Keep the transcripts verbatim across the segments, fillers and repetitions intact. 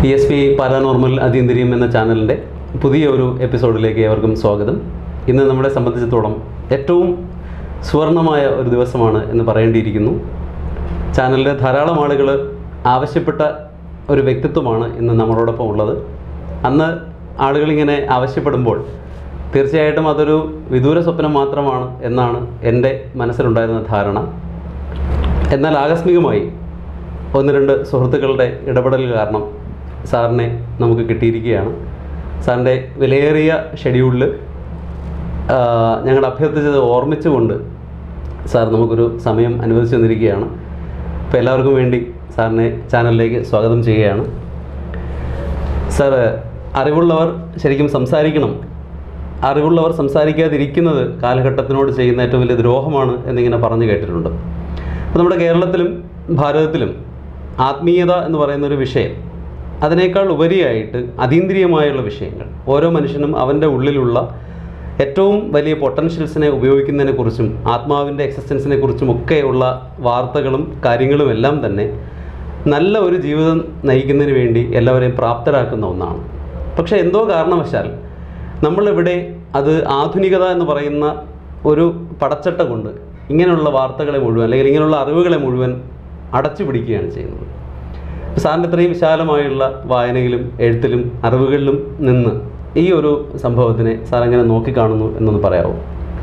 P S P paranormal അതീന്ദ്രിയം എന്ന ചാനലിൻ്റെ പുതിയ ഒരു എപ്പിസോഡിലേക്ക് ഏവർക്കും സ്വാഗതം. ഇന്ന് നമ്മളെ സംബന്ധിച്ചിടത്തോളം ഏറ്റവും സുവർണമായ ഒരു ദിവസമാണ് എന്ന് പറയേണ്ടിയിരിക്കുന്നു. ചാനലിലെ ധാരാളം ആളുകൾ ആവശ്യപ്പെട്ട ഒരു വ്യക്തിത്വമാണ് ഇന്ന് നമ്മളോടൊപ്പം ഉള്ളത്. അന്ന് ആളുകളിങ്ങനെ ആവശ്യപ്പെടുമ്പോൾ തീർച്ചയായിട്ടും അതൊരു വിദൂര സ്വപ്നം മാത്രമാണ് എന്നാണ് എൻ്റെ മനസ്സിലുണ്ടായിരുന്ന ധാരണ. എന്നാൽ ആകസ്മികമായി ഒന്ന് രണ്ട് സുഹൃത്തുക്കളുടെ ഇടപെടൽ കാരണം സാറിനെ നമുക്ക് കിട്ടിയിരിക്കുകയാണ്. സാറിൻ്റെ വിലയേറിയ ഷെഡ്യൂളിൽ ഞങ്ങൾ അഭ്യർത്ഥിച്ചത് ഓർമ്മിച്ചുകൊണ്ട് സാർ നമുക്കൊരു സമയം അനുവദിച്ചു തന്നിരിക്കുകയാണ്. അപ്പോൾ എല്ലാവർക്കും വേണ്ടി സാറിനെ ചാനലിലേക്ക് സ്വാഗതം ചെയ്യുകയാണ്. സാർ, അറിവുള്ളവർ ശരിക്കും സംസാരിക്കണം. അറിവുള്ളവർ സംസാരിക്കാതിരിക്കുന്നത് കാലഘട്ടത്തിനോട് ചെയ്യുന്ന ഏറ്റവും വലിയ ദ്രോഹമാണ് എന്നിങ്ങനെ പറഞ്ഞു കേട്ടിട്ടുണ്ട്. അപ്പോൾ നമ്മുടെ കേരളത്തിലും ഭാരതത്തിലും ആത്മീയത എന്ന് പറയുന്നൊരു വിഷയം, അതിനേക്കാൾ ഉപരിയായിട്ട് അതീന്ദ്രിയമായുള്ള വിഷയങ്ങൾ, ഓരോ മനുഷ്യനും അവൻ്റെ ഉള്ളിലുള്ള ഏറ്റവും വലിയ പൊട്ടൻഷ്യൽസിനെ ഉപയോഗിക്കുന്നതിനെക്കുറിച്ചും ആത്മാവിൻ്റെ എക്സിസ്റ്റൻസിനെ കുറിച്ചും ഒക്കെയുള്ള വാർത്തകളും കാര്യങ്ങളും എല്ലാം തന്നെ നല്ല ഒരു ജീവിതം നയിക്കുന്നതിന് വേണ്ടി എല്ലാവരെയും പ്രാപ്തരാക്കുന്ന ഒന്നാണ്. പക്ഷേ എന്തോ കാരണവശാൽ നമ്മളിവിടെ അത് ആധുനികത എന്ന് പറയുന്ന ഒരു പടച്ചട്ട കൊണ്ട് ഇങ്ങനെയുള്ള വാർത്തകളെ മുഴുവൻ അല്ലെങ്കിൽ ഇങ്ങനെയുള്ള അറിവുകളെ മുഴുവൻ അടച്ചു പിടിക്കുകയാണ് ചെയ്യുന്നത്. സാറിൻ്റെ ഇത്രയും വിശാലമായുള്ള വായനയിലും എഴുത്തിലും അറിവുകളിലും നിന്ന് ഈ ഒരു സംഭവത്തിനെ സാർ എങ്ങനെ നോക്കിക്കാണുന്നു എന്നൊന്ന് പറയാമോ?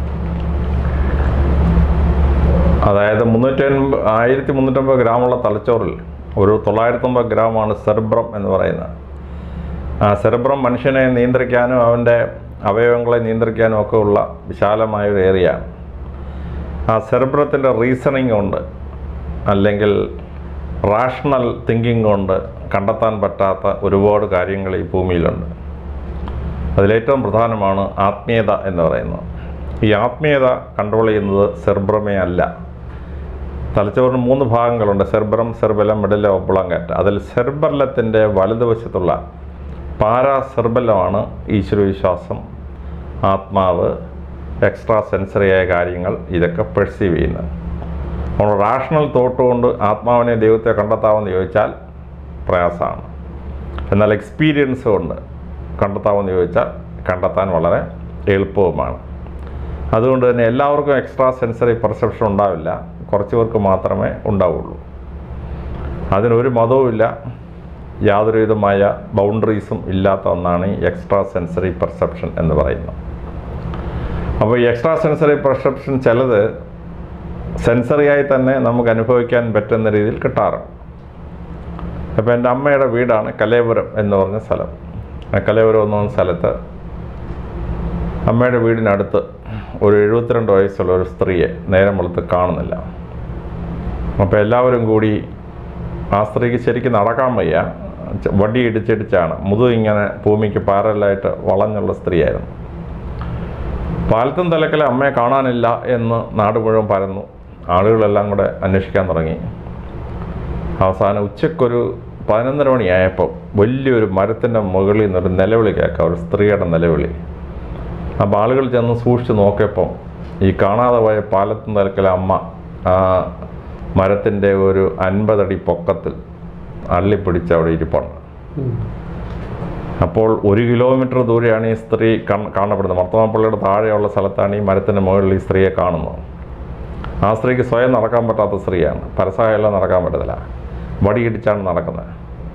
അതായത് മുന്നൂറ്റി അൻപത് ആയിരത്തി മുന്നൂറ്റമ്പത് ഗ്രാമുള്ള തലച്ചോറിൽ ഒരു തൊള്ളായിരത്തൊമ്പത് ഗ്രാമാണ് സെറിബ്രം എന്ന് പറയുന്നത്. ആ സെറിബ്രം മനുഷ്യനെ നിയന്ത്രിക്കാനും അവൻ്റെ അവയവങ്ങളെ നിയന്ത്രിക്കാനും ഒക്കെ ഉള്ള വിശാലമായൊരു ഏരിയയാണ്. ആ സെറിബ്രത്തിൻ്റെ റീസണിങ് കൊണ്ട് അല്ലെങ്കിൽ റാഷണൽ തിങ്കിങ് കൊണ്ട് കണ്ടെത്താൻ പറ്റാത്ത ഒരുപാട് കാര്യങ്ങൾ ഈ ഭൂമിയിലുണ്ട്. അതിലേറ്റവും പ്രധാനമാണ് ആത്മീയത എന്ന് പറയുന്നത്. ഈ ആത്മീയത കൺട്രോൾ ചെയ്യുന്നത് സെറിബ്രമേ അല്ല. തലച്ചോറിന് മൂന്ന് ഭാഗങ്ങളുണ്ട്: സെറിബ്രം, സെറിബെല്ലം, മെഡുല്ല ഒബ്ലോങ്കേറ്റ. അതിൽ സെറിബെല്ലത്തിൻ്റെ വലതുവശത്തുള്ള പാരാ സെറിബെല്ലമാണ് ഈശ്വരവിശ്വാസം, ആത്മാവ്, എക്സ്ട്രാ സെൻസറിയായ കാര്യങ്ങൾ, ഇതൊക്കെ പെർസീവ് ചെയ്യുന്നത്. നമ്മൾ റാഷണൽ തോട്ട് കൊണ്ട് ആത്മാവിനെ ദൈവത്തെ കണ്ടെത്താമെന്ന് ചോദിച്ചാൽ പ്രയാസമാണ്. എന്നാൽ എക്സ്പീരിയൻസ് കൊണ്ട് കണ്ടെത്താമെന്ന് ചോദിച്ചാൽ കണ്ടെത്താൻ വളരെ എളുപ്പവുമാണ്. അതുകൊണ്ട് തന്നെ എല്ലാവർക്കും എക്സ്ട്രാ സെൻസറി പെർസെപ്ഷൻ ഉണ്ടാവില്ല, കുറച്ച് പേർക്ക് മാത്രമേ ഉണ്ടാവുള്ളൂ. അതിനൊരു മതവുമില്ല, യാതൊരു വിധമായ ബൗണ്ടറീസും ഇല്ലാത്ത ഒന്നാണ് ഈ എക്സ്ട്രാ സെൻസറി പെർസെപ്ഷൻ എന്ന് പറയുന്നത്. അപ്പോൾ ഈ എക്സ്ട്രാ സെൻസറി പെർസെപ്ഷൻ ചിലത് സെൻസറിയായി തന്നെ നമുക്ക് അനുഭവിക്കാൻ പറ്റുന്ന രീതിയിൽ കിട്ടാറുണ്ട്. അപ്പോൾ എൻ്റെ അമ്മയുടെ വീടാണ് കലേപുരം എന്ന് പറഞ്ഞ സ്ഥലം. കലേപുരം എന്ന് പറഞ്ഞ സ്ഥലത്ത് അമ്മയുടെ വീടിനടുത്ത് ഒരു എഴുപത്തിരണ്ട് വയസ്സുള്ള ഒരു സ്ത്രീയെ നേരം വെളുത്ത് കാണുന്നില്ല. അപ്പോൾ എല്ലാവരും കൂടി ആ സ്ത്രീക്ക് ശരിക്കും നടക്കാൻ വയ്യ, വടി ഇടിച്ചിടിച്ചാണ്, മുതുക് ഇങ്ങനെ ഭൂമിക്ക് പാരലായിട്ട് വളഞ്ഞുള്ള സ്ത്രീയായിരുന്നു. പാലത്തും തലക്കലെ അമ്മയെ കാണാനില്ല എന്ന് നാട് മുഴുവൻ പരന്നു. ആളുകളെല്ലാം കൂടെ അന്വേഷിക്കാൻ തുടങ്ങി. അവസാനം ഉച്ചക്കൊരു പതിനൊന്നര മണിയായപ്പോൾ വലിയൊരു മരത്തിൻ്റെ മുകളിൽ നിന്നൊരു നിലവിളി കേൾക്കാം, ഒരു സ്ത്രീയുടെ നിലവിളി. അപ്പോൾ ആളുകൾ ചെന്ന് സൂക്ഷിച്ച് നോക്കിയപ്പം ഈ കാണാതെ പോയ പാലത്തും തലക്കലെ അമ്മ ആ മരത്തിൻ്റെ ഒരു അൻപതടി പൊക്കത്തിൽ അള്ളിപ്പിടിച്ച് അവിടെ ഇരിപ്പുണ്ട്. അപ്പോൾ ഒരു കിലോമീറ്റർ ദൂരെയാണ് ഈ സ്ത്രീ കാണപ്പെടുന്നത്. മർത്തോമാപ്പള്ളിയുടെ താഴെയുള്ള സ്ഥലത്താണ് ഈ മരത്തിൻ്റെ മുകളിൽ ഈ സ്ത്രീയെ കാണുന്നത്. ആ സ്ത്രീക്ക് സ്വയം നടക്കാൻ പറ്റാത്ത സ്ത്രീയാണ്, പരസഹായമെല്ലാം നടക്കാൻ പറ്റത്തില്ല, വടിയിടിച്ചാണ് നടക്കുന്നത്.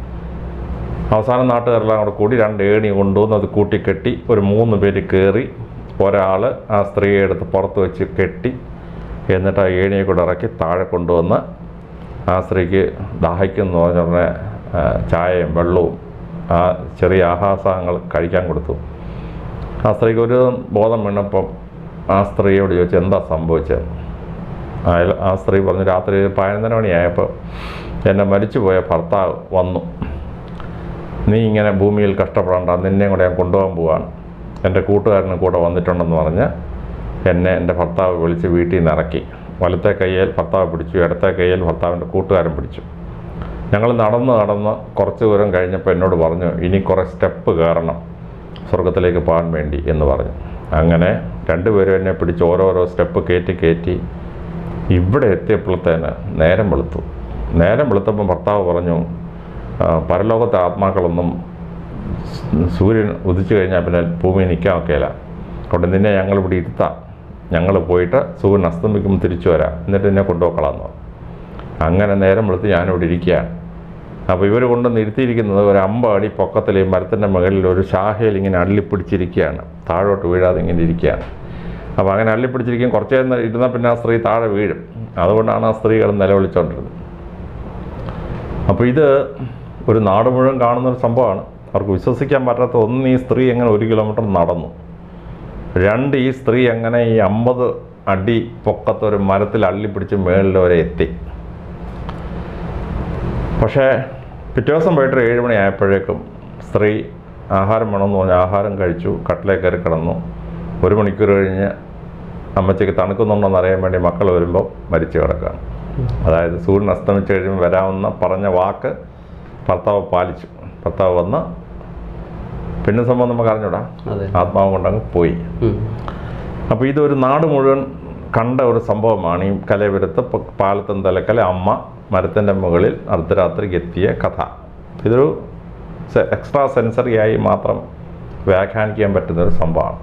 അവസാനം നാട്ടുകാരെല്ലാം കൂടെ കൂടി രണ്ട് ഏണി കൊണ്ടുവന്ന് അത് കൂട്ടിക്കെട്ടി ഒരു മൂന്ന് പേര് കയറി ഒരാൾ ആ സ്ത്രീയെ എടുത്ത് പുറത്ത് വെച്ച് കെട്ടി, എന്നിട്ട് ആ ഏണിയെ കൂടെ ഇറക്കി താഴെ കൊണ്ടുവന്ന് ആ സ്ത്രീക്ക് ദാഹിക്കുന്നു പറഞ്ഞ ഉടനെ ചായയും വെള്ളവും ആ ചെറിയ ആഹാസങ്ങൾ കഴിക്കാൻ കൊടുത്തു. ആ സ്ത്രീക്ക് ഒരു ബോധം വീണപ്പം ആ സ്ത്രീയോട് ചോദിച്ചു എന്താ സംഭവിച്ചത്. അയാൾ ആ സ്ത്രീ പറഞ്ഞു, രാത്രി പതിനൊന്നര മണിയായപ്പോൾ എൻ്റെ മരിച്ചുപോയ ഭർത്താവ് വന്നു, നീ ഇങ്ങനെ ഭൂമിയിൽ കഷ്ടപ്പെടേണ്ട, നിന്നെയും കൂടെ ഞാൻ കൊണ്ടുപോകാൻ പോവാണ്, എൻ്റെ കൂട്ടുകാരനും കൂടെ വന്നിട്ടുണ്ടെന്ന് പറഞ്ഞ് എന്നെ എൻ്റെ ഭർത്താവ് വിളിച്ച് വീട്ടിൽ നിന്ന് ഇറക്കി. വലത്തെ കയ്യിൽ ഭർത്താവ് പിടിച്ചു, ഇടത്തെ കയ്യിൽ ഭർത്താവിൻ്റെ കൂട്ടുകാരൻ പിടിച്ചു. ഞങ്ങൾ നടന്ന് നടന്ന് കുറച്ച് ദൂരം കഴിഞ്ഞപ്പോൾ എന്നോട് പറഞ്ഞു, ഇനി കുറേ സ്റ്റെപ്പ് കയറണം സ്വർഗത്തിലേക്ക് പോകാൻ വേണ്ടി എന്ന് പറഞ്ഞു. അങ്ങനെ രണ്ടുപേരും എന്നെ പിടിച്ച് ഓരോരോ സ്റ്റെപ്പ് കയറ്റി കയറ്റി ഇവിടെ എത്തിയപ്പോഴത്തേന് നേരം വെളുത്തു. നേരം വെളുത്തപ്പം ഭർത്താവ് പറഞ്ഞു, പരലോകത്തെ ആത്മാക്കളൊന്നും സൂര്യൻ ഉദിച്ചു കഴിഞ്ഞാൽ പിന്നെ ഭൂമിയിൽ നിൽക്കാൻ ഒക്കെയില്ല. അതുകൊണ്ട് നിന്നെ ഞങ്ങളിവിടെ ഇരുത്താം, ഞങ്ങൾ പോയിട്ട് സൂര്യൻ അസ്തമിക്കുമ്പോൾ തിരിച്ചു വരാം, എന്നിട്ട് എന്നെ കൊണ്ടുപോക്കളാന്ന് പറഞ്ഞു. അങ്ങനെ നേരം വെളുത്ത് ഞാനിവിടെ ഇരിക്കുകയാണ്. അപ്പോൾ ഇവർ കൊണ്ട് നിർത്തിയിരിക്കുന്നത് ഒരു അമ്പ അടി പൊക്കത്തിൽ ഈ മരത്തിൻ്റെ മുകളിൽ ഒരു ശാഖയിൽ ഇങ്ങനെ അള്ളിപ്പിടിച്ചിരിക്കുകയാണ്, താഴോട്ട് വീഴാതെ ഇങ്ങനെ ഇരിക്കുകയാണ്. അപ്പോൾ അങ്ങനെ അള്ളിപ്പിടിച്ചിരിക്കും. കുറച്ച് നേരം ഇരുന്നാൽ പിന്നെ ആ സ്ത്രീ താഴെ വീഴും. അതുകൊണ്ടാണ് ആ സ്ത്രീകൾ നിലവിളിച്ചുകൊണ്ടിരുന്നത്. അപ്പോൾ ഇത് ഒരു നാട് മുഴുവൻ കാണുന്നൊരു സംഭവമാണ്. അവർക്ക് വിശ്വസിക്കാൻ പറ്റാത്ത ഒന്ന്, ഈ സ്ത്രീ എങ്ങനെ ഒരു കിലോമീറ്റർ നടന്നു. രണ്ട്, ഈ സ്ത്രീ എങ്ങനെ ഈ അമ്പത് അടി പൊക്കത്തൊരു മരത്തിൽ അള്ളിപ്പിടിച്ച് മേളിൽ വരെ എത്തി. പക്ഷേ പിറ്റേ ദിവസം പോയിട്ട് ഏഴ് മണി ആയപ്പോഴേക്കും സ്ത്രീ ആഹാരം വേണമെന്ന് പറഞ്ഞ് ആഹാരം കഴിച്ചു, കട്ടിലേ കയറി കിടന്നു. ഒരു മണിക്കൂർ കഴിഞ്ഞ് അമ്മച്ചയ്ക്ക് തണുക്കുന്നുണ്ടോയെന്ന് അറിയാൻ വേണ്ടി മക്കൾ വരുമ്പോൾ മരിച്ചു കിടക്കുകയാണ്. അതായത് സൂര്യൻ അസ്തമിച്ച് കഴിയുമ്പോൾ വരാമെന്ന് പറഞ്ഞ വാക്ക് ഭർത്താവ് പാലിച്ചു. ഭർത്താവ് വന്ന് പിന്നെ സംഭവം നമുക്ക് അറിഞ്ഞൂടാ, ആത്മാവ് കൊണ്ടങ്ങ് പോയി. അപ്പോൾ ഇതൊരു നാട് മുഴുവൻ കണ്ട ഒരു സംഭവമാണ് ഈ കലവരത്ത് പാലത്തും തലക്കല അമ്മ മരത്തിൻ്റെ മുകളിൽ അർദ്ധരാത്രിക്ക് എത്തിയ കഥ. ഇതൊരു എക്സ്ട്രാ സെൻസറിയായി മാത്രം വ്യാഖ്യാനിക്കാൻ പറ്റുന്നൊരു സംഭവമാണ്.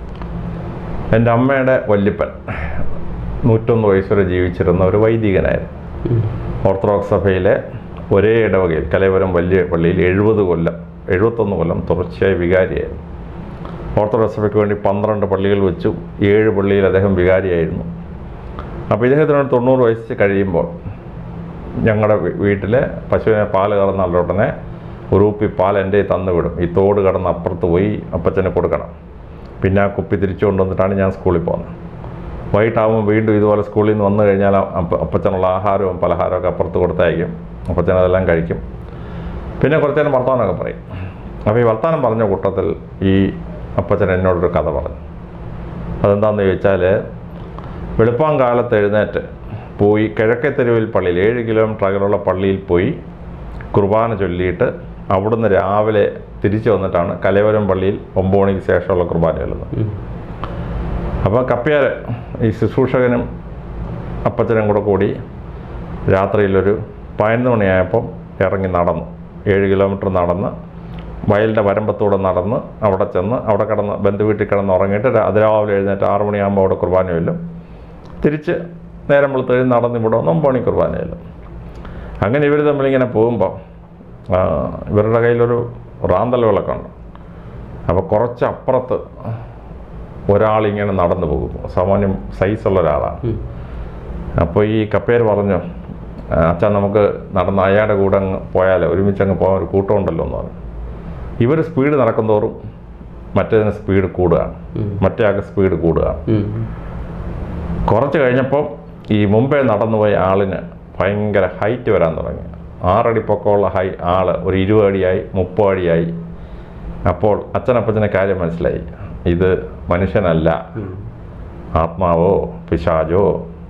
എൻ്റെ അമ്മയുടെ വല്യപ്പൻ നൂറ്റൊന്ന് വയസ്സ് വരെ ജീവിച്ചിരുന്ന ഒരു വൈദികനായിരുന്നു. ഓർത്തഡോക്സ് സഭയിലെ ഒരേ ഇടവകയിൽ കലവരം വലിയ പള്ളിയിൽ എഴുപത് കൊല്ലം എഴുപത്തൊന്ന് കൊല്ലം തുടർച്ചയായി വികാരിയായിരുന്നു. ഓർത്തഡോക്സ് സഭയ്ക്ക് വേണ്ടി പന്ത്രണ്ട് പള്ളികൾ വെച്ചു, ഏഴ് പള്ളിയിൽ അദ്ദേഹം വികാരിയായിരുന്നു. അപ്പോൾ ഇദ്ദേഹത്തിനോട് തൊണ്ണൂറ് വയസ്സ് കഴിയുമ്പോൾ ഞങ്ങളുടെ വീട്ടിലെ പശുവിനെ പാല് കറന്നാൽ ഉടനെ ഒരു കുപ്പി പാൽ എൻ്റെ തന്നു വിടും. ഈ തോട് കടന്ന് അപ്പുറത്ത് പോയി അപ്പച്ചന് കൊടുക്കണം. പിന്നെ ആ കുപ്പി തിരിച്ചു കൊണ്ടുവന്നിട്ടാണ് ഞാൻ സ്കൂളിൽ പോകുന്നത്. വൈകിട്ടാകുമ്പോൾ വീണ്ടും ഇതുപോലെ സ്കൂളിൽ നിന്ന് വന്നു കഴിഞ്ഞാൽ അപ്പ അപ്പച്ചനുള്ള ആഹാരവും പലഹാരമൊക്കെ അപ്പുറത്ത് കൊടുത്തയക്കും. അപ്പച്ചൻ അതെല്ലാം കഴിക്കും. പിന്നെ കുറച്ച് നേരം വർത്തമാനമൊക്കെ പറയും. അപ്പോൾ ഈ വർത്തമാനം പറഞ്ഞ കൂട്ടത്തിൽ ഈ അപ്പച്ചൻ എന്നോടൊരു കഥ പറഞ്ഞു. അതെന്താണെന്ന് ചോദിച്ചാൽ, വെളുപ്പാൻ കാലത്ത് എഴുന്നേറ്റ് പോയി കിഴക്കേ തെരുവിൽ പള്ളിയിൽ ഏഴ് കിലോമീറ്റർ അകലുള്ള പള്ളിയിൽ പോയി കുർബാന ചൊല്ലിയിട്ട് അവിടുന്ന് രാവിലെ തിരിച്ചു വന്നിട്ടാണ് കലവരം പള്ളിയിൽ ഒമ്പത് മണിക്ക് ശേഷമുള്ള കുർബാന ചൊല്ലുന്നത്. അപ്പോൾ കപ്പ്യാർ ഈ ശുശ്രൂഷകനും അപ്പച്ചനും കൂടെ കൂടി രാത്രിയിലൊരു പതിനൊന്ന് മണിയായപ്പം ഇറങ്ങി നടന്നു. ഏഴ് കിലോമീറ്റർ നടന്ന് വയലിൻ്റെ വരമ്പത്തൂടെ നടന്ന് അവിടെ ചെന്ന് അവിടെ കിടന്ന് ബന്ധു വീട്ടിൽ കിടന്ന് ഉറങ്ങിയിട്ട് അതിരാവിലെ എഴുന്നേറ്റ് ആറു മണിയാകുമ്പോൾ അവിടെ കുർബാന ചൊല്ലും. തിരിച്ച് നേരം വെളുത്ത് നടന്ന് ഇവിടെ വന്ന് ഒമ്പത് മണി കുർബാന ചൊല്ലും. അങ്ങനെ ഇവർ തമ്മിലിങ്ങനെ പോകുമ്പോൾ ഇവരുടെ കയ്യിലൊരു റാന്തൽ വിളക്കുണ്ട്. അപ്പോൾ കുറച്ച് അപ്പുറത്ത് ഒരാളിങ്ങനെ നടന്നു പോകും, സാമാന്യം സൈസുള്ള ഒരാളാണ്. അപ്പോൾ ഈ കപ്പേർ പറഞ്ഞു, അച്ഛാ നമുക്ക് നടന്ന് അയാളുടെ കൂടെ അങ്ങ് പോയാലോ, ഒരുമിച്ച് അങ്ങ് പോകാൻ ഒരു കൂട്ടമുണ്ടല്ലോ എന്ന് പറഞ്ഞു. ഇവർ സ്പീഡ് നടക്കുന്തോറും മറ്റേതിന് സ്പീഡ് കൂടുകയാണ്, മറ്റേ ആൾക്ക് സ്പീഡ് കൂടുകയാണ്. കുറച്ച് കഴിഞ്ഞപ്പോൾ ഈ മുമ്പേ നടന്നുപോയ ആളിന് ഭയങ്കര ഹൈറ്റ് വരാൻ തുടങ്ങി. ആറടി പൊക്കമുള്ള ഹൈ ആൾ ഒരു ഇരുപത് അടിയായി, മുപ്പത് അടിയായി. അപ്പോൾ അച്ഛനപ്പച്ചനെ കാര്യം മനസ്സിലായി, ഇത് മനുഷ്യനല്ല, ആത്മാവോ പിശാചോ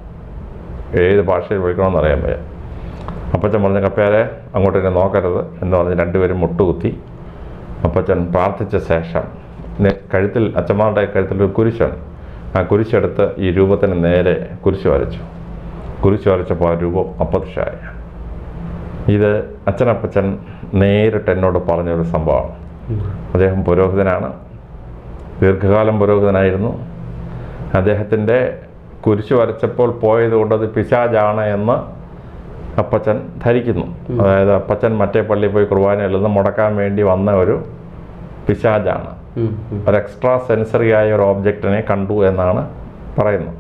ഏത് ഭാഷയിൽ വിളിക്കണമെന്ന് അറിയാൻ വയ്യ. അപ്പച്ചൻ പറഞ്ഞ കപ്പയാരെ അങ്ങോട്ട് തന്നെ നോക്കരുത് എന്ന് പറഞ്ഞ് രണ്ടുപേരും മുട്ടുകുത്തി. അപ്പച്ചൻ പ്രാർത്ഥിച്ച ശേഷം കഴുത്തിൽ, അച്ഛന്മാരുടെ കഴുത്തിൽ ഒരു കുരിശാണ്, ആ കുരിശെടുത്ത് ഈ രൂപത്തിന് നേരെ കുരിശ് വരച്ചു. കുരിശ് വരച്ചപ്പോൾ ആ രൂപം അപ്രത്യക്ഷമായി. ഇത് അച്ഛനപ്പച്ചൻ നേരിട്ട് എന്നോട് പറഞ്ഞൊരു സംഭവമാണ്. അദ്ദേഹം പുരോഹിതനാണ്, ദീർഘകാലം പുരോഹിതനായിരുന്നു. അദ്ദേഹത്തിൻ്റെ കുരിശ് വരച്ചപ്പോൾ പോയത് കൊണ്ട് അത് പിശാചാണ് എന്ന് അപ്പച്ചൻ ധരിക്കുന്നു. അതായത് അപ്പച്ചൻ മറ്റേ പള്ളിയിൽ പോയി കുർബാനയിൽ നിന്ന് മുടക്കാൻ വേണ്ടി വന്ന ഒരു പിശാചാണ്, ഒരു എക്സ്ട്രാ സെൻസറി ആയ ഒരു ഓബ്ജക്റ്റിനെ കണ്ടു എന്നാണ് പറയുന്നത്.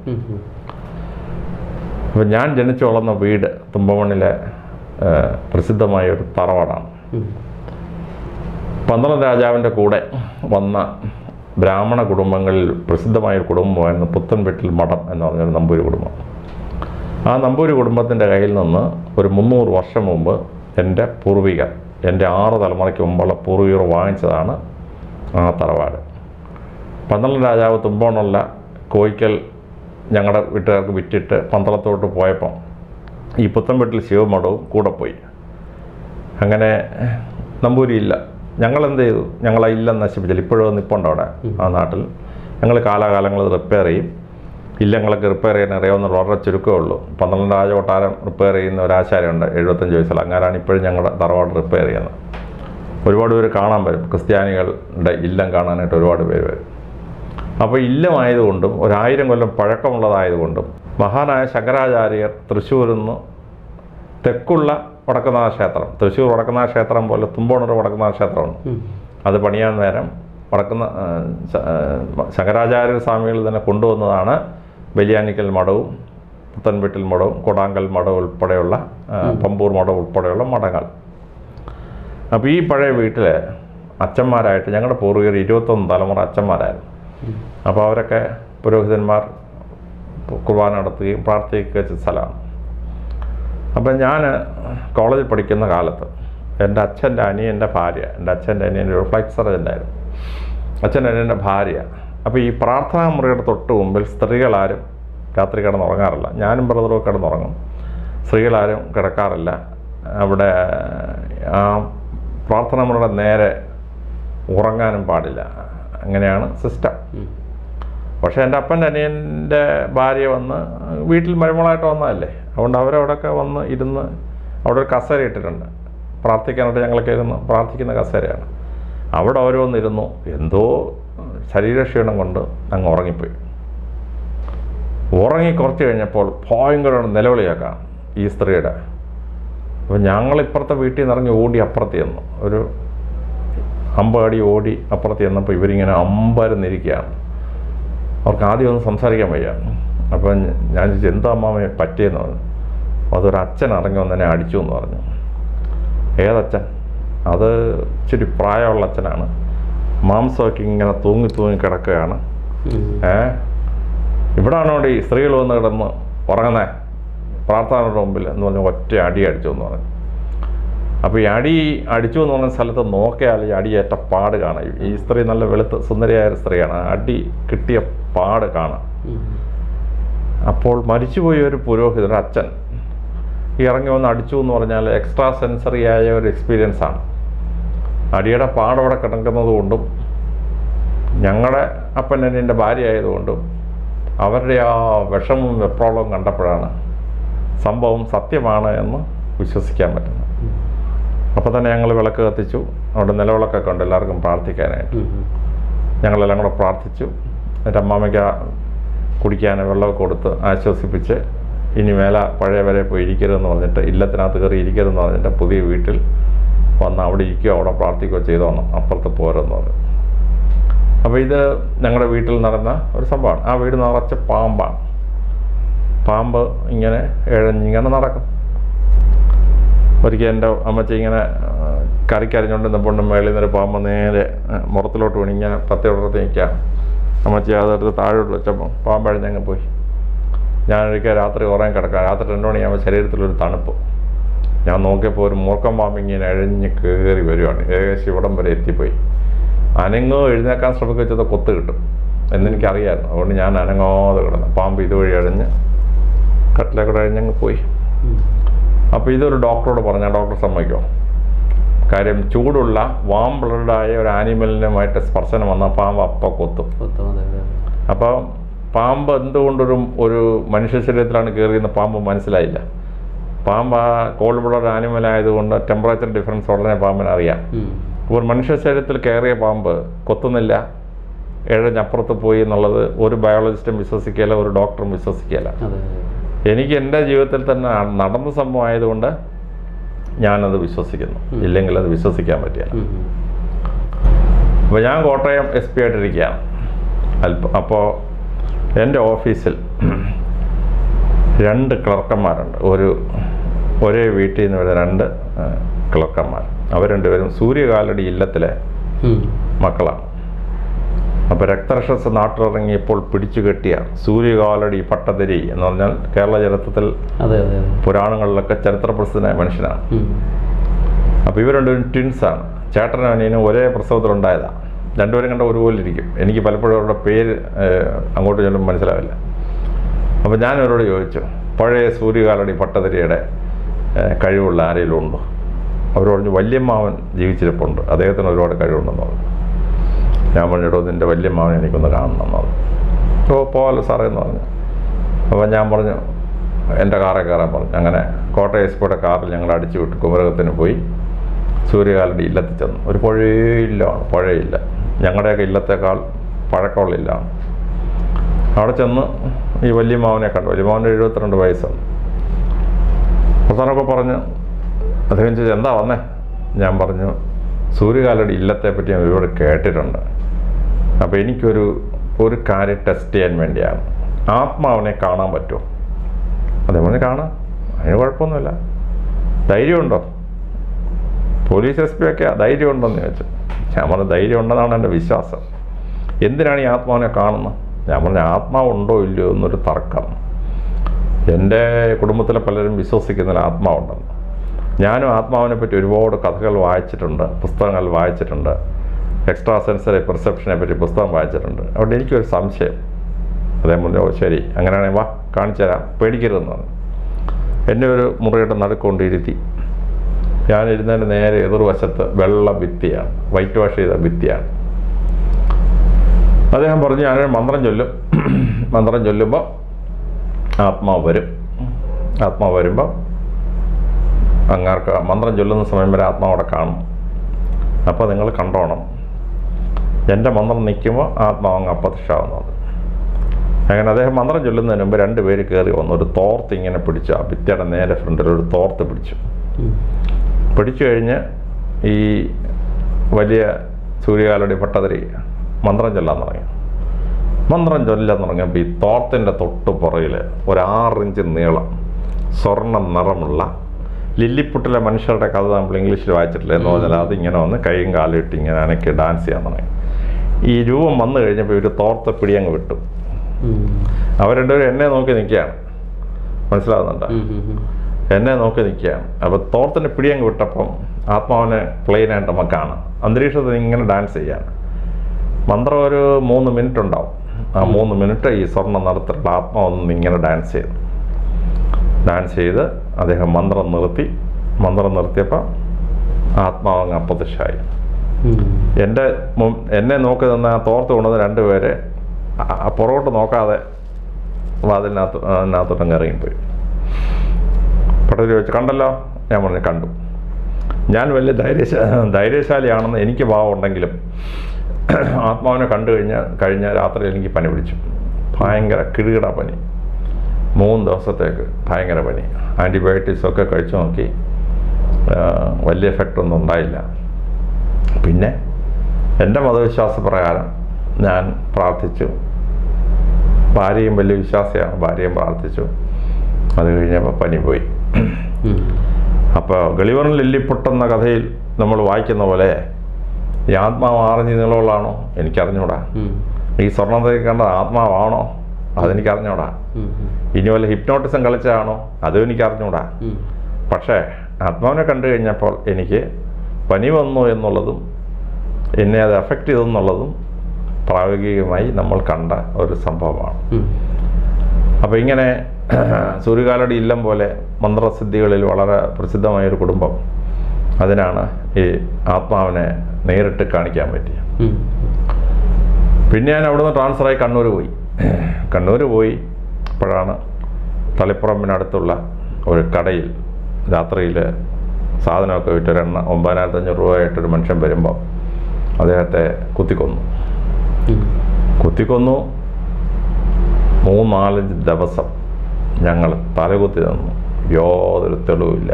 അപ്പം ഞാൻ ജനിച്ചു വളർന്ന വീട് തുമ്പമണ്ണിലെ പ്രസിദ്ധമായ ഒരു തറവാടാണ്. പന്തളം രാജാവിൻ്റെ കൂടെ വന്ന ബ്രാഹ്മണ കുടുംബങ്ങളിൽ പ്രസിദ്ധമായൊരു കുടുംബമായിരുന്നു പുത്തൻവീട്ടിൽ മഠം എന്ന് പറഞ്ഞൊരു നമ്പൂരി കുടുംബം. ആ നമ്പൂരി കുടുംബത്തിൻ്റെ കയ്യിൽ നിന്ന് ഒരു മുന്നൂറ് വർഷം മുമ്പ് എൻ്റെ പൂർവികർ, എൻ്റെ ആറ് തലമുറയ്ക്ക് മുമ്പുള്ള പൂർവികർ വാങ്ങിച്ചതാണ് ആ തറവാട്. പന്തളം രാജാവ് തുമ്പോണുള്ള കോയിക്കൽ ഞങ്ങളുടെ വീട്ടുകാർക്ക് വിറ്റിട്ട് പന്തളത്തോട്ട് പോയപ്പം ഈ പുത്തൻവീട്ടിൽ ശിവമഠവും കൂടെ പോയി. അങ്ങനെ നമ്പൂരിയില്ല. ഞങ്ങളെന്ത് ചെയ്തു, ഞങ്ങളെ ഇല്ലം നശിപ്പിച്ചില്ല. ഇപ്പോഴും നിൽപ്പുണ്ട് അവിടെ ആ നാട്ടിൽ. ഞങ്ങൾ കാലാകാലങ്ങൾ റിപ്പയർ ചെയ്യും. ഇല്ലങ്ങളൊക്കെ റിപ്പയർ ചെയ്യാൻ അറിയാവുന്ന വളരെ ചുരുക്കമേ ഉള്ളൂ. പന്ത്രണ്ട് രാജ കൊട്ടാരം റിപ്പയർ ചെയ്യുന്ന ഒരു ആശാരിയുണ്ട്, എഴുപത്തഞ്ച് വയസ്സുള്ള. അങ്ങനെയാണ് ഇപ്പോഴും ഞങ്ങളുടെ തറവാട് റിപ്പയർ ചെയ്യുന്നത്. ഒരുപാട് പേര് കാണാൻ വരും, ക്രിസ്ത്യാനികളുടെ ഇല്ലം കാണാനായിട്ട് ഒരുപാട് പേര് വരും. അപ്പോൾ ഇല്ലമായതുകൊണ്ടും ഒരായിരം കൊല്ലം പഴക്കമുള്ളതായതുകൊണ്ടും മഹാനായ ശങ്കരാചാര്യർ തൃശ്ശൂരിൽ നിന്ന് തെക്കുള്ള വടക്കുന്നാഥ ക്ഷേത്രം, തൃശ്ശൂർ വടക്കുന്നാഥ ക്ഷേത്രം പോലെ തുമ്പോണൂർ വടക്കുന്നാഥ ക്ഷേത്രമുണ്ട്. അത് പണിയാൻ നേരം വടക്കുന്ന ശങ്കരാചാര്യ സ്വാമികൾ തന്നെ കൊണ്ടുവന്നതാണ് വെലിയാനിക്കൽ മഠവും പുത്തൻവീട്ടിൽ മഠവും കൊടാങ്കൽ മഠം ഉൾപ്പെടെയുള്ള പമ്പൂർ മഠം ഉൾപ്പെടെയുള്ള മഠങ്ങൾ. അപ്പോൾ ഈ പഴയ വീട്ടിൽ അച്ഛന്മാരായിട്ട് ഞങ്ങളുടെ പൂർവികർ ഇരുപത്തൊന്ന് തലമുറ അച്ഛന്മാരായിരുന്നു. അപ്പോൾ അവരൊക്കെ പുരോഹിതന്മാർ കുർബാന നടത്തുകയും പ്രാർത്ഥിക്കുകയും ചെയ്ത സ്ഥലമാണ്. അപ്പം ഞാൻ കോളേജിൽ പഠിക്കുന്ന കാലത്ത് എൻ്റെ അച്ഛൻ്റെ അനിയൻ്റെ ഭാര്യ, എൻ്റെ അച്ഛൻ്റെ അനിയൻ്റെ ഒരു ഫ്ലൈറ്റ് സർജൻ്റായിരുന്നു. അച്ഛൻ്റെ അനിയൻ്റെ ഭാര്യ. അപ്പോൾ ഈ പ്രാർത്ഥനാ മുറിയുടെ തൊട്ട് മുമ്പിൽ സ്ത്രീകളാരും രാത്രി കിടന്നുറങ്ങാറില്ല. ഞാനും ബ്രദറും കിടന്നുറങ്ങും, സ്ത്രീകളാരും കിടക്കാറില്ല. അവിടെ ആ പ്രാർത്ഥനാ മുറിയുടെ നേരെ ഉറങ്ങാനും പാടില്ല. അങ്ങനെയാണ് സിസ്റ്റം. പക്ഷേ എൻ്റെ അപ്പൻ്റെ അനിയൻ്റെ ഭാര്യ വന്ന് വീട്ടിൽ മരുമകളായിട്ട് വന്നതല്ലേ, അതുകൊണ്ട് അവരവിടെയൊക്കെ വന്ന് ഇരുന്ന് അവിടെ ഒരു കസേര ഇട്ടിട്ടുണ്ട്. പ്രാർത്ഥിക്കാനായിട്ട് ഞങ്ങളൊക്കെ ഇരുന്ന് പ്രാർത്ഥിക്കുന്ന കസേരയാണ്. അവിടെ അവർ വന്നിരുന്നു. എന്തോ ശരീരക്ഷീണം കൊണ്ട് അങ്ങ് ഉറങ്ങിപ്പോയി. ഉറങ്ങി കുറച്ച് കഴിഞ്ഞപ്പോൾ ഭയങ്കര നിലവിളിയാക്കാം ഈ സ്ത്രീയുടെ. അപ്പോൾ ഞങ്ങളിപ്പുറത്തെ വീട്ടിൽ നിന്ന് ഇറങ്ങി ഓടി അപ്പുറത്ത് ചെന്നു. ഒരു അമ്പത് അടി ഓടി അപ്പുറത്ത് ചെന്നപ്പോൾ ഇവരിങ്ങനെ അമ്പരന്നിരിക്കുകയാണ്. അവർക്ക് ആദ്യം ഒന്നും സംസാരിക്കാൻ വയ്യ. അപ്പം ഞാൻ ചോദിച്ചു, എന്താ അമ്മാമയെ പറ്റിയെന്ന് പറഞ്ഞു. അതൊരു അച്ഛൻ ഇറങ്ങി വന്നെ അടിച്ചു എന്ന് പറഞ്ഞു. ഏതച്ഛൻ? അത് ഇച്ചിരി പ്രായമുള്ള അച്ഛനാണ്. മാംസമൊക്കെ ഇങ്ങനെ തൂങ്ങി തൂങ്ങി കിടക്കുകയാണ്. ഏ ഇവിടാണോ ഈ സ്ത്രീകൾ വന്ന് കിടന്ന് ഉറങ്ങുന്നേ പ്രാർത്ഥനയുടെ മുമ്പിൽ എന്ന് പറഞ്ഞ് ഒറ്റ അടി അടിച്ചു എന്ന് പറഞ്ഞു. അപ്പോൾ ഈ അടി അടിച്ചു എന്ന് പറഞ്ഞ സ്ഥലത്ത് നോക്കിയാൽ ഈ അടിയേറ്റ പാട് കാണാം. ഈ സ്ത്രീ നല്ല വെളുത്ത് സുന്ദരിയായ ഒരു സ്ത്രീയാണ്. അടി കിട്ടിയ പാട് കാണാം. അപ്പോൾ മരിച്ചുപോയ ഒരു പുരോഹിതൻ അച്ഛൻ ഇറങ്ങി വന്ന് അടിച്ചു എന്ന് പറഞ്ഞാൽ എക്സ്ട്രാ സെൻസറി ആയ ഒരു എക്സ്പീരിയൻസ് ആണ്. അടിയുടെ പാടവിടെ കിടക്കുന്നത് കൊണ്ടും ഞങ്ങളുടെ അപ്പൻ എൻ്റെ ഭാര്യ ആയതുകൊണ്ടും അവരുടെ ആ വിഷമവും വെപ്രാളവും കണ്ടപ്പോഴാണ് സംഭവം സത്യമാണ് എന്ന് വിശ്വസിക്കാൻ പറ്റുന്നത്. അപ്പോൾ തന്നെ ഞങ്ങൾ വിളക്ക് കത്തിച്ചു. അവിടെ നിലവിളക്കൊക്കെ ഉണ്ട് എല്ലാവർക്കും പ്രാർത്ഥിക്കാനായിട്ട്. ഞങ്ങളെല്ലാം കൂടെ പ്രാർത്ഥിച്ചു. എൻ്റെ അമ്മാമ്മയ്ക്ക് കുടിക്കാൻ വെള്ളമൊക്കെ കൊടുത്ത് ആശ്വസിപ്പിച്ച് ഇനി മേലെ പഴയ വരെ പോയി ഇരിക്കരുതെന്ന് പറഞ്ഞിട്ട്, ഇല്ലത്തിനകത്ത് കയറി ഇരിക്കരുതെന്ന് പറഞ്ഞിട്ട് പുതിയ വീട്ടിൽ വന്ന് അവിടെ ഇരിക്കുകയോ അവിടെ പ്രാർത്ഥിക്കുകയോ ചെയ്തോണം, അപ്പുറത്ത് പോരെന്ന് പറഞ്ഞു. അപ്പോൾ ഇത് ഞങ്ങളുടെ വീട്ടിൽ നടന്ന ഒരു സംഭവമാണ്. ആ വീട് നിറച്ച് പാമ്പാണ്. പാമ്പ് ഇങ്ങനെ ഇഴഞ്ഞിങ്ങനെ നടക്കും. ഒരിക്കൽ എൻ്റെ അമ്മച്ചി ഇങ്ങനെ കറിക്കരിഞ്ഞുകൊണ്ട് നിൽപ്പുണ്ട്. മേളിൽ നിന്നൊരു പാമ്പ് നേരെ മുറത്തിലോട്ട് വീണ് ഇങ്ങനെ പത്തി ഉടർത്തി നിൽക്കാം. അമ്മച്ചി അതെടുത്ത് താഴോട്ട് വെച്ചപ്പോൾ പാമ്പ് അഴിഞ്ഞങ്ങ് പോയി. ഞാനൊരിക്കൽ രാത്രി ഉറങ്ങി കിടക്കാം. രാത്രി രണ്ട് മണിയാകുമ്പോൾ ശരീരത്തിലൊരു തണുപ്പ്. ഞാൻ നോക്കിയപ്പോൾ ഒരു മൂർക്കം പാമ്പ് ഇങ്ങനെ അഴിഞ്ഞ് കയറി വരുവാണ്. ഏകദേശം ഇവിടം വരെ എത്തിപ്പോയി. അനങ്ങോ എഴുന്നേക്കാൻ ശ്രമിച്ചത് കൊത്ത് കിട്ടും എന്നെനിക്കറിയാമായിരുന്നു. അതുകൊണ്ട് ഞാൻ അനങ്ങാതെ കിടന്നു. പാമ്പ് ഇതുവഴി അഴിഞ്ഞ് കട്ടിലേക്കൂടെ അഴിഞ്ഞങ്ങ് പോയി. അപ്പോൾ ഇതൊരു ഡോക്ടറോട് പറഞ്ഞാൽ ഡോക്ടർ സമ്മതിക്കുമോ? കാര്യം ചൂടുള്ള വാം ബ്ലഡായ ഒരു ആനിമലിനുമായിട്ട് സ്പർശനം വന്നാൽ പാമ്പ് അപ്പം കൊത്തും. അപ്പോൾ പാമ്പ് എന്തുകൊണ്ടൊരു ഒരു മനുഷ്യ ശരീരത്തിലാണ് കയറിയെന്ന് പാമ്പ് മനസ്സിലായില്ല. പാമ്പ് ആ കോൾഡ് ബ്ലഡ് ആനിമൽ ആയതുകൊണ്ട് ടെമ്പറേച്ചർ ഡിഫറൻസ് ഉടനെ പാമ്പിന് അറിയാം. ഒരു മനുഷ്യ ശരീരത്തിൽ കയറിയ പാമ്പ് കൊത്തുന്നില്ല, ഏഴഞ്ഞപ്പുറത്ത് പോയി എന്നുള്ളത് ഒരു ബയോളജിസ്റ്റും വിശ്വസിക്കുകയില്ല, ഒരു ഡോക്ടറും വിശ്വസിക്കുകയില്ല. എനിക്ക് എൻ്റെ ജീവിതത്തിൽ തന്നെ നടന്ന സംഭവം ആയതുകൊണ്ട് ഞാനത് വിശ്വസിക്കുന്നു. ഇല്ലെങ്കിൽ അത് വിശ്വസിക്കാൻ പറ്റില്ല. അപ്പോൾ ഞാൻ കോട്ടയം എസ് പി ആയിട്ടിരിക്കുകയാണ്. അല്പം അപ്പോൾ എൻ്റെ ഓഫീസിൽ രണ്ട് ക്ലർക്കന്മാരുണ്ട്. ഒരു ഒരേ വീട്ടിൽ നിന്ന് വരുന്ന രണ്ട് ക്ലർക്കന്മാർ. അവർ രണ്ടുപേരും സൂര്യകാലടി ഇല്ലത്തിലെ മക്കളാണ്. അപ്പോൾ രക്തരക്ഷസ് നാട്ടിലിറങ്ങിയപ്പോൾ പിടിച്ചു കെട്ടിയ സൂര്യകാലടി പട്ടതിരി എന്ന് പറഞ്ഞാൽ കേരള ചരിത്രത്തിൽ പുരാണങ്ങളിലൊക്കെ ചരിത്രപ്രസിദ്ധനായ മനുഷ്യനാണ്. അപ്പോൾ ഇവർ രണ്ടുപേരും ട്വിൻസാണ്. ചേട്ടനും അനിയനും ഒരേ പ്രസവത്തിലുണ്ടായതാണ്. രണ്ടുപേരും കണ്ട ഒരുപോലെ ഇരിക്കും. എനിക്ക് പലപ്പോഴും അവരുടെ പേര് അങ്ങോട്ട് ചെല്ലുമ്പോൾ മനസ്സിലാവില്ല. അപ്പോൾ ഞാൻ അവരോട് ചോദിച്ചു, പഴയ സൂര്യകാലടി പട്ടതിരിയുടെ കഴിവുള്ള ആരെങ്കിലും ഉണ്ടോ? അവർ പറഞ്ഞു, വല്യമ്മാവൻ ജീവിച്ചിരിപ്പുണ്ട്, അദ്ദേഹത്തിന് ഒരുപാട് കഴിവുണ്ടെന്ന് പറഞ്ഞു. ഞാൻ പറഞ്ഞിട്ടോ, നിൻ്റെ വല്യമ്മാവൻ എനിക്കൊന്ന് കാണണം എന്ന് പറഞ്ഞു. ഓ പോകാമല്ലോ സാറേ എന്ന് പറഞ്ഞു. അപ്പോൾ ഞാൻ പറഞ്ഞു എൻ്റെ കാറിൽ കയറാൻ പറഞ്ഞു. അങ്ങനെ കോട്ടയം എസ് പിയുടെ കാറിൽ ഞങ്ങൾ അടിച്ചു വിട്ട് കുമരകത്തിന് പോയി സൂര്യകാലടി ഇല്ലത്തിൽ ചെന്നു. ഒരു പുഴയില്ലാണ്, പുഴയില്ല, ഞങ്ങളുടെയൊക്കെ ഇല്ലത്തേക്കാൾ പഴക്കമുള്ള ഇല്ലാണ്. അവിടെ ചെന്ന് ഈ വല്യമാവനെ കണ്ടു. വല്യമാവൻ്റെ എഴുപത്തിരണ്ട് വയസ്സാണ്. അവസാനമൊക്കെ പറഞ്ഞ് അദ്ദേഹം ചോദിച്ചു എന്താ വന്നേ? ഞാൻ പറഞ്ഞു സൂര്യകാലടി ഇല്ലത്തെ പറ്റി ഞാൻ ഒരുപാട് കേട്ടിട്ടുണ്ട്. അപ്പോൾ എനിക്കൊരു ഒരു കാര്യം ടെസ്റ്റ് ചെയ്യാൻ വേണ്ടിയാണ്. ആത്മാവിനെ കാണാൻ പറ്റുമോ? അതേപോലെ കാണാം, അതിന് കുഴപ്പമൊന്നുമില്ല. ധൈര്യമുണ്ടോ? പോലീസ് എസ് പി ഒക്കെ ധൈര്യമുണ്ടോയെന്ന് ചോദിച്ചു. ഞാൻ പറഞ്ഞു ധൈര്യം ഉണ്ടെന്നാണ് എൻ്റെ വിശ്വാസം. എന്തിനാണ് ഈ ആത്മാവിനെ കാണുന്നത്? ഞാൻ പറഞ്ഞു ആത്മാവുണ്ടോ ഇല്ലയോ എന്നൊരു തർക്കം. എൻ്റെ കുടുംബത്തിലെ പലരും വിശ്വസിക്കുന്നതിൽ ആത്മാവുണ്ടെന്ന്. ഞാനും ആത്മാവിനെ പറ്റി ഒരുപാട് കഥകൾ വായിച്ചിട്ടുണ്ട്, പുസ്തകങ്ങൾ വായിച്ചിട്ടുണ്ട്, എക്സ്ട്രാ സെൻസറി പെർസെപ്ഷനെ പറ്റി പുസ്തകം വായിച്ചിട്ടുണ്ട്. അതുകൊണ്ട് എനിക്കൊരു സംശയം. അദ്ദേഹം പറഞ്ഞു ഓ ശരി, അങ്ങനെയാണെങ്കിൽ വാ കാണിച്ചു തരാം, പേടിക്കരുതെന്ന് പറഞ്ഞു. എന്നെ ഒരു മുറിയുടെ നടുക്കൊണ്ടിരുത്തി. ഞാനിരുന്നതിൻ്റെ നേരെ എതിർവശത്ത് വെള്ള ഭിത്തിയാണ്, വൈറ്റ് വാഷ് ചെയ്ത ഭിത്തിയാണ്. അദ്ദേഹം പറഞ്ഞു ഞാനൊരു മന്ത്രം ചൊല്ലും, മന്ത്രം ചൊല്ലുമ്പോൾ ആത്മാവ് വരും. ആത്മാവ് വരുമ്പോൾ അങ്ങാർക്ക് മന്ത്രം ചൊല്ലുന്ന സമയം വരെ ആത്മാവോടെ കാണും. അപ്പോൾ നിങ്ങൾ കണ്ടോണം, എൻ്റെ മന്ത്രം നിൽക്കുമ്പോൾ ആത്മാവ് അങ്ങ് അപ്രത്യക്ഷമാവുന്നത്. അങ്ങനെ അദ്ദേഹം മന്ത്രം ചൊല്ലുന്നതിന് മുമ്പ് രണ്ട് പേര് കയറി വന്നു. ഒരു തോർത്ത് ഇങ്ങനെ പിടിച്ചു, ആ ഭിത്തിയുടെ നേരെ ഫ്രണ്ടിൽ ഒരു തോർത്ത് പിടിച്ചു. പിടിച്ചു കഴിഞ്ഞ് ഈ വലിയ സൂര്യകാലടി ഭട്ടതിരി മന്ത്രം ചൊല്ലാൻ തുടങ്ങി. മന്ത്രം ചൊല്ലാൻ തുടങ്ങിയപ്പോൾ ഈ തോർത്തിൻ്റെ തൊട്ട് പുറകിൽ ഒരു ആറിഞ്ച് നീളം സ്വർണ്ണ നിറമുള്ള ലില്ലിപ്പുട്ടിലെ മനുഷ്യരുടെ കഥ നമ്മൾ ഇംഗ്ലീഷിൽ വായിച്ചിട്ടില്ല എന്ന് പറഞ്ഞാൽ അതിങ്ങനെ വന്ന് കൈയും കാലും ഇട്ട് ഇങ്ങനെ അനക്കി ഡാൻസ് ചെയ്യാൻ തുടങ്ങി. ഈ രൂപം വന്നു കഴിഞ്ഞപ്പോൾ ഇവർ തോർത്ത പിടിയങ്ങ് വിട്ടു. അവർ രണ്ടുപേരും എന്നെ നോക്കി നിൽക്കുകയാണ്, മനസ്സിലാകുന്നുണ്ട്, എന്നെ നോക്കി നിൽക്കുകയാണ്. അപ്പോൾ തോർത്തിൻ്റെ പിടിയങ്ങ് വിട്ടപ്പം ആത്മാവിനെ പ്ലെയിനായിട്ട് നമുക്ക് കാണാം. അന്തരീക്ഷത്തിൽ ഇങ്ങനെ ഡാൻസ് ചെയ്യാണ്. മന്ത്രം ഒരു മൂന്ന് മിനിറ്റ് ഉണ്ടാവും. ആ മൂന്ന് മിനിറ്റ് ഈ സ്വർണ്ണ നിറത്തിലുള്ള ആത്മാവൊന്നും ഇങ്ങനെ ഡാൻസ് ചെയ്തു. ഡാൻസ് ചെയ്ത് അദ്ദേഹം മന്ത്രം നിർത്തി. മന്ത്രം നിർത്തിയപ്പോൾ ആത്മാവ് അങ്ങ് അപ്രത്യക്ഷമായി. എൻ്റെ എന്നെ നോക്കി നിന്ന് ആ തോർത്ത് കൊണ്ടുവന്ന രണ്ടുപേരെ പുറകോട്ട് നോക്കാതെ വാതിലിനകത്ത് അതിനകത്തോട്ടങ്ങ് ഇറങ്ങിപ്പോയി. പട്ടത്തിൽ ചോദിച്ചു കണ്ടല്ലോ? ഞാൻ പറഞ്ഞു കണ്ടു. ഞാൻ വലിയ ധൈര്യശാ ധൈര്യശാലിയാണെന്ന് എനിക്ക് ഭാവമുണ്ടെങ്കിലും ആത്മാവിനെ കണ്ടു കഴിഞ്ഞാൽ കഴിഞ്ഞ രാത്രി എനിക്ക് പനി പിടിച്ചു. ഭയങ്കര കിടുകിട പനി, മൂന്ന് ദിവസത്തേക്ക് ഭയങ്കര പനി. ആൻറ്റിബയോട്ടിക്സൊക്കെ കഴിച്ചു നോക്കി, വലിയ എഫക്റ്റ് ഒന്നും ഉണ്ടായില്ല. പിന്നെ എൻ്റെ മതവിശ്വാസ പ്രകാരം ഞാൻ പ്രാർത്ഥിച്ചു. ഭാര്യയും വലിയ വിശ്വാസിയാണ്, ഭാര്യയും പ്രാർത്ഥിച്ചു. അത് കഴിഞ്ഞപ്പോൾ പനി പോയി. അപ്പോൾ ഗളിവറിൽ ലില്ലിപ്പൊട്ടെന്ന കഥയിൽ നമ്മൾ വായിക്കുന്ന പോലെ ഈ ആത്മാവ് ആറിഞ്ഞ് നീളമുള്ളതാണോ എനിക്കറിഞ്ഞൂടാ. ഈ സ്വർണ്ണത്തിൽ കണ്ട ആത്മാവാണോ അതെനിക്കറിഞ്ഞൂടാ. ഇനി വല്ല ഹിപ്നോട്ടിസം കളിച്ചതാണോ അതും എനിക്കറിഞ്ഞൂടാ. പക്ഷേ ആത്മാവിനെ കണ്ടു കഴിഞ്ഞപ്പോൾ എനിക്ക് പനി വന്നു എന്നുള്ളതും എന്നെ അത് എഫക്റ്റ് ചെയ്തെന്നുള്ളതും പ്രായോഗികമായി നമ്മൾ കണ്ട ഒരു സംഭവമാണ്. അപ്പോൾ ഇങ്ങനെ സൂര്യകാലടി ഇല്ലം പോലെ മന്ത്രസിദ്ധികളിൽ വളരെ പ്രസിദ്ധമായൊരു കുടുംബം, അതിനാണ് ഈ ആത്മാവിനെ നേരിട്ട് കാണിക്കാൻ പറ്റിയത്. പിന്നെ ഞാൻ അവിടുന്ന് ട്രാൻസ്ഫറായി കണ്ണൂർ പോയി. കണ്ണൂർ പോയി അപ്പോഴാണ് തളിപ്പറമ്പിനടുത്തുള്ള ഒരു കടയിൽ രാത്രിയിൽ സാധനമൊക്കെ വിറ്റ് ഒരു എണ്ണ ഒമ്പതിനായിരത്തി അഞ്ഞൂറ് രൂപയായിട്ടൊരു മനുഷ്യൻ വരുമ്പോൾ അദ്ദേഹത്തെ കുത്തിക്കൊന്നു. കുത്തിക്കൊന്നു മൂന്നാലഞ്ച് ദിവസം ഞങ്ങൾ തലകുത്തി നിന്നു. യാതൊരു തെളിവില്ല.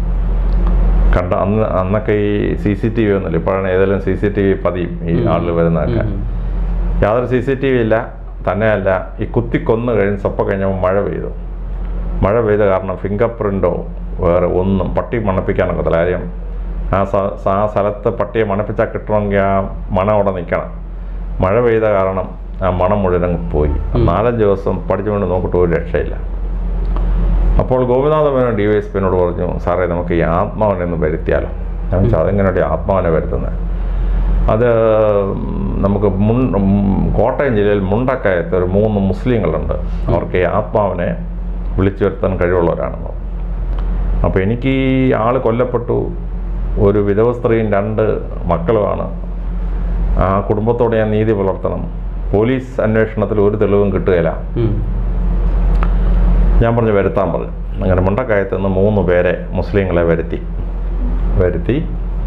കണ്ട അന്ന് അന്നൊക്കെ ഈ സി സി ടി വി ഒന്നുമില്ല. ഇപ്പോഴാണ് ഏതെങ്കിലും സി സി ടി വി പതിയും ഈ ആളിൽ വരുന്നതൊക്കെ. യാതൊരു സി സി ടി വി ഇല്ല. തന്നെയല്ല, ഈ കുത്തിക്കൊന്നു കഴിഞ്ഞ് സ്വപ്പം കഴിഞ്ഞപ്പോൾ മഴ പെയ്തു. മഴ പെയ്ത കാരണം ഫിംഗർ പ്രിൻ്റോ വേറെ ഒന്നും പട്ടി മണപ്പിക്കാനൊക്കത്തില്ല. കാര്യം ആ ആ സ്ഥലത്ത് പട്ടിയെ മണപ്പിച്ചാൽ കിട്ടണമെങ്കിൽ ആ മണം അവിടെ നിൽക്കണം. മഴ പെയ്ത കാരണം ആ മണം മുഴുവൻ പോയി. നാലഞ്ച് ദിവസം പഠിച്ചുകൊണ്ട് നോക്കിയിട്ട് ഒരു രക്ഷയില്ല. അപ്പോൾ Gopinatha Menon D Y S പിന്നോട് പറഞ്ഞു, സാറേ നമുക്ക് ഈ ആത്മാവിനെ ഒന്ന് വരുത്തിയാലോ. ഞാൻ വെച്ചാൽ അതെങ്ങനെയാണ് ആത്മാവിനെ വരുത്തുന്നത്? അത് നമുക്ക് മുൻ കോട്ടയം ജില്ലയിൽ മുണ്ടക്കയത്ത് ഒരു മൂന്ന് മുസ്ലിങ്ങളുണ്ട്. അവർക്ക് ഈ ആത്മാവിനെ വിളിച്ചു വരുത്താൻ കഴിവുള്ളവരാണെന്ന്. അപ്പോൾ എനിക്ക് ഈ ആൾ കൊല്ലപ്പെട്ടു, ഒരു വിധവ സ്ത്രീയും രണ്ട് മക്കളുമാണ്. ആ കുടുംബത്തോട് ഞാൻ നീതി പുലർത്തണം. പോലീസ് അന്വേഷണത്തിൽ ഒരു തെളിവും കിട്ടുകയില്ല. ഞാൻ പറഞ്ഞു വരുത്താൻ പറഞ്ഞു. അങ്ങനെ മുണ്ടക്കയത്ത് നിന്ന് മൂന്ന് പേരെ മുസ്ലിങ്ങളെ വരുത്തി വരുത്തി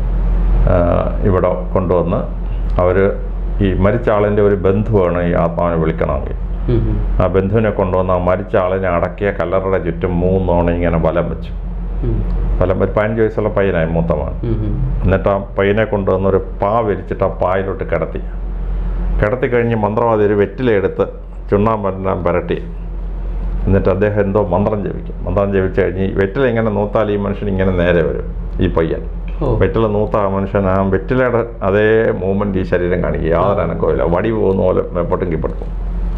ഇവിടെ കൊണ്ടുവന്ന് അവർ ഈ മരിച്ച ആളിൻ്റെ ഒരു ബന്ധുവാണ് ഈ ആത്മാവിനെ വിളിക്കണമെങ്കിൽ. ആ ബന്ധുവിനെ കൊണ്ടുവന്ന് ആ മരിച്ച ആളിനെ അടക്കിയ കല്ലറയുടെ ചുറ്റും മൂന്നോണം ഇങ്ങനെ വലം വെച്ചു. വലം വെച്ച് പതിനഞ്ച് വയസ്സുള്ള പയ്യനായി മൂത്തമാണ്. എന്നിട്ട് ആ പയ്യനെ കൊണ്ടുവന്ന് ഒരു പാ വിരിച്ചിട്ട് ആ പായിലോട്ട് കിടത്തി കിടത്തി കഴിഞ്ഞ് മന്ത്രവാദി ഒരു വെറ്റിലെടുത്ത് ചുണ്ണാമ്പെല്ലാം പുരട്ടി. എന്നിട്ട് അദ്ദേഹം എന്തോ മന്ത്രം ജപിക്കും. മന്ത്രം ജപിച്ച് കഴിഞ്ഞ് വെറ്റില ഇങ്ങനെ നൂത്താൽ ഈ മനുഷ്യൻ ഇങ്ങനെ നേരെ വരും. ഈ പയ്യൻ വെറ്റില നൂത്ത ആ മനുഷ്യൻ ആ വെറ്റിലയുടെ അതേ മൂവ്മെൻറ്റ് ഈ ശരീരം കാണിക്കുക. യാതൊരു അനക്കമില്ല. വടി പോകുന്ന പോലെ മേപ്പോട്ടും കീഴ്പ്പെടുത്തും.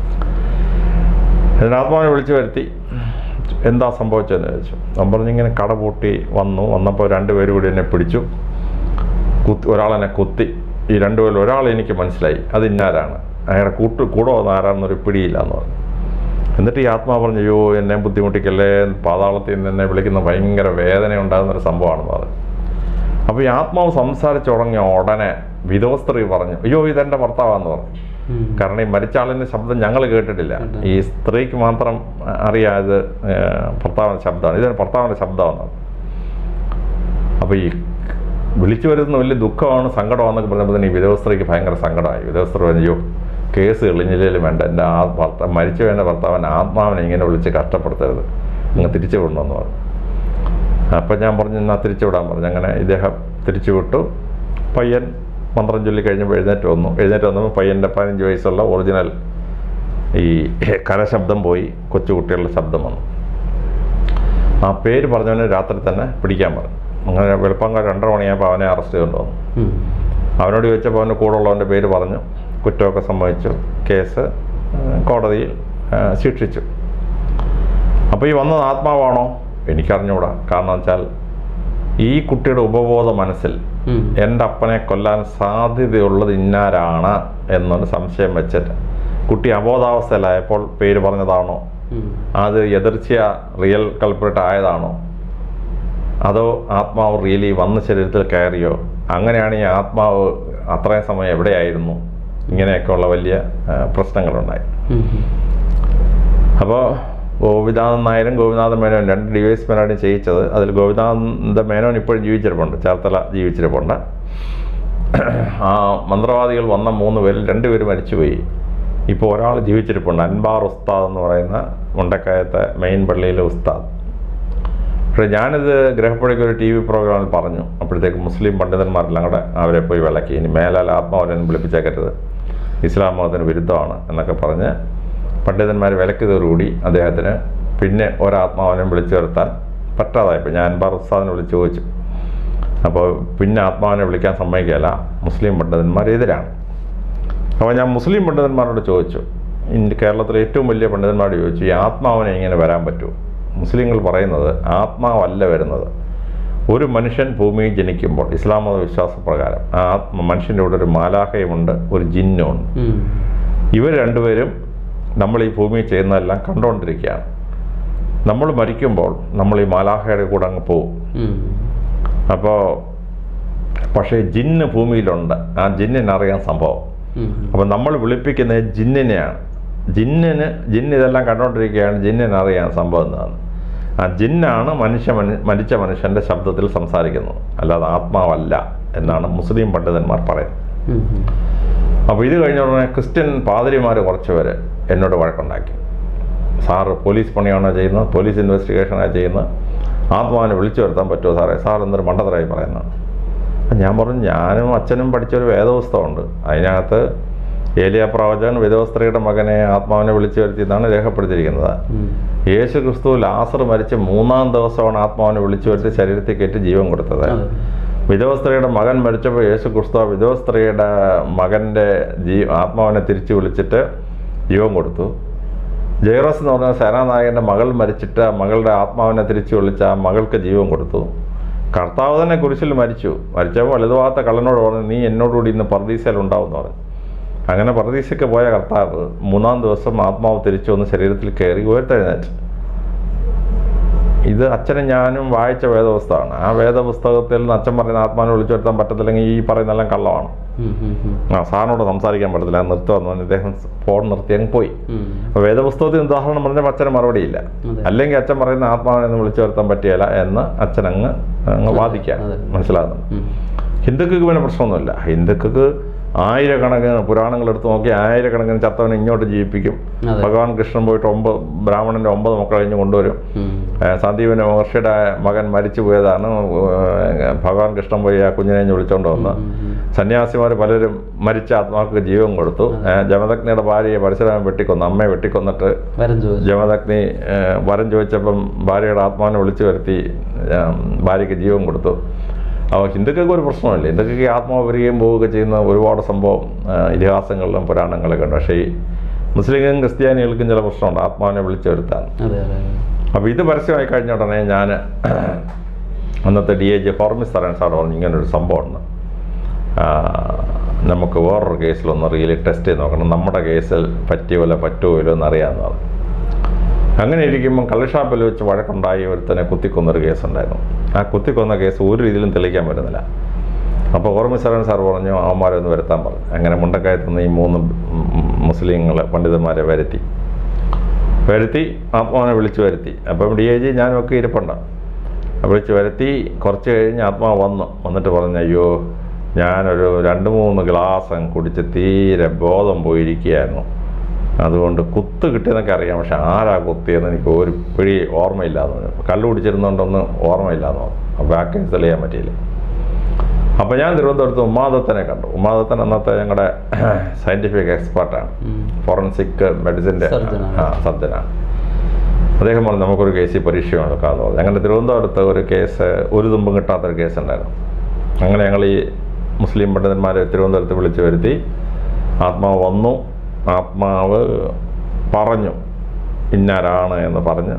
അതിനാത്മാവിനെ വിളിച്ചു വരുത്തി എന്താ സംഭവിച്ചതെന്ന് ചോദിച്ചു. അവൻ പറഞ്ഞിങ്ങനെ കട പൂട്ടി വന്നു. വന്നപ്പോൾ രണ്ടുപേരും കൂടി എന്നെ പിടിച്ചു. കുത്തി ഒരാളെന്നെ കുത്തി. ഈ രണ്ടുപേരിൽ ഒരാൾ എനിക്ക് മനസ്സിലായി, അത് ഇന്നാരാണ്. അയാളുടെ കൂട്ട് കൂടെ വന്ന ആരാണെന്നൊരു പിടിയില്ല എന്ന് പറഞ്ഞു. എന്നിട്ട് ഈ ആത്മാവ് പറഞ്ഞു, അയ്യോ എന്നെ ബുദ്ധിമുട്ടിക്കല്ലേ, പാതാളത്തിൽ നിന്ന് എന്നെ വിളിക്കുന്ന ഭയങ്കര വേദന ഉണ്ടാകുന്നൊരു സംഭവമാണെന്ന് പറഞ്ഞു. അപ്പോൾ ഈ ആത്മാവ് സംസാരിച്ച് തുടങ്ങിയ ഉടനെ വിധവ സ്ത്രീ പറഞ്ഞു, അയ്യോ ഇതെൻ്റെ ഭർത്താവാന്ന് പറഞ്ഞു. കാരണം ഈ മരിച്ച ആളിൻ്റെ ശബ്ദം ഞങ്ങൾ കേട്ടിട്ടില്ല. ഈ സ്ത്രീക്ക് മാത്രം അറിയാതെ ഭർത്താവിൻ്റെ ശബ്ദമാണ്, ഇതൊരു ഭർത്താവിൻ്റെ ശബ്ദമാണ്. അപ്പോൾ ഈ വിളിച്ചു വരുന്ന വലിയ ദുഃഖമാണ്, സങ്കടമാണെന്നൊക്കെ പറഞ്ഞപ്പോൾ തന്നെ ഈ വിധവ സ്ത്രീക്ക് ഭയങ്കര സങ്കടമായി. വിധവ സ്ത്രീ പറഞ്ഞു, അയ്യോ കേസ് എളിഞ്ഞില്ലേലും വേണ്ട, എൻ്റെ ആ ഭർത്താവ് മരിച്ചു വേണ്ട ഭർത്താവിൻ്റെ ആത്മാവിനെ ഇങ്ങനെ വിളിച്ച് കഷ്ടപ്പെടുത്തരുത്, അങ്ങ് തിരിച്ചു വിടണമെന്ന് പറഞ്ഞു. അപ്പം ഞാൻ പറഞ്ഞു എന്നാൽ തിരിച്ചു വിടാൻ പറഞ്ഞു. അങ്ങനെ ഇദ്ദേഹം തിരിച്ചു വിട്ടു. പയ്യൻ മന്ത്രം ചൊല്ലി കഴിഞ്ഞപ്പോൾ എഴുന്നേറ്റ് വന്നു. എഴുന്നേറ്റ് വന്നപ്പോൾ പയ്യൻ്റെ പതിനഞ്ച് വയസ്സുള്ള ഒറിജിനൽ ഈ കരശബ്ദം പോയി, കൊച്ചുകുട്ടികളുടെ ശബ്ദം വന്നു. ആ പേര് പറഞ്ഞവനെ രാത്രി തന്നെ പിടിക്കാൻ പറഞ്ഞു. അങ്ങനെ വെളുപ്പാങ്കാലം രണ്ടര മണിയായപ്പോൾ അവനെ അറസ്റ്റ് ചെയ്തുകൊണ്ട് വന്നു. അവനോട് ചോദിച്ചപ്പോൾ അവൻ്റെ കൂടെ ഉള്ളവൻ്റെ പേര് പറഞ്ഞു. കുറ്റമൊക്കെ സംഭവിച്ചു. കേസ് കോടതിയിൽ ശിക്ഷിച്ചു. അപ്പോൾ ഈ വന്നത് ആത്മാവാണോ എനിക്കറിഞ്ഞൂടാ. കാരണം വെച്ചാൽ ഈ കുട്ടിയുടെ ഉപബോധ മനസ്സിൽ എൻ്റെ അപ്പനെ കൊല്ലാൻ സാധ്യതയുള്ളത് ഇന്നാരാണ് എന്നൊരു സംശയം വെച്ചിട്ട് കുട്ടി അബോധാവസ്ഥയിലായപ്പോൾ പേര് പറഞ്ഞതാണോ, അത് എതിർച്ചയ റിയൽ കൾപ്രിറ്റ് ആയതാണോ, അതോ ആത്മാവ് റിയലി വന്ന ശരീരത്തിൽ കയറിയോ, അങ്ങനെയാണ് ഈ ആത്മാവ് അത്രയും സമയം എവിടെയായിരുന്നു, ഇങ്ങനെയൊക്കെയുള്ള വലിയ പ്രശ്നങ്ങളുണ്ടായി. അപ്പോൾ ഗോപിനാഥൻ നായരും ഗോപിനാഥൻ മേനോൻ രണ്ട് ഡി വൈ എസ് പിമാരാണ് ചെയ്യിച്ചത്. അതിൽ ഗോപിനാഥ മേനോൻ ഇപ്പോഴും ജീവിച്ചിരിപ്പുണ്ട്, ചേർത്തല ജീവിച്ചിരിപ്പുണ്ട്. ആ മന്ത്രവാദികൾ വന്ന മൂന്ന് പേരിൽ രണ്ടുപേരും മരിച്ചുപോയി. ഇപ്പോൾ ഒരാൾ ജീവിച്ചിരിപ്പുണ്ട്, അൻബാർ ഉസ്താദ് എന്ന് പറയുന്ന മുണ്ടക്കയത്തെ മെയിൻ പള്ളിയിലെ ഉസ്താദ്. പക്ഷേ ഞാനിത് ഗ്രഹപ്പുഴയ്ക്ക് ഒരു ടി വി പ്രോഗ്രാമിൽ പറഞ്ഞു. അപ്പോഴത്തേക്ക് മുസ്ലിം പണ്ഡിതന്മാരെല്ലാം കൂടെ അവരെ പോയി വിളക്കി, ഇനി മേലാൽ ആത്മാവിനെ വിളിപ്പിച്ചേക്കരുത്, ഇസ്ലാം മതത്തിന് വിരുദ്ധമാണ് എന്നൊക്കെ പറഞ്ഞ് പണ്ഡിതന്മാർ വിലക്കിയതോടുകൂടി അദ്ദേഹത്തിന് പിന്നെ ഒരാത്മാവിനെ വിളിച്ചു വരുത്താൻ പറ്റാതായപ്പോൾ ഞാൻ അൻബാർ ഉസ്താദിനെ വിളിച്ച് ചോദിച്ചു. അപ്പോൾ പിന്നെ ആത്മാവിനെ വിളിക്കാൻ സമ്മതിക്കുകയില്ല, മുസ്ലിം പണ്ഡിതന്മാർ എതിരാണ്. അപ്പോൾ ഞാൻ മുസ്ലിം പണ്ഡിതന്മാരോട് ചോദിച്ചു, ഇന്ത്യ കേരളത്തിലെ ഏറ്റവും വലിയ പണ്ഡിതന്മാരോട് ചോദിച്ചു, ഈ ആത്മാവിനെ ഇങ്ങനെ വരാൻ പറ്റുമോ? മുസ്ലിങ്ങൾ പറയുന്നത് ആത്മാവല്ല വരുന്നത്. ഒരു മനുഷ്യൻ ഭൂമിയിൽ ജനിക്കുമ്പോൾ ഇസ്ലാം മത വിശ്വാസപ്രകാരം ആ ആത്മ മനുഷ്യൻ്റെ കൂടെ ഒരു മാലാഹയുമുണ്ട്, ഒരു ജിന്നുമുണ്ട്. ഇവർ രണ്ടുപേരും നമ്മൾ ഈ ഭൂമിയിൽ ചെയ്യുന്നതെല്ലാം കണ്ടുകൊണ്ടിരിക്കുകയാണ്. നമ്മൾ മരിക്കുമ്പോൾ നമ്മൾ ഈ മാലാഹയുടെ കൂടെ അങ്ങ് പോവും. അപ്പോൾ പക്ഷേ ജിന്ന് ഭൂമിയിലുണ്ട്, ആ ജിന്നിനറിയാൻ സംഭവം. അപ്പോൾ നമ്മൾ വിളിപ്പിക്കുന്നത് ജിന്നിനെയാണ്. ജിന്നിന് ജിന്ന് ഇതെല്ലാം കണ്ടുകൊണ്ടിരിക്കുകയാണ്, ജിന്നിനറിയാൻ സംഭവം എന്നാണ്. ആ ജിന്നാണ് മനുഷ്യ മരിച്ച മനുഷ്യൻ്റെ ശബ്ദത്തിൽ സംസാരിക്കുന്നത്, അല്ലാതെ ആത്മാവല്ല എന്നാണ് മുസ്ലിം പണ്ഡിതന്മാർ പറയുന്നത്. അപ്പോൾ ഇത് കഴിഞ്ഞ ഉടനെ ക്രിസ്ത്യൻ പാതിരിമാർ കുറച്ച് പേര് എന്നോട് വഴക്കുണ്ടാക്കി. സാറ് പോലീസ് പണിയാണോ ചെയ്യുന്നത്, പോലീസ് ഇൻവെസ്റ്റിഗേഷനാണ് ചെയ്യുന്നത്, ആത്മാവിനെ വിളിച്ചു വരുത്താൻ പറ്റുമോ സാറേ, സാർ എന്തൊരു മണ്ടത്തരായി പറയുന്നതാണ്. ഞാൻ പറഞ്ഞു, ഞാനും അച്ഛനും പഠിച്ചൊരു വേദപുസ്തകമുണ്ട്, അതിനകത്ത് ഏലിയ പ്രവചകൻ വിധവ സ്ത്രീയുടെ മകനെ ആത്മാവിനെ വിളിച്ചു വരുത്തിയെന്നാണ് രേഖപ്പെടുത്തിയിരിക്കുന്നത്. യേശു ക്രിസ്തു ലാസർ മരിച്ച് മൂന്നാം ദിവസമാണ് ആത്മാവിനെ വിളിച്ചു വരുത്തി ശരീരത്തിൽ കയറ്റി ജീവൻ കൊടുത്തത്. വിധവ സ്ത്രീയുടെ മകൻ മരിച്ചപ്പോൾ യേശു ക്രിസ്തു ആ വിധവ സ്ത്രീയുടെ മകൻ്റെ ജീ ആത്മാവിനെ തിരിച്ചു വിളിച്ചിട്ട് ജീവൻ കൊടുത്തു. ജൈറസ് എന്ന് പറഞ്ഞ സേനാനായകൻ്റെ മകൾ മരിച്ചിട്ട് മകളുടെ ആത്മാവിനെ തിരിച്ചു വിളിച്ച് ആ മകൾക്ക് ജീവൻ കൊടുത്തു. കർത്താവ് തന്നെ കുരിശിൽ മരിച്ചു. മരിച്ചപ്പോൾ വലുതുവാത്ത കള്ളനോട് പറഞ്ഞു, നീ എന്നോടുകൂടി ഇന്ന് പർദീസയിൽ ഉണ്ടാവുമെന്ന് പറഞ്ഞു. അങ്ങനെ പർദീസയ്ക്ക് പോയ കർത്താവ് മൂന്നാം ദിവസം ആത്മാവ് തിരിച്ചു വന്ന് ശരീരത്തിൽ കയറി ഉയർത്തെഴുന്നേറ്റ്. ഇത് അച്ഛനും ഞാനും വായിച്ച വേദപുസ്തകമാണ്. ആ വേദപുസ്തകത്തിൽ നിന്ന് അച്ഛൻ പറയുന്ന ആത്മാവിനെ വിളിച്ചു വരുത്താൻ പറ്റത്തില്ലെങ്കിൽ ഈ പറയുന്നതെല്ലാം കള്ളമാണ്. ആ സാറിനോട് സംസാരിക്കാൻ പറ്റത്തില്ല, നിർത്തുമെന്ന് പറഞ്ഞ് ഇദ്ദേഹം ഫോൺ നിർത്തി അങ്ങ് പോയി. അപ്പോൾ വേദപുസ്തകത്തിന് ഉദാഹരണം പറഞ്ഞപ്പോൾ അച്ഛന് മറുപടിയില്ല. അല്ലെങ്കിൽ അച്ഛൻ പറയുന്ന ആത്മാവിനെ വിളിച്ചു വരുത്താൻ പറ്റിയല്ല എന്ന് അച്ഛൻ അങ്ങ് അങ്ങ് വാദിക്കാൻ മനസ്സിലാകുന്നു. ഹിന്ദുക്കൾക്ക് പിന്നെ പ്രശ്നമൊന്നുമില്ല. ഹിന്ദുക്കൾക്ക് ആയിരക്കണക്കിന് പുരാണങ്ങൾ എടുത്ത് നോക്കി ആയിരക്കണക്കിന് ചത്തവനെ ഇങ്ങോട്ട് ജീവിപ്പിക്കും. ഭഗവാൻ കൃഷ്ണൻ പോയിട്ട് ഒമ്പത് ബ്രാഹ്മണന്റെ ഒമ്പത് മക്കൾ കഴിഞ്ഞ് കൊണ്ടുവരും. സന്ദീപന്റെ മഹർഷിയുടെ മകൻ മരിച്ചു പോയതാണ്, ഭഗവാൻ കൃഷ്ണൻ പോയി ആ കുഞ്ഞിനെ വിളിച്ചോണ്ട് വന്ന്. സന്യാസിമാർ പലരും മരിച്ച ആത്മാക്കൾക്ക് ജീവൻ കൊടുത്തു. ജമദഗ്നിയുടെ ഭാര്യയെ പരശുരാമൻ വെട്ടിക്കൊന്നു, അമ്മയെ വെട്ടിക്കൊന്നിട്ട് ജമദഗ്നി വരം ചോദിച്ചപ്പം ഭാര്യയുടെ ആത്മാവിനെ വിളിച്ചു വരുത്തി ഭാര്യയ്ക്ക് ജീവൻ കൊടുത്തു. അപ്പോൾ ഹിന്ദുക്കൾക്ക് ഒരു പ്രശ്നമില്ല. ഹിന്ദുക്കൾക്ക് ആത്മാവ് വരികയും പോവുക ചെയ്യുന്ന ഒരുപാട് സംഭവം ഇതിഹാസങ്ങളിലും പുരാണങ്ങളിലൊക്കെ ഉണ്ട്. പക്ഷേ ഈ മുസ്ലിം ക്രിസ്ത്യാനികൾക്കും ചില പ്രശ്നമുണ്ട് ആത്മാവിനെ വിളിച്ചു വരുത്താൻ. അപ്പോൾ ഇത് പരസ്യമായി കഴിഞ്ഞ ഉടനെ ഞാൻ അന്നത്തെ ഡി ഐ ജി ഹോർമിസ് സറൻ സാർ പറഞ്ഞു ഇങ്ങനൊരു സംഭവമുണ്ട്, നമുക്ക് വേറൊരു കേസിലൊന്ന് റിയലി ടെസ്റ്റ് ചെയ്ത് നോക്കണം, നമ്മുടെ കേസിൽ പറ്റിയോ പറ്റുമല്ലോ എന്നറിയാമെന്ന് പറഞ്ഞു. അങ്ങനെ ഇരിക്കുമ്പം കള്ളുഷാപ്പിൽ വെച്ച് വഴക്കുണ്ടായി ഒരുത്തനെ കുത്തിക്കൊന്നൊരു കേസുണ്ടായിരുന്നു. ആ കുത്തിക്കൊന്ന കേസ് ഒരു രീതിയിലും തെളിയിക്കാൻ പറ്റുന്നില്ല. അപ്പോൾ ഓർമ്മിസരൻ സാർ പറഞ്ഞു അവന്മാരെ ഒന്ന് വരുത്താൻ പറഞ്ഞു. അങ്ങനെ മുണ്ടക്കയത്ത് നിന്ന് ഈ മൂന്ന് മുസ്ലിങ്ങൾ പണ്ഡിതന്മാരെ വരുത്തി വരുത്തി ആത്മാവിനെ വിളിച്ചു വരുത്തി. അപ്പം ഡി ഐ ജി ഞാനൊക്കെ ഇരിപ്പുണ്ട്. വിളിച്ച് വരുത്തി കുറച്ച് കഴിഞ്ഞ് ആത്മാവ് വന്നു വന്നിട്ട് പറഞ്ഞു, അയ്യോ ഞാനൊരു രണ്ട് മൂന്ന് ഗ്ലാസ് കുടിച്ച് തീരെ ബോധം പോയിരിക്കുകയായിരുന്നു, അതുകൊണ്ട് കുത്ത് കിട്ടിയെന്നൊക്കെ അറിയാം, പക്ഷെ ആരാ കുത്തിയെന്ന് എനിക്ക് ഒരു പിടി ഓർമ്മയില്ലാന്ന് പറഞ്ഞു. കള്ളു കുടിച്ചിരുന്നുകൊണ്ടൊന്നും ഓർമ്മയില്ലാന്ന് പറഞ്ഞു. അപ്പോൾ ആ കേസ് തെളിയാൻ പറ്റിയില്ല. അപ്പോൾ ഞാൻ തിരുവനന്തപുരത്ത് ഉമാദത്തനെ കണ്ടു. ഉമാദത്തൻ അന്നത്തെ ഞങ്ങളുടെ സയൻറ്റിഫിക് എക്സ്പെർട്ടാണ്, ഫോറൻസിക് മെഡിസിൻ്റെ ആ സർജനാണ്. അദ്ദേഹം പറഞ്ഞു നമുക്കൊരു കേസിൽ പരീക്ഷ നടക്കാമെന്ന് പറഞ്ഞു. അങ്ങനെ തിരുവനന്തപുരത്ത് ഒരു കേസ് ഒരു തുമ്പും കിട്ടാത്തൊരു കേസ് ഉണ്ടായിരുന്നു. അങ്ങനെ ഞങ്ങൾ ഈ മുസ്ലിം പണ്ഡിതന്മാരെ തിരുവനന്തപുരത്ത് വിളിച്ചു വരുത്തി. ആത്മാവ് വന്നു, ആത്മാവ് പറഞ്ഞു ഇന്നാരാണ് എന്ന് പറഞ്ഞ്,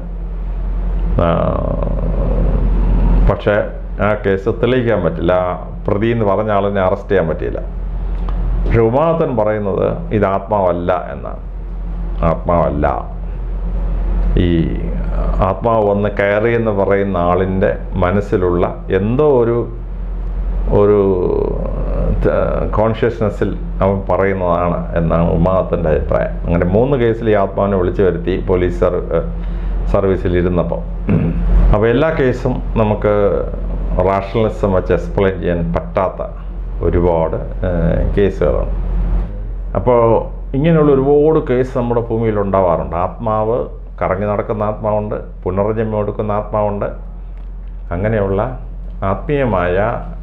പക്ഷേ ആ കേസ് തെളിയിക്കാൻ പറ്റില്ല, പ്രതി എന്ന് പറഞ്ഞ ആളിനെ അറസ്റ്റ് ചെയ്യാൻ പറ്റിയില്ല. പക്ഷെ ഉമാദത്തൻ പറയുന്നത് ഇത് ആത്മാവല്ല എന്നാണ്. ആത്മാവല്ല, ഈ ആത്മാവ് വന്ന് കയറി എന്ന് പറയുന്ന ആളിൻ്റെ മനസ്സിലുള്ള എന്തോ ഒരു ഒരു കോൺഷ്യസ്നെസ്സിൽ അവൻ പറയുന്നതാണ് എന്നാണ് ഉമാദത്തൻ്റെ അഭിപ്രായം. അങ്ങനെ മൂന്ന് കേസിൽ ഈ ആത്മാവിനെ വിളിച്ചു വരുത്തി പോലീസ് സർവീസിൽ ഇരുന്നപ്പോൾ. അപ്പോൾ എല്ലാ കേസും നമുക്ക് റാഷണലിസം വെച്ച് എക്സ്പ്ലെയിൻ ചെയ്യാൻ പറ്റാത്ത ഒരുപാട് കേസുകളാണ്. അപ്പോൾ ഇങ്ങനെയുള്ള ഒരുപാട് കേസ് നമ്മുടെ ഭൂമിയിൽ ഉണ്ടാവാറുണ്ട്. ആത്മാവ് കറങ്ങി നടക്കുന്ന ആത്മാവുണ്ട്, പുനർജന്മം എടുക്കുന്ന ആത്മാവുണ്ട്. അങ്ങനെയുള്ള ആത്മീയമായ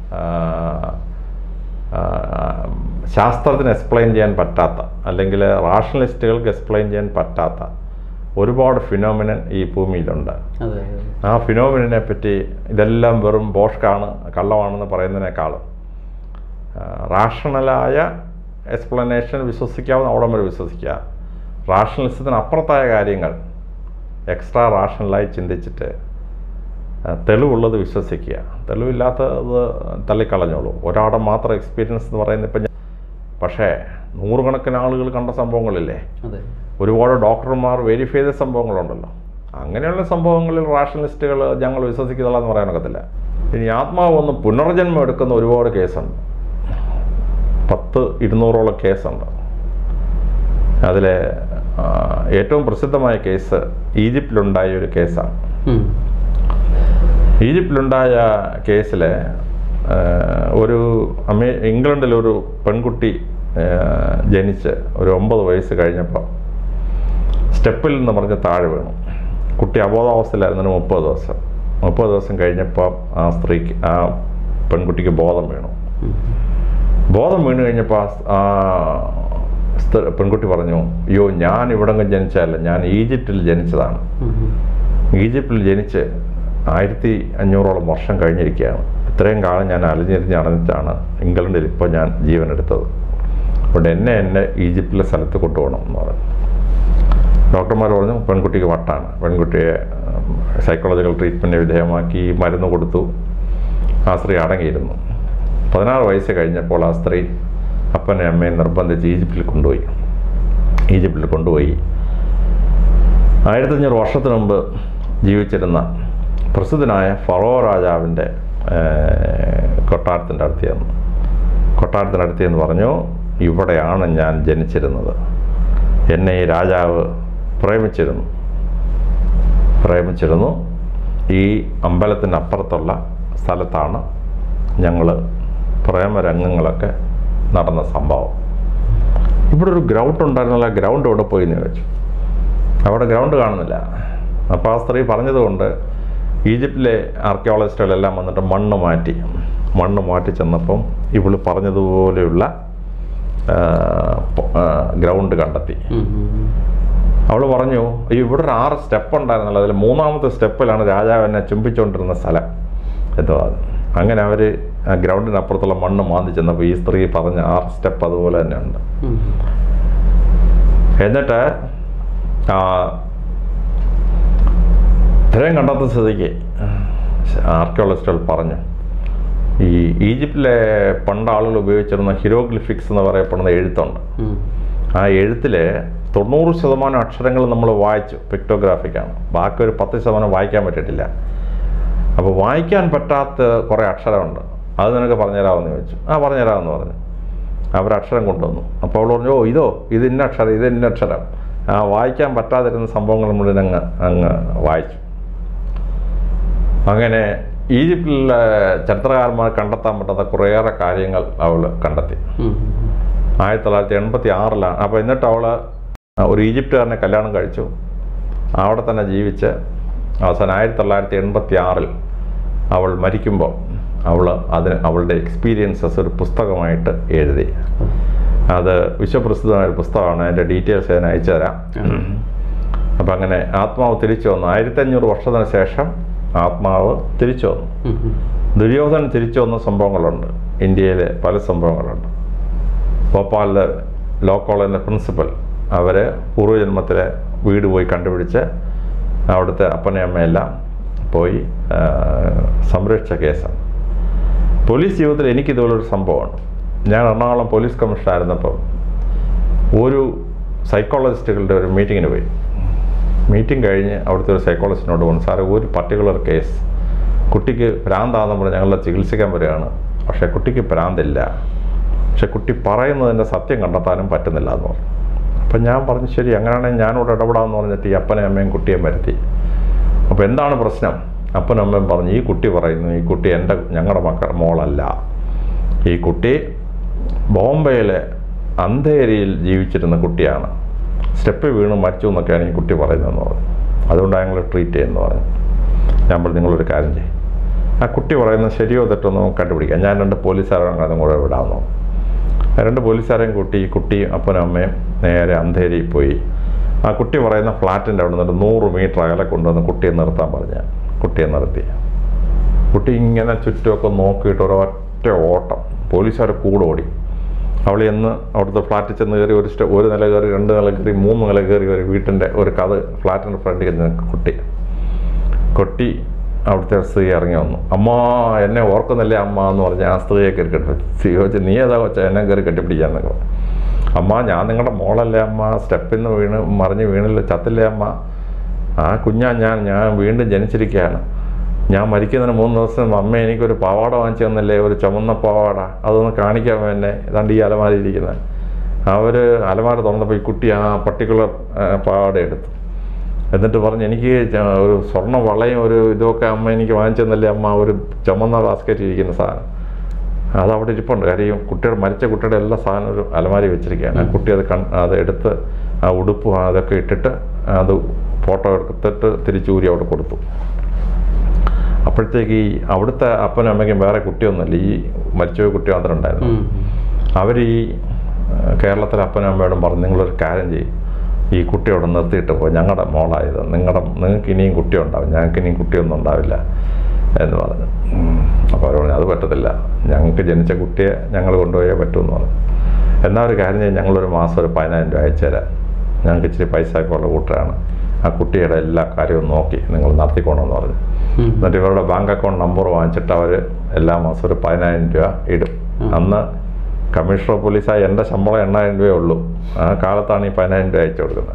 ശാസ്ത്രത്തിന് എക്സ്പ്ലെയിൻ ചെയ്യാൻ പറ്റാത്ത, അല്ലെങ്കിൽ റാഷണലിസ്റ്റുകൾക്ക് എക്സ്പ്ലെയിൻ ചെയ്യാൻ പറ്റാത്ത ഒരുപാട് ഫിനോമിനൻ ഈ ഭൂമിയിലുണ്ട്. ആ ഫിനോമിനെ പറ്റി ഇതെല്ലാം വെറും ബോഷ്കാണ്, കള്ളമാണെന്ന് പറയുന്നതിനേക്കാളും റാഷണലായ എക്സ്പ്ലനേഷൻ വിശ്വസിക്കാവുന്ന അവിടം വരെ വിശ്വസിക്കുക. റാഷണലിസത്തിന് അപ്പുറത്തായ കാര്യങ്ങൾ എക്സ്ട്രാ റാഷണലായി ചിന്തിച്ചിട്ട് തെളിവുള്ളത് വിശ്വസിക്കുക, തെളിവില്ലാത്തത് തള്ളിക്കളഞ്ഞോളൂ. ഒരാളുടെ മാത്രം എക്സ്പീരിയൻസ് എന്ന് പറയുന്നത് ഇപ്പം, പക്ഷേ നൂറുകണക്കിന് ആളുകൾ കണ്ട സംഭവങ്ങളില്ലേ, ഒരുപാട് ഡോക്ടർമാർ വെരിഫൈ ചെയ്ത സംഭവങ്ങളുണ്ടല്ലോ. അങ്ങനെയുള്ള സംഭവങ്ങളിൽ റാഷണലിസ്റ്റുകൾ ഞങ്ങൾ വിശ്വസിക്കുന്നില്ല എന്ന് പറയാനൊക്കത്തില്ല. ഇനി ആത്മാവ് വന്ന് പുനർജന്മം എടുക്കുന്ന ഒരുപാട് കേസുണ്ട്, പത്ത് ഇരുന്നൂറോളം കേസുണ്ട്. അതിലെ ഏറ്റവും പ്രസിദ്ധമായ കേസ് ഈജിപ്തിലുണ്ടായ ഒരു കേസാണ്. ഈജിപ്തിലുണ്ടായ കേസിൽ ഒരു അമേ ഇംഗ്ലണ്ടിലൊരു പെൺകുട്ടി ജനിച്ച് ഒരു ഒമ്പത് വയസ്സ് കഴിഞ്ഞപ്പോൾ സ്റ്റെപ്പിൽ നിന്ന് പറഞ്ഞ് താഴെ വീണു. കുട്ടി അബോധാവസ്ഥയിലായിരുന്നു മുപ്പത് ദിവസം. മുപ്പത് ദിവസം കഴിഞ്ഞപ്പോൾ ആ സ്ത്രീക്ക് ആ പെൺകുട്ടിക്ക് ബോധം വീണു. ബോധം വീണ് കഴിഞ്ഞപ്പോൾ ആ പെൺകുട്ടി പറഞ്ഞു, അയ്യോ ഞാൻ ഇവിടെങ്ങും ജനിച്ചതല്ല, ഞാൻ ഈജിപ്തിൽ ജനിച്ചതാണ്. ഈജിപ്തിൽ ജനിച്ച് ആയിരത്തി അഞ്ഞൂറോളം വർഷം കഴിഞ്ഞിരിക്കുകയാണ്. ഇത്രയും കാലം ഞാൻ അലഞ്ഞിരിഞ്ഞ് നടന്നിട്ടാണ് ഇംഗ്ലണ്ടിൽ ഇപ്പോൾ ഞാൻ ജീവൻ എടുത്തത്. അതുകൊണ്ട് എന്നെ എന്നെ ഈജിപ്തിലെ സ്ഥലത്ത് കൊണ്ടുപോകണം എന്ന് പറഞ്ഞു. ഡോക്ടർമാർ പറഞ്ഞു പെൺകുട്ടിക്ക് വട്ടാണ്. പെൺകുട്ടിയെ സൈക്കോളജിക്കൽ ട്രീറ്റ്മെൻറ്റ് വിധേയമാക്കി മരുന്ന് കൊടുത്തു. ആ സ്ത്രീ അടങ്ങിയിരുന്നു. പതിനാറ് വയസ്സ് കഴിഞ്ഞപ്പോൾ ആ സ്ത്രീ അപ്പനെ അമ്മയെ നിർബന്ധിച്ച് ഈജിപ്തിൽ കൊണ്ടുപോയി. ഈജിപ്തിൽ കൊണ്ടുപോയി ആയിരത്തഞ്ഞൂറ് വർഷത്തിന് മുമ്പ് ജീവിച്ചിരുന്ന പ്രസിദ്ധനായ ഫറോ രാജാവിൻ്റെ കൊട്ടാരത്തിൻ്റെ അടുത്ത് ചെന്നു. കൊട്ടാരത്തിനടുത്ത് എന്ന് പറഞ്ഞു, ഇവിടെയാണ് ഞാൻ ജനിച്ചിരുന്നത്, എന്നെ ഈ രാജാവ് പ്രേമിച്ചിരുന്നു പ്രേമിച്ചിരുന്നു ഈ അമ്പലത്തിൻ്റെ അപ്പുറത്തുള്ള സ്ഥലത്താണ് ഞങ്ങൾ പ്രേമരംഗങ്ങളൊക്കെ നടന്ന സംഭവം. ഇവിടെ ഒരു ഗ്രൗണ്ട് ഉണ്ടായിരുന്നില്ല, ഗ്രൗണ്ട് ഇവിടെ പോയി എന്ന് ചോദിച്ചു. അവിടെ ഗ്രൗണ്ട് കാണുന്നില്ല. അപ്പോൾ ആ സ്ത്രീ പറഞ്ഞതുകൊണ്ട് ഈജിപ്തിലെ ആർക്കിയോളജിസ്റ്റുകളെല്ലാം വന്നിട്ട് മണ്ണ് മാറ്റി മണ്ണ് മാറ്റി ചെന്നപ്പം ഇവള് പറഞ്ഞതുപോലെയുള്ള ഗ്രൗണ്ട് കണ്ടെത്തി. അവൾ പറഞ്ഞു, ഇവിടെ ഒരു ആറ് സ്റ്റെപ്പ് ഉണ്ടായിരുന്നല്ലോ, അതിൽ മൂന്നാമത്തെ സ്റ്റെപ്പിലാണ് രാജാവ് എന്നെ ചുംബിച്ചുകൊണ്ടിരുന്ന സ്ഥലം എന്തോ. അത് അങ്ങനെ അവർ ആ ഗ്രൗണ്ടിനപ്പുറത്തുള്ള മണ്ണ് മാന്തി ചെന്നപ്പോൾ ഈ സ്ത്രീ പറഞ്ഞ ആറ് സ്റ്റെപ്പ് അതുപോലെ തന്നെ ഉണ്ട്. എന്നിട്ട് ഇത്രയും കണ്ടെത്ത സ്ഥിതിക്ക് ആർക്കിയോളജിസ്റ്റുകൾ പറഞ്ഞു, ഈ ഈജിപ്തിലെ പണ്ട് ആളുകൾ ഉപയോഗിച്ചിരുന്ന ഹിരോഗ്ലിഫിക്സ് എന്ന് പറയപ്പെടുന്ന എഴുത്തുണ്ട്. ആ എഴുത്തിൽ തൊണ്ണൂറ് ശതമാനം അക്ഷരങ്ങൾ നമ്മൾ വായിച്ചു, പിക്ടോഗ്രാഫിക്കാണ്. ബാക്കി ഒരു പത്ത് ശതമാനം വായിക്കാൻ പറ്റിയിട്ടില്ല. അപ്പോൾ വായിക്കാൻ പറ്റാത്ത കുറേ അക്ഷരമുണ്ട്, അത് നിനക്ക് പറഞ്ഞുതരാമെന്ന് ചോദിച്ചു. ആ പറഞ്ഞുതരാമെന്ന് പറഞ്ഞു. അവർ അക്ഷരം കൊണ്ടുവന്നു. അപ്പോൾ അവൾ പറഞ്ഞു, ഓ ഇതോ ഇത് ഇന്ന അക്ഷരം, ഇത് ഇന്ന അക്ഷരം. ആ വായിക്കാൻ പറ്റാതിരുന്ന സംഭവങ്ങൾ മുഴുവൻ അങ്ങ് അങ്ങ് വായിച്ചു. അങ്ങനെ ഈജിപ്തിലെ ചരിത്രകാരന്മാർ കണ്ടെത്താൻ പറ്റാത്ത കുറേയേറെ കാര്യങ്ങൾ അവൾ കണ്ടെത്തി. ആയിരത്തി തൊള്ളായിരത്തി എൺപത്തി ആറിലാണ്. അപ്പോൾ എന്നിട്ട് അവൾ ഒരു ഈജിപ്തുകാരനെ കല്യാണം കഴിച്ചു, അവിടെ തന്നെ ജീവിച്ച് അവസാനം ആയിരത്തി തൊള്ളായിരത്തി എൺപത്തി ആറിൽ അവൾ മരിക്കുമ്പോൾ അവൾ അതിന് അവളുടെ എക്സ്പീരിയൻസസ് ഒരു പുസ്തകമായിട്ട് എഴുതി. അത് വിശ്വപ്രസിദ്ധമായ ഒരു പുസ്തകമാണ്. അതിൻ്റെ ഡീറ്റെയിൽസ് ഞാൻ അയച്ചു തരാം. അപ്പം അങ്ങനെ ആത്മാവ് തിരിച്ചു വന്നു. ആയിരത്തി അഞ്ഞൂറ് വർഷത്തിന് ശേഷം ആത്മാവ് തിരിച്ചു വന്നു. ദുര്യോധനൻ തിരിച്ചു വന്ന സംഭവങ്ങളുണ്ട്, ഇന്ത്യയിലെ പല സംഭവങ്ങളുണ്ട്. ഭോപ്പാലിലെ ലോ കോളേജിൻ്റെ പ്രിൻസിപ്പൽ അവർ പൂർവ്വജന്മത്തിലെ വീട് പോയി കണ്ടുപിടിച്ച് അവിടുത്തെ അപ്പനെ അമ്മയെല്ലാം പോയി സംരക്ഷിച്ച കേസാണ്. പോലീസ് ജീവിതത്തിൽ എനിക്കിതുപോലൊരു സംഭവമാണ്. ഞാൻ എറണാകുളം പോലീസ് കമ്മീഷണർ ആയിരുന്നപ്പോൾ ഒരു സൈക്കോളജിസ്റ്റുകളുടെ ഒരു മീറ്റിങ്ങിന് പോയി. മീറ്റിംഗ് കഴിഞ്ഞ് അവിടുത്തെ ഒരു സൈക്കോളജിസ്റ്റിനോട് പറഞ്ഞു, സാറേ ഒരു പർട്ടിക്കുലർ കേസ്, കുട്ടിക്ക് ഭ്രാന്താണെന്ന് പറഞ്ഞ് ഞങ്ങളെ ചികിത്സിക്കാൻ വരികയാണ്, പക്ഷേ കുട്ടിക്ക് ഭ്രാന്തില്ല, പക്ഷെ കുട്ടി പറയുന്നതിൻ്റെ സത്യം കണ്ടെത്താനും പറ്റുന്നില്ല എന്ന് പറഞ്ഞു. അപ്പം ഞാൻ പറഞ്ഞു, ശരി അങ്ങനെയാണെങ്കിൽ ഞാനിവിടെ ഇടപെടാമെന്ന് പറഞ്ഞിട്ട് ഈ അപ്പനെ അമ്മയും കുട്ടിയും വരുത്തി. അപ്പോൾ എന്താണ് പ്രശ്നം? അപ്പനും അമ്മയും പറഞ്ഞു, ഈ കുട്ടി പറയുന്നു ഈ കുട്ടി എൻ്റെ ഞങ്ങളുടെ മക്കൾ മോളല്ല, ഈ കുട്ടി ബോംബെയിലെ അന്ധേരിയിൽ ജീവിച്ചിരുന്ന കുട്ടിയാണ്, സ്റ്റെപ്പ് വീണ് മരിച്ചു എന്നൊക്കെയാണ് ഈ കുട്ടി പറയുന്നതെന്ന് പറഞ്ഞു. അതുകൊണ്ടാണ് ഞങ്ങൾ ട്രീറ്റ് ചെയ്യുമെന്ന് പറഞ്ഞു. ഞാൻ പറഞ്ഞു, നിങ്ങളൊരു കാര്യം ചെയ്യും, ആ കുട്ടി പറയുന്നത് ശരിയോ തെറ്റോ നമുക്ക് കണ്ടുപിടിക്കാം, ഞാൻ രണ്ട് പോലീസുകാരും അതും കൂടെ വിടാമെന്നോ. രണ്ട് പോലീസുകാരെയും കൂട്ടി ഈ കുട്ടിയും അപ്പനും അമ്മയും നേരെ അന്ധേരിയിൽ പോയി. ആ കുട്ടി പറയുന്ന ഫ്ലാറ്റിൻ്റെ അവിടെ നിന്നിട്ട് നൂറ് മീറ്റർ അകലെ കൊണ്ടുവന്ന് കുട്ടിയെ നിർത്താൻ പറഞ്ഞാൽ കുട്ടിയെ നിർത്തി. കുട്ടി ഇങ്ങനെ ചുറ്റുമൊക്കെ നോക്കിയിട്ട് ഒരൊറ്റ ഓട്ടം, പോലീസുകാർ കൂടെ ഓടി. അവൾ ചെന്ന് അവിടുത്തെ ഫ്ലാറ്റിൽ ചെന്ന് കയറി ഒരു സ്റ്റെ ഒരു നില കയറി രണ്ട് നില കയറി മൂന്ന് നില കയറി ഒരു വീട്ടിൻ്റെ ഒരു കഥ ഫ്ലാറ്റിൻ്റെ ഫ്രണ്ടിൽ ചെന്ന് കുട്ടി കൊട്ടി അവിടുത്തെ സ്ത്രീ ഇറങ്ങി വന്നു. അമ്മ എന്നെ ഓർക്കുന്നില്ലേ അമ്മ എന്ന് പറഞ്ഞ് ആ സ്ത്രീയെ കയറി കെട്ടി ചോദിച്ചു, നീ ഏതാ കൊച്ചാ എന്നെ കയറി കെട്ടിപ്പിടിക്കാന്നൊക്കെ. അമ്മ ഞാൻ നിങ്ങളുടെ മോളല്ലേ അമ്മ, സ്റ്റെപ്പിൽ നിന്ന് വീണ് മറിഞ്ഞ് വീണില്ല ചത്തില്ലേ അമ്മ, ആ കുഞ്ഞാ ഞാൻ ഞാൻ വീണ്ടും ജനിച്ചിരിക്കുകയാണ്, ഞാൻ മരിക്കുന്നതിന് മൂന്ന് ദിവസം അമ്മ എനിക്കൊരു പാവാട വാങ്ങിച്ചു തന്നില്ലേ, ഒരു ചുമന്ന പാവാട, അതൊന്ന് കാണിക്കാമോ എന്നെ, ഇതാണ്ട് ഈ അലമാര ഇരിക്കുന്നത്. അവർ അലമാര തുറന്നപ്പോൾ ഈ കുട്ടി ആ പർട്ടിക്കുലർ പാവാട എടുത്തു. എന്നിട്ട് പറഞ്ഞ്, എനിക്ക് ഒരു സ്വർണ്ണ വളയും ഒരു ഇതൊക്കെ അമ്മ എനിക്ക് വാങ്ങിച്ചു തന്നല്ലേ അമ്മ, ഒരു ചുമന്ന ബാസ്ക്കറ്റ് ഇരിക്കുന്ന സാധനം അതവിടെ ഇരിപ്പുണ്ട്. കാര്യം കുട്ടിയുടെ മരിച്ച കുട്ടിയുടെ എല്ലാ സാധനം ഒരു അലമാരി വെച്ചിരിക്കുകയാണ്. ആ കുട്ടി അത് കൺ അത് എടുത്ത് ആ ഉടുപ്പും അതൊക്കെ ഇട്ടിട്ട് അത് ഫോട്ടോ എടുത്തിട്ട് തിരിച്ചൂരി അവിടെ കൊടുത്തു. അപ്പോഴത്തേക്ക് ഈ അവിടുത്തെ അപ്പനും അമ്മയ്ക്കും വേറെ കുട്ടിയൊന്നുമില്ല, ഈ മരിച്ചുപോയ കുട്ടി മാത്രം ഉണ്ടായിരുന്നു. അവർ ഈ കേരളത്തിലെ അപ്പനും അമ്മയോടും പറഞ്ഞു, നിങ്ങളൊരു കാര്യം ചെയ്യും, ഈ കുട്ടി അവിടെ നിർത്തിയിട്ട് പോയി, ഞങ്ങളുടെ മോളായത്, നിങ്ങളുടെ നിങ്ങൾക്ക് ഇനിയും കുട്ടിയുണ്ടാവും, ഞങ്ങൾക്ക് ഇനിയും കുട്ടിയൊന്നും ഉണ്ടാവില്ല എന്ന് പറഞ്ഞു. അപ്പോൾ അവർ പറഞ്ഞു, അത് പറ്റത്തില്ല, ഞങ്ങൾക്ക് ജനിച്ച കുട്ടിയെ ഞങ്ങൾ കൊണ്ടുപോയേ പറ്റുമെന്ന് പറഞ്ഞു. എന്നാൽ ഒരു കാര്യം ചെയ്യും, ഞങ്ങളൊരു മാസം ഒരു പതിനായിരം രൂപ അയച്ചു തരാം, ഞങ്ങൾക്ക് ഇച്ചിരി പൈസ ഒക്കെ ഉള്ള കൂട്ടരാണ്, ആ കുട്ടിയുടെ എല്ലാ കാര്യവും നോക്കി നിങ്ങൾ നടത്തിക്കോണമെന്ന് പറഞ്ഞു. എന്നിട്ട് ഇവരുടെ ബാങ്ക് അക്കൗണ്ട് നമ്പർ വാങ്ങിച്ചിട്ട് അവർ എല്ലാ മാസവും ഒരു പതിനായിരം രൂപ ഇടും. അന്ന് കമ്മീഷണർ പോലീസായി എൻ്റെ ശമ്പളം എണ്ണായിരം രൂപയേ ഉള്ളൂ. ആ കാലത്താണ് ഈ പതിനായിരം രൂപ അയച്ചു കൊടുക്കുന്നത്.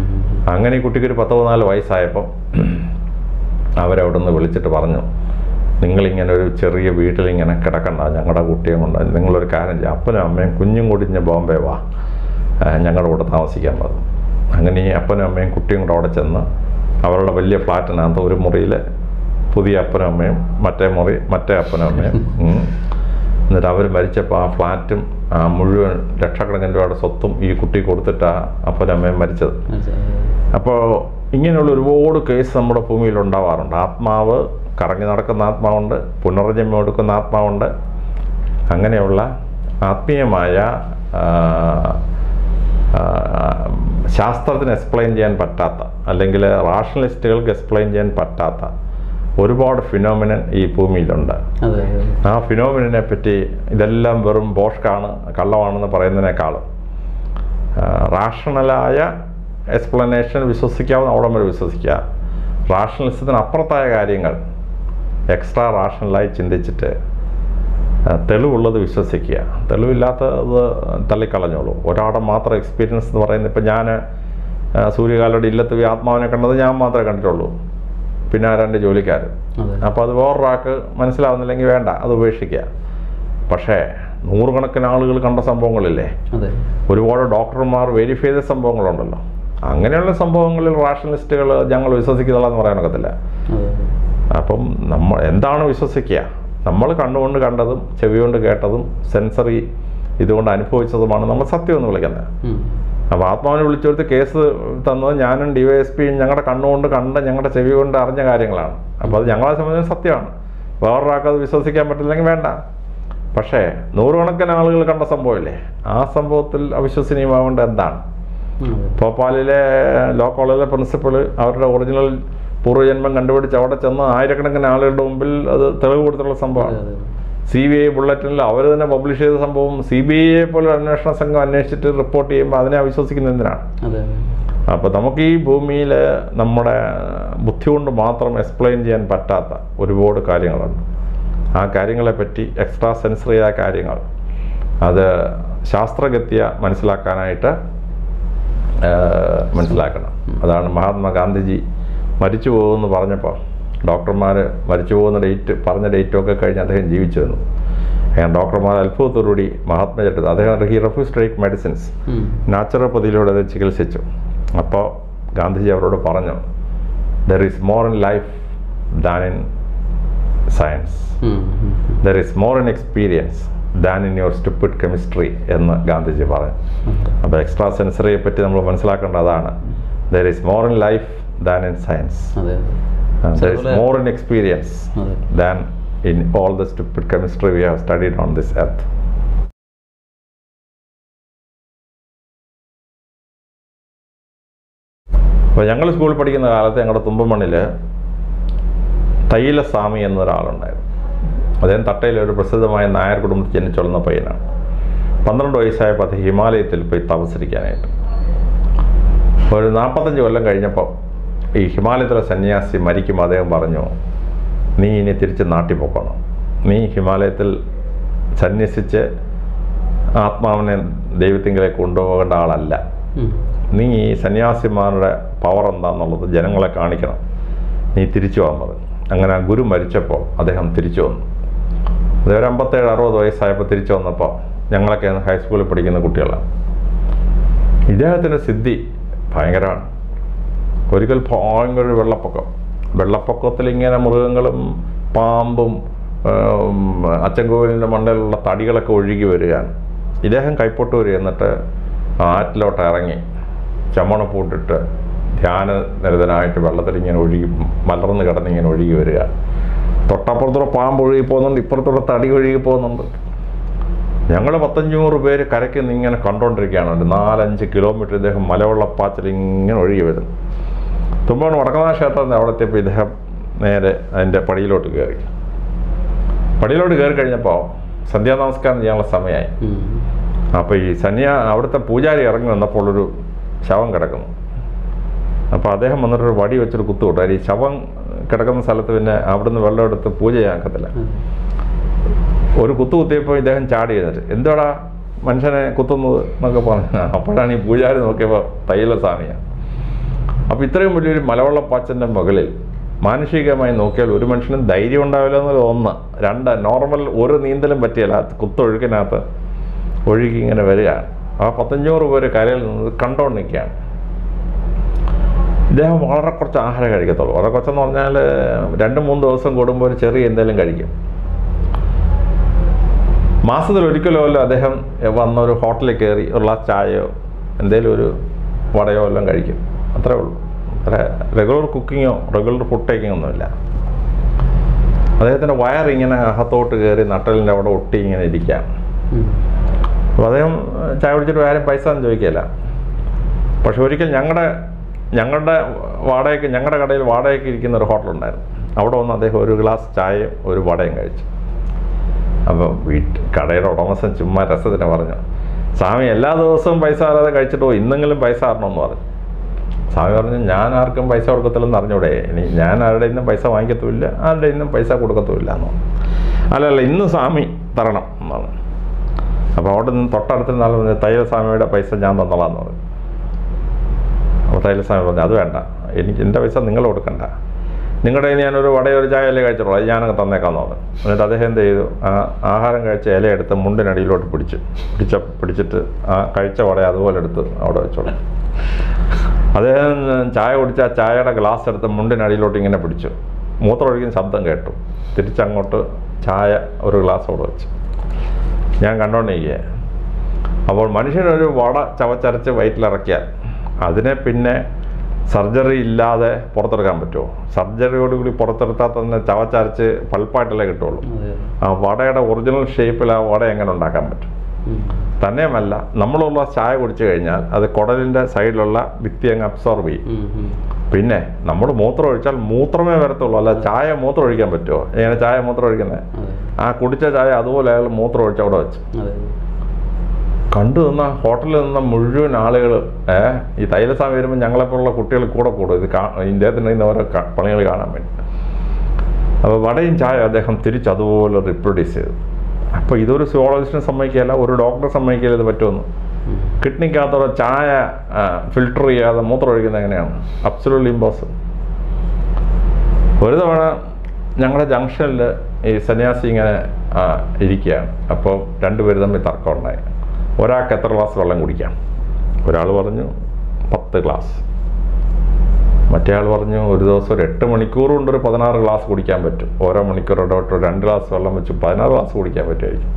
അങ്ങനെ ഈ കുട്ടിക്ക് ഒരു പത്ത് പതിനാല് വയസ്സായപ്പം അവരവിടെ നിന്ന് വിളിച്ചിട്ട് പറഞ്ഞു, നിങ്ങളിങ്ങനെ ഒരു ചെറിയ വീട്ടിലിങ്ങനെ കിടക്കണ്ട, ഞങ്ങളുടെ കുട്ടിയും കൊണ്ട് നിങ്ങളൊരു കാര്യം ചെയ്യുക, അപ്പനും അമ്മയും കുഞ്ഞും കൂടിഞ്ഞ് ബോംബെ വാ, ഞങ്ങളുടെ കൂടെ താമസിക്കാൻ പറഞ്ഞു. അങ്ങനെ ഈ അപ്പനും അമ്മയും കുട്ടിയും കൂടെ അവിടെ ചെന്ന് അവരുടെ വലിയ ഫ്ലാറ്റിനകത്ത് ഒരു മുറിയിൽ പുതിയ അപ്പനും അമ്മയും മറ്റേ മുറി മറ്റേ അപ്പനും അമ്മയും. എന്നിട്ട് അവർ മരിച്ചപ്പോൾ ആ ഫ്ലാറ്റും ആ മുഴുവൻ ലക്ഷക്കണക്കിന് രൂപയുടെ സ്വത്തും ഈ കുട്ടി കൊടുത്തിട്ടാണ് അപ്പനും അമ്മയും മരിച്ചത്. അപ്പോൾ ഇങ്ങനെയുള്ള ഒരുപാട് കേസ് നമ്മുടെ ഭൂമിയിൽ ഉണ്ടാവാറുണ്ട്. ആത്മാവ് കറങ്ങി നടക്കുന്ന ആത്മാവുണ്ട്, പുനർജന്മം എടുക്കുന്ന ആത്മാവുണ്ട്. അങ്ങനെയുള്ള ആത്മീയമായ ശാസ്ത്രത്തിന് എക്സ്പ്ലെയിൻ ചെയ്യാൻ പറ്റാത്ത, അല്ലെങ്കിൽ റാഷണലിസ്റ്റുകൾക്ക് എക്സ്പ്ലെയിൻ ചെയ്യാൻ പറ്റാത്ത ഒരുപാട് ഫിനോമിനൻ ഈ ഭൂമിയിലുണ്ട്. ആ ഫിനോമിനെ പറ്റി ഇതെല്ലാം വെറും ബോഷ്കാണ്, കള്ളമാണെന്ന് പറയുന്നതിനേക്കാളും റാഷണലായ എക്സ്പ്ലനേഷൻ വിശ്വസിക്കാവുന്ന അവിടം വരെ വിശ്വസിക്കുക. റാഷണലിസത്തിന് അപ്പുറത്തായ കാര്യങ്ങൾ എക്സ്ട്രാ റാഷണലായി ചിന്തിച്ചിട്ട് തെളിവുള്ളത് വിശ്വസിക്കുക, തെളിവില്ലാത്തത് തള്ളിക്കളഞ്ഞോളൂ. ഒരാളുടെ മാത്രം എക്സ്പീരിയൻസ് എന്ന് പറയുന്നത്, ഇപ്പം ഞാൻ സൂര്യകാലയുടെ ഇല്ലത്ത് ആത്മാവിനെ കണ്ടത് ഞാൻ മാത്രമേ കണ്ടിട്ടുള്ളൂ, പിന്നെ ആ രണ്ട് ജോലിക്കാർ. അപ്പോൾ അത് വേറൊരാൾക്ക് മനസ്സിലാവുന്നില്ലെങ്കിൽ വേണ്ട, അത് ഉപേക്ഷിക്കുക. പക്ഷേ നൂറുകണക്കിന് ആളുകൾ കണ്ട സംഭവങ്ങളില്ലേ, ഒരുപാട് ഡോക്ടർമാർ വെരിഫൈ ചെയ്ത സംഭവങ്ങളുണ്ടല്ലോ. അങ്ങനെയുള്ള സംഭവങ്ങളിൽ റാഷണലിസ്റ്റുകൾ ഞങ്ങൾ വിശ്വസിക്കുന്നുള്ളതെന്ന് പറയാനൊക്കത്തില്ല. അപ്പം നമ്മൾ എന്താണ് വിശ്വസിക്കുക? നമ്മൾ കണ്ണുകൊണ്ട് കണ്ടതും ചെവി കൊണ്ട് കേട്ടതും സെൻസറി ഇതുകൊണ്ട് അനുഭവിച്ചതുമാണ് നമ്മൾ സത്യം എന്ന് വിളിക്കുന്നത്. അപ്പോൾ ആത്മാവിനെ വിളിച്ചെടുത്ത് കേസ് തന്നത് ഞാനും ഡി വൈ എസ് പിയും ഞങ്ങളുടെ കണ്ണുകൊണ്ട് കണ്ട ഞങ്ങളുടെ ചെവി കൊണ്ട് അറിഞ്ഞ കാര്യങ്ങളാണ്. അപ്പോൾ അത് ഞങ്ങളെ സംബന്ധിച്ച് സത്യമാണ്. വേറൊരാൾക്ക് അത് വിശ്വസിക്കാൻ പറ്റില്ലെങ്കിൽ വേണ്ട. പക്ഷേ നൂറുകണക്കിന് ആളുകൾ കണ്ട സംഭവമില്ലേ, ആ സംഭവത്തിൽ അവിശ്വസനീയമാവേണ്ട എന്താണ്? ഭോപ്പാലിലെ ലോ കോളേജിലെ പ്രിൻസിപ്പൾ അവരുടെ ഒറിജിനൽ പൂർവ്വജന്മം കണ്ടുപിടിച്ച് അവിടെ ചെന്ന് ആയിരക്കണക്കിന് ആളുകളുടെ മുമ്പിൽ അത് തെളിവ് കൊടുത്തിട്ടുള്ള സംഭവമാണ്. സി ബി ഐ ബുള്ളറ്റിനിൽ അവർ തന്നെ പബ്ലിഷ് ചെയ്ത സംഭവം സി ബി ഐയെ പോലെ അന്വേഷണ സംഘം അന്വേഷിച്ചിട്ട് റിപ്പോർട്ട് ചെയ്യുമ്പോൾ അതിനെ അവിശ്വസിക്കുന്ന എന്തിനാണ്? അപ്പോൾ നമുക്ക് ഈ ഭൂമിയിൽ നമ്മുടെ ബുദ്ധി കൊണ്ട് മാത്രം എക്സ്പ്ലെയിൻ ചെയ്യാൻ പറ്റാത്ത ഒരുപാട് കാര്യങ്ങളുണ്ട്. ആ കാര്യങ്ങളെപ്പറ്റി എക്സ്ട്രാ സെൻസറിയായ കാര്യങ്ങൾ അത് ശാസ്ത്രഗത്യ മനസ്സിലാക്കാനായിട്ട് മനസ്സിലാക്കണം. അതാണ് മഹാത്മാഗാന്ധിജി മരിച്ചു പോകുമെന്ന് പറഞ്ഞപ്പോൾ ഡോക്ടർമാർ മരിച്ചു പോകുന്ന ഡേറ്റ് പറഞ്ഞ ഡേറ്റൊക്കെ കഴിഞ്ഞ് അദ്ദേഹം ജീവിച്ചു വന്നു. ഞാൻ ഡോക്ടർമാർ അത്ഭുതത്തോടുകൂടി മഹാത്മചരിത്രത്തിൽ അദ്ദേഹം he refuse to take medicines, നാച്ചുറോപ്പതിയിലൂടെ അത് ചികിത്സിച്ചു. അപ്പോൾ ഗാന്ധിജി അവരോട് പറഞ്ഞു, there is more in life than in science, there is more in experience than in your stupid chemistry എന്ന് ഗാന്ധിജി പറഞ്ഞു. അപ്പോൾ എക്സ്ട്രാ സെൻസറിയെ പറ്റി നമ്മൾ മനസ്സിലാക്കേണ്ട അതാണ്. There is more in life than in science, there is more in experience than in all the stupid chemistry we have studied on this earth. അപ്പോൾ ഞങ്ങൾ സ്കൂളിൽ പഠിക്കുന്ന കാലത്ത് ഞങ്ങളുടെ തുമ്പമണ്ണിൽ തൈലസ്വാമി എന്നൊരാളുണ്ടായിരുന്നു. അദ്ദേഹം തട്ടയിലെ ഒരു പ്രസിദ്ധമായ നായർ കുടുംബത്തിൽ ജനിച്ചുള്ള പയ്യനാണ്. പന്ത്രണ്ട് വയസ്സായപ്പോൾ അത് ഹിമാലയത്തിൽ പോയി തപസ്സരിക്കാനായിട്ട്. ഒരു നാൽപ്പത്തഞ്ച് കൊല്ലം കഴിഞ്ഞപ്പോൾ ഈ ഹിമാലയത്തിലെ സന്യാസി മരിക്കുമ്പോൾ അദ്ദേഹം പറഞ്ഞു, നീ ഇനി തിരിച്ച് നാട്ടിൽ പോക്കണം, നീ ഹിമാലയത്തിൽ സന്യസിച്ച് ആത്മാവിനെ ദൈവത്തിങ്കിലേക്ക് കൊണ്ടുപോകേണ്ട ആളല്ല, നീ ഈ സന്യാസിമാരുടെ പവർ എന്താണെന്നുള്ളത് ജനങ്ങളെ കാണിക്കണം, നീ തിരിച്ചു പോകാൻ പറഞ്ഞു. അങ്ങനെ ആ ഗുരു മരിച്ചപ്പോൾ അദ്ദേഹം തിരിച്ചു വന്നു. അദ്ദേഹം ഒരു അമ്പത്തേഴ് അറുപത് വയസ്സായപ്പോൾ തിരിച്ചു വന്നപ്പോൾ ഞങ്ങളൊക്കെ ഹൈസ്കൂളിൽ പഠിക്കുന്ന കുട്ടികളാണ്. ഇദ്ദേഹത്തിൻ്റെ സിദ്ധി ഭയങ്കരമാണ്. ഒരിക്കൽ ഭയങ്കര ഒരു വെള്ളപ്പൊക്കം വെള്ളപ്പൊക്കത്തിൽ ഇങ്ങനെ മൃഗങ്ങളും പാമ്പും അച്ചൻകോവിലിൻ്റെ മണ്ടയിലുള്ള തടികളൊക്കെ ഒഴുകി വരികയാണ്. ഇദ്ദേഹം കൈപ്പൊട്ട് വരിക, എന്നിട്ട് ആറ്റിലോട്ട് ഇറങ്ങി ചമ്മണപ്പൂട്ടിട്ട് ധ്യാന നിരതനായിട്ട് വെള്ളത്തിൽ ഇങ്ങനെ ഒഴുകി മലർന്ന് കിടന്ന് ഇങ്ങനെ ഒഴുകി വരിക. തൊട്ടപ്പുറത്തൂടെ പാമ്പ് ഒഴുകി പോകുന്നുണ്ട്, ഇപ്പുറത്തൂടെ തടി ഒഴുകി പോകുന്നുണ്ട്. ഞങ്ങൾ പത്തഞ്ഞൂറ് പേര് കരയ്ക്ക് നിന്ന് ഇങ്ങനെ കണ്ടുകൊണ്ടിരിക്കുകയാണ്. ഒരു നാലഞ്ച് കിലോമീറ്റർ ഇദ്ദേഹം മലവെള്ളപ്പാച്ചിൽ ഇങ്ങനെ ഒഴുകി വരുന്നു. തുമ്പോൺ വടക്കനാഥ ക്ഷേത്രത്തിൽ അവിടെ എത്തിയപ്പോൾ ഇദ്ദേഹം നേരെ അതിൻ്റെ പടിയിലോട്ട് കയറി. പടിയിലോട്ട് കയറി കഴിഞ്ഞപ്പോൾ സന്ധ്യാനമസ്കാരം ചെയ്യാനുള്ള സമയമായി. അപ്പോൾ ഈ സന്യാ അവിടുത്തെ പൂജാരി ഇറങ്ങി വന്നപ്പോൾ ഒരു ശവം കിടക്കുന്നു. അപ്പോൾ അദ്ദേഹം വന്നിട്ടൊരു വടി വെച്ചൊരു കുത്തു കൊട്ടു. ഈ ശവം കിടക്കുന്ന സ്ഥലത്ത് പിന്നെ അവിടുന്ന് വെള്ളം എടുത്ത് പൂജ ചെയ്യാൻ ഒക്കത്തില്ല. ഒരു കുത്തു കുത്തിയപ്പോൾ ഇദ്ദേഹം ചാടി എഴുന്നിട്ട്, എന്താടാ മനുഷ്യനെ കുത്തുന്നത് എന്നൊക്കെ പറഞ്ഞു. അപ്പോഴാണ് ഈ പൂജാരി നോക്കിയപ്പോൾ തൈലസ്വാമിയാണ്. അപ്പോൾ ഇത്രയും വലിയൊരു മലവെള്ളപ്പാച്ചൻ്റെ മുകളിൽ മാനുഷികമായി നോക്കിയാൽ ഒരു മനുഷ്യനും ധൈര്യം ഉണ്ടാവില്ല എന്നത് ഒന്ന്. രണ്ട്, നോർമൽ ഒരു നീന്തലും പറ്റിയല്ല, കുത്തൊഴുക്കിനകത്ത് ഒഴുകി ഇങ്ങനെ വരികയാണ്. ആ പത്തഞ്ഞൂറ് പേര് കരയിൽ നിന്ന് കണ്ടോണ്ട് നിൽക്കുകയാണ്. ഇദ്ദേഹം വളരെ കുറച്ച് ആഹാരം കഴിക്കത്തുള്ളൂ. വളരെ കുറച്ചെന്ന് പറഞ്ഞാൽ രണ്ട് മൂന്ന് ദിവസം കൂടുമ്പോൾ ഒരു ചെറിയ എന്തെങ്കിലും കഴിക്കും. മാസത്തിൽ ഒരിക്കലോ അല്ല അദ്ദേഹം വന്നൊരു ഹോട്ടലിൽ കയറി ഒരു ഗ്ലാസ് ചായയോ എന്തെങ്കിലും ഒരു വടയോ എല്ലാം കഴിക്കും. അത്രേ ഉള്ളൂ. അത്ര റെഗുലർ കുക്കിങ്ങോ റെഗുലർ ഫുഡ് ടേക്കിങ്ങോ ഒന്നുമില്ല. അദ്ദേഹത്തിൻ്റെ വയറിങ്ങനെ അകത്തോട്ട് കയറി നട്ടലിൻ്റെ അവിടെ ഒട്ടി ഇങ്ങനെ ഇരിക്കാം. അപ്പോൾ അദ്ദേഹം ചായ കുടിച്ചിട്ട് ആരും പൈസ ഒന്നും ചോദിക്കില്ല. പക്ഷെ ഒരിക്കൽ ഞങ്ങളുടെ ഞങ്ങളുടെ വാടകയ്ക്ക് ഞങ്ങളുടെ കടയിൽ വാടകയ്ക്ക് ഇരിക്കുന്ന ഒരു ഹോട്ടലുണ്ടായിരുന്നു. അവിടെ വന്ന് അദ്ദേഹം ഒരു ഗ്ലാസ് ചായയും ഒരു വടയും കഴിച്ചു. അപ്പോൾ വീട്ട് കടയുടെ ഉടമസ്ഥൻ ചുമ്മാ രസത്തിന് പറഞ്ഞു, സ്വാമി എല്ലാ ദിവസവും പൈസ തരാതെ കഴിച്ചിട്ട് പോയി, ഇന്നെങ്കിലും പൈസ തരണമെന്ന് പറഞ്ഞു. സ്വാമി പറഞ്ഞു, ഞാൻ ആർക്കും പൈസ കൊടുക്കത്തില്ലെന്ന് അറിഞ്ഞൂടെ, ഇനി ഞാൻ ആരുടെ നിന്നും പൈസ വാങ്ങിക്കത്തുമില്ല, ആരുടെ നിന്നും പൈസ കൊടുക്കത്തുമില്ല എന്ന് പറഞ്ഞു. അല്ലല്ല ഇന്ന് സ്വാമി തരണം എന്നാണ്. അപ്പോൾ അവിടെ നിന്ന് തൊട്ടടുത്ത് നാളെ പറഞ്ഞു, തൈലസ്വാമിയുടെ പൈസ ഞാൻ തന്നോളാന്ന് പറഞ്ഞു. അപ്പോൾ തൈലസ്വാമി പറഞ്ഞു, അത് വേണ്ട, എനിക്ക് എൻ്റെ പൈസ നിങ്ങൾ കൊടുക്കണ്ട, നിങ്ങളുടെ കയ്യിൽ ഞാനൊരു വടയോ ഒരു ചായ ഇല കഴിച്ചോളൂ, അത് ഞാനങ്ങ് തന്നേക്കാമെന്ന് പറഞ്ഞു. എന്നിട്ട് അദ്ദേഹം എന്ത് ചെയ്തു, ആ ആഹാരം കഴിച്ച ഇലയെടുത്ത് മുണ്ടിനടിയിലോട്ട് പിടിച്ചു പിടിച്ച പിടിച്ചിട്ട് ആ കഴിച്ച വട അതുപോലെ എടുത്ത് അവിടെ വെച്ചോളൂ. അദ്ദേഹം ചായ കുടിച്ച ആ ചായയുടെ ഗ്ലാസ് എടുത്ത് മുണ്ടിനടിയിലോട്ട് ഇങ്ങനെ പിടിച്ചു. മൂത്രമൊഴിക്കുന്ന ശബ്ദം കേട്ടു. തിരിച്ചങ്ങോട്ട് ചായ ഒരു ഗ്ലാസ് അവിടെ വെച്ചു. ഞാൻ കണ്ടോണ്ടിരിക്കുക. അപ്പോൾ മനുഷ്യനൊരു വട ചവച്ചരച്ച് വയറ്റിലിറക്കിയാൽ അതിനെ പിന്നെ സർജറി ഇല്ലാതെ പുറത്തെടുക്കാൻ പറ്റുമോ? സർജറിയോടുകൂടി പുറത്തെടുത്താൽ തന്നെ ചവച്ചരച്ച് പൾപ്പായിട്ടല്ലേ കിട്ടുള്ളൂ. ആ വടയുടെ ഒറിജിനൽ ഷേപ്പിൽ ആ വട എങ്ങനെ ഉണ്ടാക്കാൻ പറ്റും? തന്നെയുമല്ല, നമ്മളുള്ള ചായ കുടിച്ചു കഴിഞ്ഞാൽ അത് കുടലിൻ്റെ സൈഡിലുള്ള ഭിത്തി അങ്ങ് അബ്സോർബ് ചെയ്യും. പിന്നെ നമ്മൾ മൂത്രം ഒഴിച്ചാൽ മൂത്രമേ വരത്തുള്ളൂ, അല്ല ചായ മൂത്രം ഒഴിക്കാൻ പറ്റുമോ? എങ്ങനെ ചായ മൂത്രം ഒഴിക്കുന്നത്? ആ കുടിച്ച ചായ അതുപോലെ അയാൾ മൂത്രം ഒഴിച്ച് അവിടെ വെച്ച് കണ്ടു നിന്ന ഹോട്ടലിൽ നിന്ന മുഴുവൻ ആളുകൾ ഏഹ് ഈ തൈലസ്വാമി വരുമ്പോൾ ഞങ്ങളെപ്പോലുള്ള കുട്ടികൾ കൂടെ കൂടും ഇത് കാ ഇന്ത്യത്തിന് ഇന്ന് ഓരോ പണികൾ കാണാൻ വേണ്ടി. അപ്പോൾ വടയും ചായ അദ്ദേഹം തിരിച്ച് അതുപോലെ റിപ്രൊഡ്യൂസ് ചെയ്തു. അപ്പോൾ ഇതൊരു സുവോളജിസ്റ്റിനെ സമ്മതിക്കുകയല്ല, ഒരു ഡോക്ടറെ സമ്മതിക്കുകയല്ല ഇത് പറ്റുമെന്ന്. കിഡ്നിക്കകത്തോടെ ചായ ഫിൽട്ടർ ചെയ്യാതെ മൂത്രം ഒഴിക്കുന്നത് എങ്ങനെയാണ്? Absolutely impossible. ഒരു തവണ ഞങ്ങളുടെ ജംഗ്ഷനിൽ ഈ സന്യാസി ഇങ്ങനെ ഇരിക്കുകയാണ്. അപ്പോൾ രണ്ടുപേര് തമ്മിൽ തർക്കം ഉണ്ടായി. ഒരാൾക്ക് എത്ര ഗ്ലാസ് വെള്ളം കുടിക്കാം? ഒരാൾ പറഞ്ഞു പത്ത് ഗ്ലാസ്. മറ്റേ ആൾ പറഞ്ഞു ഒരു ദിവസം ഒരു എട്ട് മണിക്കൂർ കൊണ്ട് ഒരു പതിനാറ് ഗ്ലാസ് കുടിക്കാൻ പറ്റും. ഓരോ മണിക്കൂർ ഇടവിട്ട് രണ്ട് ഗ്ലാസ് വെള്ളം വെച്ച് പതിനാറ് ഗ്ലാസ് കുടിക്കാൻ പറ്റുമായിരിക്കും.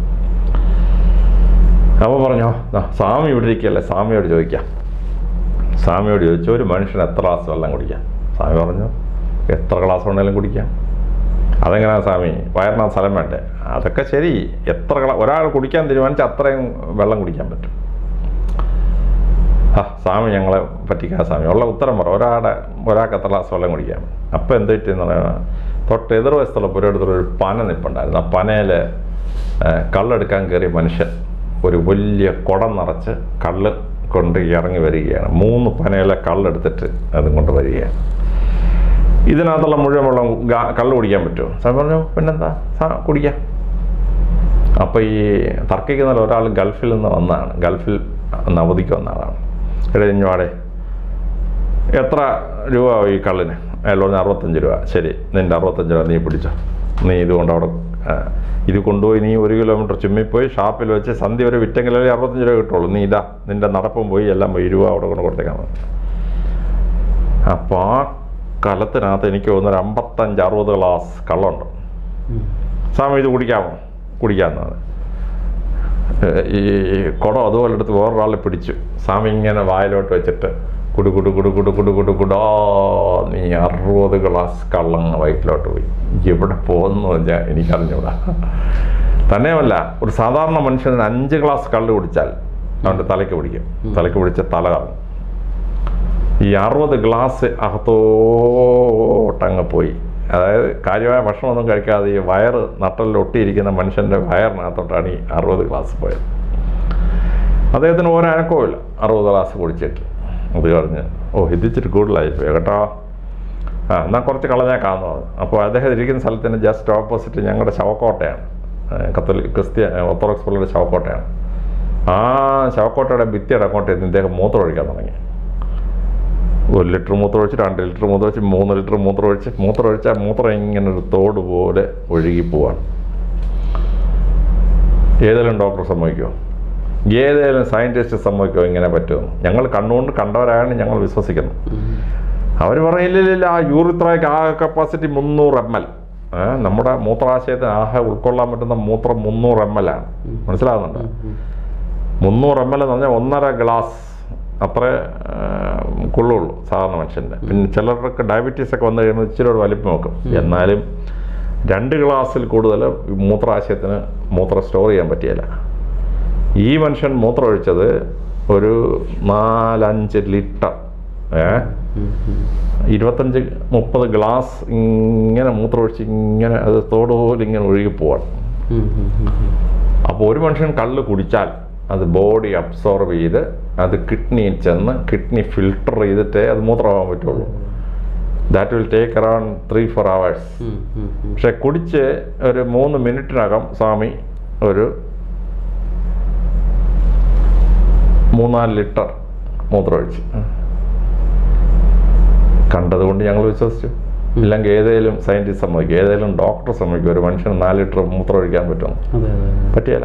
അപ്പോൾ പറഞ്ഞോ, സ്വാമി ഇവിടെ ഇരിക്കുകയല്ലേ, സ്വാമിയോട് ചോദിക്കാം. സ്വാമിയോട് ചോദിച്ചു, ഒരു മനുഷ്യന് എത്ര ഗ്ലാസ് വെള്ളം കുടിക്കാം? സ്വാമി പറഞ്ഞു, എത്ര ഗ്ലാസ് വേണമെങ്കിലും കുടിക്കാം. അതെങ്ങനെയാണ് സ്വാമി, വയറിനകത്ത് സ്ഥലം വേണ്ടേ? അതൊക്കെ ശരി, എത്ര ഗ്ലാ ഒരാൾ കുടിക്കാൻ തീരുമാനിച്ചാൽ അത്രയും വെള്ളം കുടിക്കാൻ പറ്റും. ആ സ്വാമി ഞങ്ങളെ പറ്റിക്കാ സ്വാമി, ഉള്ള ഉത്തരം പറ, ഒരാളുടെ ഒരാൾക്ക് എത്ര ഗ്ലാസ് വെള്ളം കുടിക്കാം? അപ്പം എന്ത് പറ്റിയെന്ന് പറയുന്നത്, തൊട്ട് എതിർവശത്തുള്ള പുരയിടത്തൊരു പന നിൽപ്പുണ്ടായിരുന്നു. ആ പനയിൽ കള്ളെടുക്കാൻ കയറിയ മനുഷ്യൻ ഒരു വലിയ കുടം നിറച്ച് കള്ള് കൊണ്ട് ഇറങ്ങി വരികയാണ്. മൂന്ന് പനയിലെ കള്ളെടുത്തിട്ട് അതും കൊണ്ട് വരികയാണ്. ഇതിനകത്തുള്ള മുഴുവൻ വെള്ളം കള്ള് കുടിക്കാൻ പറ്റുമോ? സാർ പറഞ്ഞു, പിന്നെന്താ സാ കുടിക്കാം. അപ്പോൾ ഈ തർക്കിക്കുന്ന ഒരാൾ ഗൾഫിൽ നിന്ന് വന്നതാണ്, ഗൾഫിൽ നിന്ന് അവധിക്ക് വന്ന ആളാണ്. ഇവിടെ ഇഞ്ഞാടെ എത്ര രൂപ ഈ കള്ളിന്? അയാൾ പറഞ്ഞ അറുപത്തഞ്ച് രൂപ. ശരി, നിൻ്റെ അറുപത്തഞ്ച് രൂപ നീ പിടിച്ചോ, നീ ഇതുകൊണ്ട് അവിടെ ഇത് കൊണ്ടുപോയി നീ ഒരു കിലോമീറ്റർ ചുമ്മിപ്പോയി ഷാപ്പിൽ വെച്ച് സന്ധ്യ വരെ വിറ്റെങ്കിലേ അറുപത്തഞ്ച് രൂപ കിട്ടുള്ളൂ. നീ ഇതാ നിൻ്റെ നടപ്പും പോയി എല്ലാം പോയി രൂപ അവിടെ കൊണ്ട് കൊടുത്തേക്കാൻ പറഞ്ഞു. അപ്പോൾ ആ കലത്തിനകത്ത് എനിക്ക് തോന്നുന്നൊരു അമ്പത്തഞ്ച് അറുപത് ഗ്ലാസ് കള്ളുണ്ട്. സ്വാമി ഇത് കുടിക്കാമോ? കുടിക്കാമെന്നാണ്. ഈ കുടം അതുപോലെ എടുത്ത് വേറൊരാളെ പിടിച്ചു. സ്വാമി ഇങ്ങനെ വായിലോട്ട് വെച്ചിട്ട് കുടു കുടു കുടു കുടു കുടു കുടു കുടാ നീ അറുപത് ഗ്ലാസ് കള്ളങ്ങ് വയറ്റിലോട്ട് പോയി. എവിടെ പോകുന്നു വെച്ചാൽ എനിക്കറിഞ്ഞൂടാ. തന്നെയുമല്ല, ഒരു സാധാരണ മനുഷ്യന് അഞ്ച് ഗ്ലാസ് കള്ള് കുടിച്ചാൽ അവൻ്റെ തലയ്ക്ക് പിടിക്കും, തലയ്ക്ക് പിടിച്ച തല കറങ്ങും. ഈ അറുപത് ഗ്ലാസ് അകത്തോട്ടങ്ങ് പോയി. അതായത് കാര്യമായ ഭക്ഷണമൊന്നും കഴിക്കാതെ ഈ വയറ് നട്ടലിൽ ഒട്ടിയിരിക്കുന്ന മനുഷ്യൻ്റെ വയറിനകത്തോട്ടാണ് ഈ അറുപത് ഗ്ലാസ് പോയത്. അദ്ദേഹത്തിന് ഓരോ അനക്കവും ഇല്ല, അറുപത് ഗ്ലാസ് കുടിച്ചിട്ട്. അത് പറഞ്ഞ് ഓ ഇതിച്ചിട്ട് കൂടുതലായിപ്പോയി കേട്ടോ, ആ എന്നാൽ കുറച്ച് കളഞ്ഞേക്കാമെന്ന് പറഞ്ഞു. അപ്പോൾ അദ്ദേഹം ഇരിക്കുന്ന സ്ഥലത്തിന് ജസ്റ്റ് ഓപ്പോസിറ്റ് ഞങ്ങളുടെ ശവക്കോട്ടയാണ്, കത്തോലിക് ക്രിസ്ത്യൻ ഓർത്തഡോക്സ് പള്ളിയുടെ ശവക്കോട്ടയാണ്. ആ ശവക്കോട്ടയുടെ ഭിത്തിയുടെ അങ്ങോട്ട് ഇദ്ദേഹം മൂത്രം ഒഴിക്കാൻ തുടങ്ങി. ഒരു ലിറ്റർ മൂത്രം ഒഴിച്ച് രണ്ട് ലിറ്റർ മൂത്രം ഒഴിച്ച് മൂന്ന് ലിറ്റർ മൂത്രം ഒഴിച്ച് മൂത്രം ഒഴിച്ചാൽ മൂത്രം ഇങ്ങനെ ഒരു തോട് പോലെ ഒഴുകി പോവാണ്. ഏതെങ്കിലും ഡോക്ടർ സമ്മതിക്കുമോ? ഏതെങ്കിലും സയൻറ്റിസ്റ്റ് സമ്മതിക്കുമോ ഇങ്ങനെ പറ്റുമോ? ഞങ്ങൾ കണ്ണുകൊണ്ട് കണ്ടവരാണ് ഞങ്ങൾ വിശ്വസിക്കുന്നത്. അവർ പറയില്ലില്ല, ആ യൂറിത്രയ്ക്ക് ആ കപ്പാസിറ്റി മുന്നൂറ് എം എൽ, നമ്മുടെ മൂത്രാശയത്തിന് ആകെ ഉൾക്കൊള്ളാൻ പറ്റുന്ന മൂത്രം മുന്നൂറ് എം എൽ ആണ്. മനസ്സിലാകുന്നുണ്ട്? മുന്നൂറ് എം എൽ എന്ന് പറഞ്ഞാൽ ഒന്നര ഗ്ലാസ് അത്ര കൊള്ളുള്ളൂ സാധാരണ മനുഷ്യൻ്റെ. പിന്നെ ചിലർക്ക് ഡയബറ്റീസ് ഒക്കെ വന്നു കഴിയുമ്പോൾ ഇച്ചിരി വലിപ്പം നോക്കും. എന്നാലും രണ്ട് ഗ്ലാസ്സിൽ കൂടുതൽ മൂത്രാശയത്തിന് മൂത്രം സ്റ്റോർ ചെയ്യാൻ പറ്റിയല്ല. ഈ മനുഷ്യൻ മൂത്രം ഒഴിച്ചത് ഒരു നാലഞ്ച് ലിറ്റർ, ഏ ഇരുപത്തഞ്ച് മുപ്പത് ഗ്ലാസ് ഇങ്ങനെ മൂത്രമൊഴിച്ച് ഇങ്ങനെ അത് തോടുപോലെ ഇങ്ങനെ ഒഴുകി പോവാണ്. അപ്പോൾ ഒരു മനുഷ്യൻ കള്ള് കുടിച്ചാൽ അത് ബോഡി അബ്സോർബ് ചെയ്ത് അത് കിഡ്നിയിൽ ചെന്ന് കിഡ്നി ഫിൽട്ടർ ചെയ്തിട്ടേ അത് മൂത്രമാകാൻ പറ്റുള്ളൂ. That will take around three four hours. പക്ഷെ കുടിച്ച് ഒരു മൂന്ന് മിനിറ്റിനകം സ്വാമി ഒരു മൂന്നാല് ലിറ്റർ മൂത്രമൊഴിച്ച്. കണ്ടതുകൊണ്ട് ഞങ്ങൾ വിശ്വസിച്ചു. ഇല്ലെങ്കിൽ ഏതെങ്കിലും സയൻറ്റിസ്റ്റ് സമ്മതിക്കും, ഏതെങ്കിലും ഡോക്ടർ സമ്മതിക്കും ഒരു മനുഷ്യന് നാല് ലിറ്റർ മൂത്രം ഒഴിക്കാൻ പറ്റുമോ? പറ്റിയല്ല.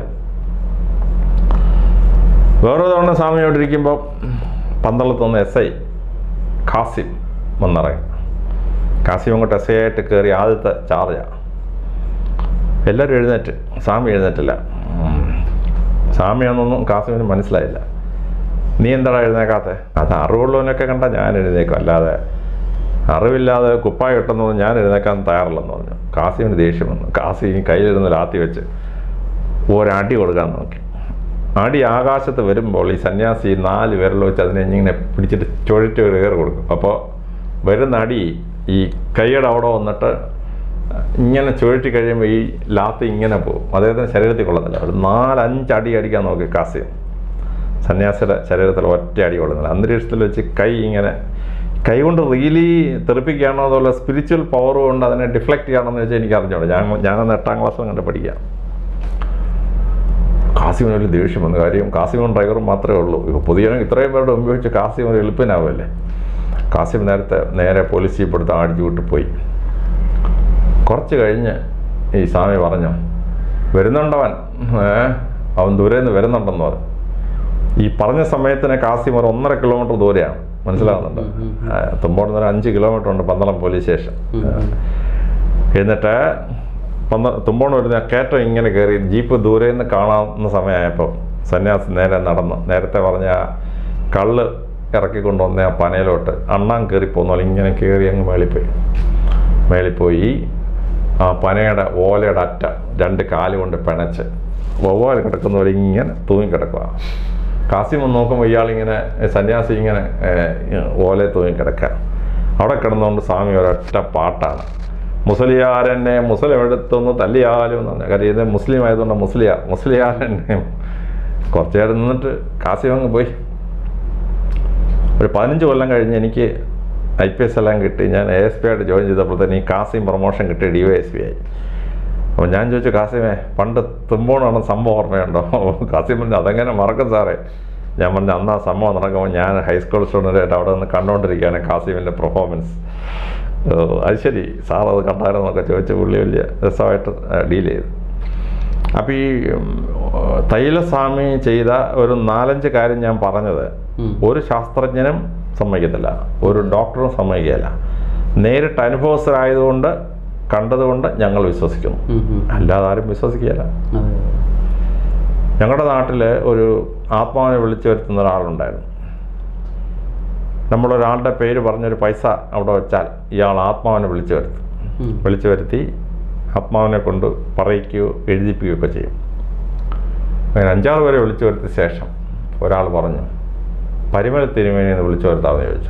വേറെ തവണ സ്വാമിയോടിരിക്കുമ്പോൾ പന്തളത്തുനിന്ന് എസ് ഐ ഖാസിം വന്നിറങ്ങി. ഖാസിം അങ്ങോട്ട് എസ് ഐ ആയിട്ട് കയറി ആദ്യത്തെ ചാർജാണ്. എല്ലാവരും എഴുന്നേറ്റ്, സ്വാമി എഴുന്നേറ്റില്ല. സ്വാമിയാണെന്നൊന്നും ഖാസിമിന് മനസ്സിലായില്ല. നീ എന്താടാ എഴുന്നേക്കാത്ത? അത് അറിവുള്ളവനൊക്കെ കണ്ടാൽ ഞാൻ എഴുന്നേക്കും, അല്ലാതെ അറിവില്ലാതെ കുപ്പായ ഇട്ടെന്ന് പറഞ്ഞ് ഞാൻ എഴുന്നേക്കാൻ തയ്യാറില്ലെന്ന് പറഞ്ഞു. ഖാസിമിന് ദേഷ്യം വന്നു. ഖാസിം കയ്യിലിരുന്ന് ലാത്തി വെച്ച് ഒരടി കൊടുക്കാൻ നോക്കി. അടി ആകാശത്ത് വരുമ്പോൾ ഈ സന്യാസി നാല് വിരൽ വെച്ച് അതിനെ ഇങ്ങനെ പിടിച്ചിട്ട് ചുഴറ്റി ഒരു കയറി കൊടുക്കും. അപ്പോൾ വരുന്ന അടി ഈ കൈയുടെ അവിടെ വന്നിട്ട് ഇങ്ങനെ ചുഴറ്റി കഴിയുമ്പോൾ ഈ ലാത്തി ഇങ്ങനെ പോകും. അദ്ദേഹത്തിന് ശരീരത്തിൽ കൊള്ളുന്നില്ല. ഒരു നാലഞ്ചടി അടിക്കാൻ നോക്കി ഖാസിം. സന്യാസിയുടെ ശരീരത്തിൽ ഒറ്റ അടി കൊള്ളുന്നില്ല. അന്തരീക്ഷത്തിൽ വെച്ച് കൈ ഇങ്ങനെ കൈ കൊണ്ട് റിയലി തെറിപ്പിക്കുകയാണോ അതുപോലെ സ്പിരിച്വൽ പവർ കൊണ്ട് അതിനെ ഡിഫ്ലക്റ്റ് ചെയ്യണമെന്ന് വെച്ചാൽ എനിക്ക് അറിഞ്ഞോളൂ. ഞാൻ ഞാനന്ന് എട്ടാം ക്ലാസ്സിൽ കണ്ട് പഠിക്കാം. ഖാസിമിന് വലിയ ദേഷ്യം വന്നു. കാര്യം ഖാസിമും ഡ്രൈവറും മാത്രമേ ഉള്ളൂ. ഇപ്പോൾ പുതിയ ഇത്രയും പേരുടെ ഉപയോഗിച്ച് ഖാസിം ഒരു എളുപ്പനാവുമല്ലേ. ഖാസിം നേരത്തെ നേരെ പോലീസ് ജീപ്പ് എടുത്ത് അടിച്ചു വിട്ട് പോയി. കുറച്ച് കഴിഞ്ഞ് ഈ സ്വാമി പറഞ്ഞു, വരുന്നുണ്ടവൻ, അവൻ ദൂരെ നിന്ന് വരുന്നുണ്ടെന്ന് പറഞ്ഞു. ഈ പറഞ്ഞ സമയത്തിന് ഖാസിം ഒരു ഒന്നര കിലോമീറ്റർ ദൂരെയാണ്. മനസ്സിലാകുന്നുണ്ട്? തുമ്പോട് നിന്ന് അഞ്ച് കിലോമീറ്റർ ഉണ്ട് പന്തളം പോലീസ് സ്റ്റേഷൻ. എന്നിട്ട് പന്ത തുമ്പോണ് വരുന്ന കയറ്റം ഇങ്ങനെ കയറി ജീപ്പ് ദൂരെ നിന്ന് കാണാവുന്ന സമയമായപ്പോൾ സന്യാസി നേരെ നടന്ന് നേരത്തെ പറഞ്ഞ കള്ള് ഇറക്കിക്കൊണ്ടുവന്ന ആ പനയിലോട്ട് അണ്ണാൻ കയറി പോകുന്ന പോലെ ഇങ്ങനെ കയറി അങ്ങ് മേളിപ്പോയി. മേളിപ്പോയി ആ പനയുടെ ഓലയുടെ അറ്റ രണ്ട് കാല് കൊണ്ട് പിണച്ച് വവ്വാൽ കിടക്കുന്ന പോലെ ഇങ്ങനെ തൂങ്ങി കിടക്കുക. ഖാസിം നോക്കുമ്പോൾ ഇയാളിങ്ങനെ സന്യാസി ഇങ്ങനെ ഓലയെ തൂങ്ങി കിടക്കുക. അവിടെ കിടന്നുകൊണ്ട് സ്വാമി ഒരൊറ്റ പാട്ടാണ്, മുസ്ലിയാരെന്നെ മുസ്ലിം എടുത്തൊന്ന് തല്ലിയാലും എന്ന് പറഞ്ഞാൽ. കാര്യം ഇത് മുസ്ലിം ആയതുകൊണ്ട് മുസ്ലിയാർ മുസ്ലിയാരെന്നെ. കുറച്ച് നേരം നിന്നിട്ട് ഖാസിം അങ്ങ് പോയി. ഒരു പതിനഞ്ച് കൊല്ലം കഴിഞ്ഞ് എനിക്ക് ഐ പി എസ് എല്ലാം കിട്ടി. ഞാൻ എ എസ് പി ആയിട്ട് ജോയിൻ ചെയ്തപ്പോഴത്തേന് ഈ ഖാസിം പ്രൊമോഷൻ കിട്ടി, ഡി വൈ എസ് പി ആയി. അപ്പോൾ ഞാൻ ചോദിച്ചു, ഖാസിമേ പണ്ട് തുമ്പോണാണ് സംഭവം ഓർമ്മയുണ്ടോ? ഖാസിം പറഞ്ഞു, അതെങ്ങനെ മറക്കും സാറേ. ഞാൻ പറഞ്ഞു, അന്ന് ആ സംഭവം നടക്കുമ്പോൾ ഞാൻ ഹൈസ്കൂൾ സ്റ്റുഡൻ്റായിട്ട് അവിടെ നിന്ന് കണ്ടുകൊണ്ടിരിക്കുകയാണ് ഖാസിമിൻ്റെ പെർഫോമൻസ്. അത് ശരി സാർ അത് കണ്ടായിരുന്നൊക്കെ ചോദിച്ച് പുള്ളി വലിയ രസമായിട്ട് ഡീൽ ചെയ്തു. അപ്പോൾ ഈ തൈലസ്വാമി ചെയ്ത ഒരു നാലഞ്ച് കാര്യം ഞാൻ പറഞ്ഞത് ഒരു ശാസ്ത്രജ്ഞനും സമ്മതിക്കത്തില്ല, ഒരു ഡോക്ടറും സമ്മതിക്കുകയില്ല. നേരിട്ട് അനുഭവസ്ഥരായതുകൊണ്ട് കണ്ടതുകൊണ്ട് ഞങ്ങൾ വിശ്വസിക്കുന്നു, അല്ലാതെ ആരും വിശ്വസിക്കുകയില്ല. ഞങ്ങളുടെ നാട്ടിൽ ഒരു ആത്മാവിനെ വിളിച്ചു വരുത്തുന്ന ഒരാളുണ്ടായിരുന്നു. നമ്മളൊരാളുടെ പേര് പറഞ്ഞൊരു പൈസ അവിടെ വെച്ചാൽ ഇയാൾ ആത്മാവിനെ വിളിച്ചു വരുത്തും. വിളിച്ചു വരുത്തി ആത്മാവിനെ കൊണ്ട് പറയിക്കുകയോ എഴുതിപ്പിക്കുകയൊക്കെ ചെയ്യും. അങ്ങനെ അഞ്ചാറ് പേരെ വിളിച്ചു വരുത്തിയ ശേഷം ഒരാൾ പറഞ്ഞു, പരിമല തിരുമേനിന്ന് വിളിച്ചു വരുത്താമെന്ന് ചോദിച്ചു.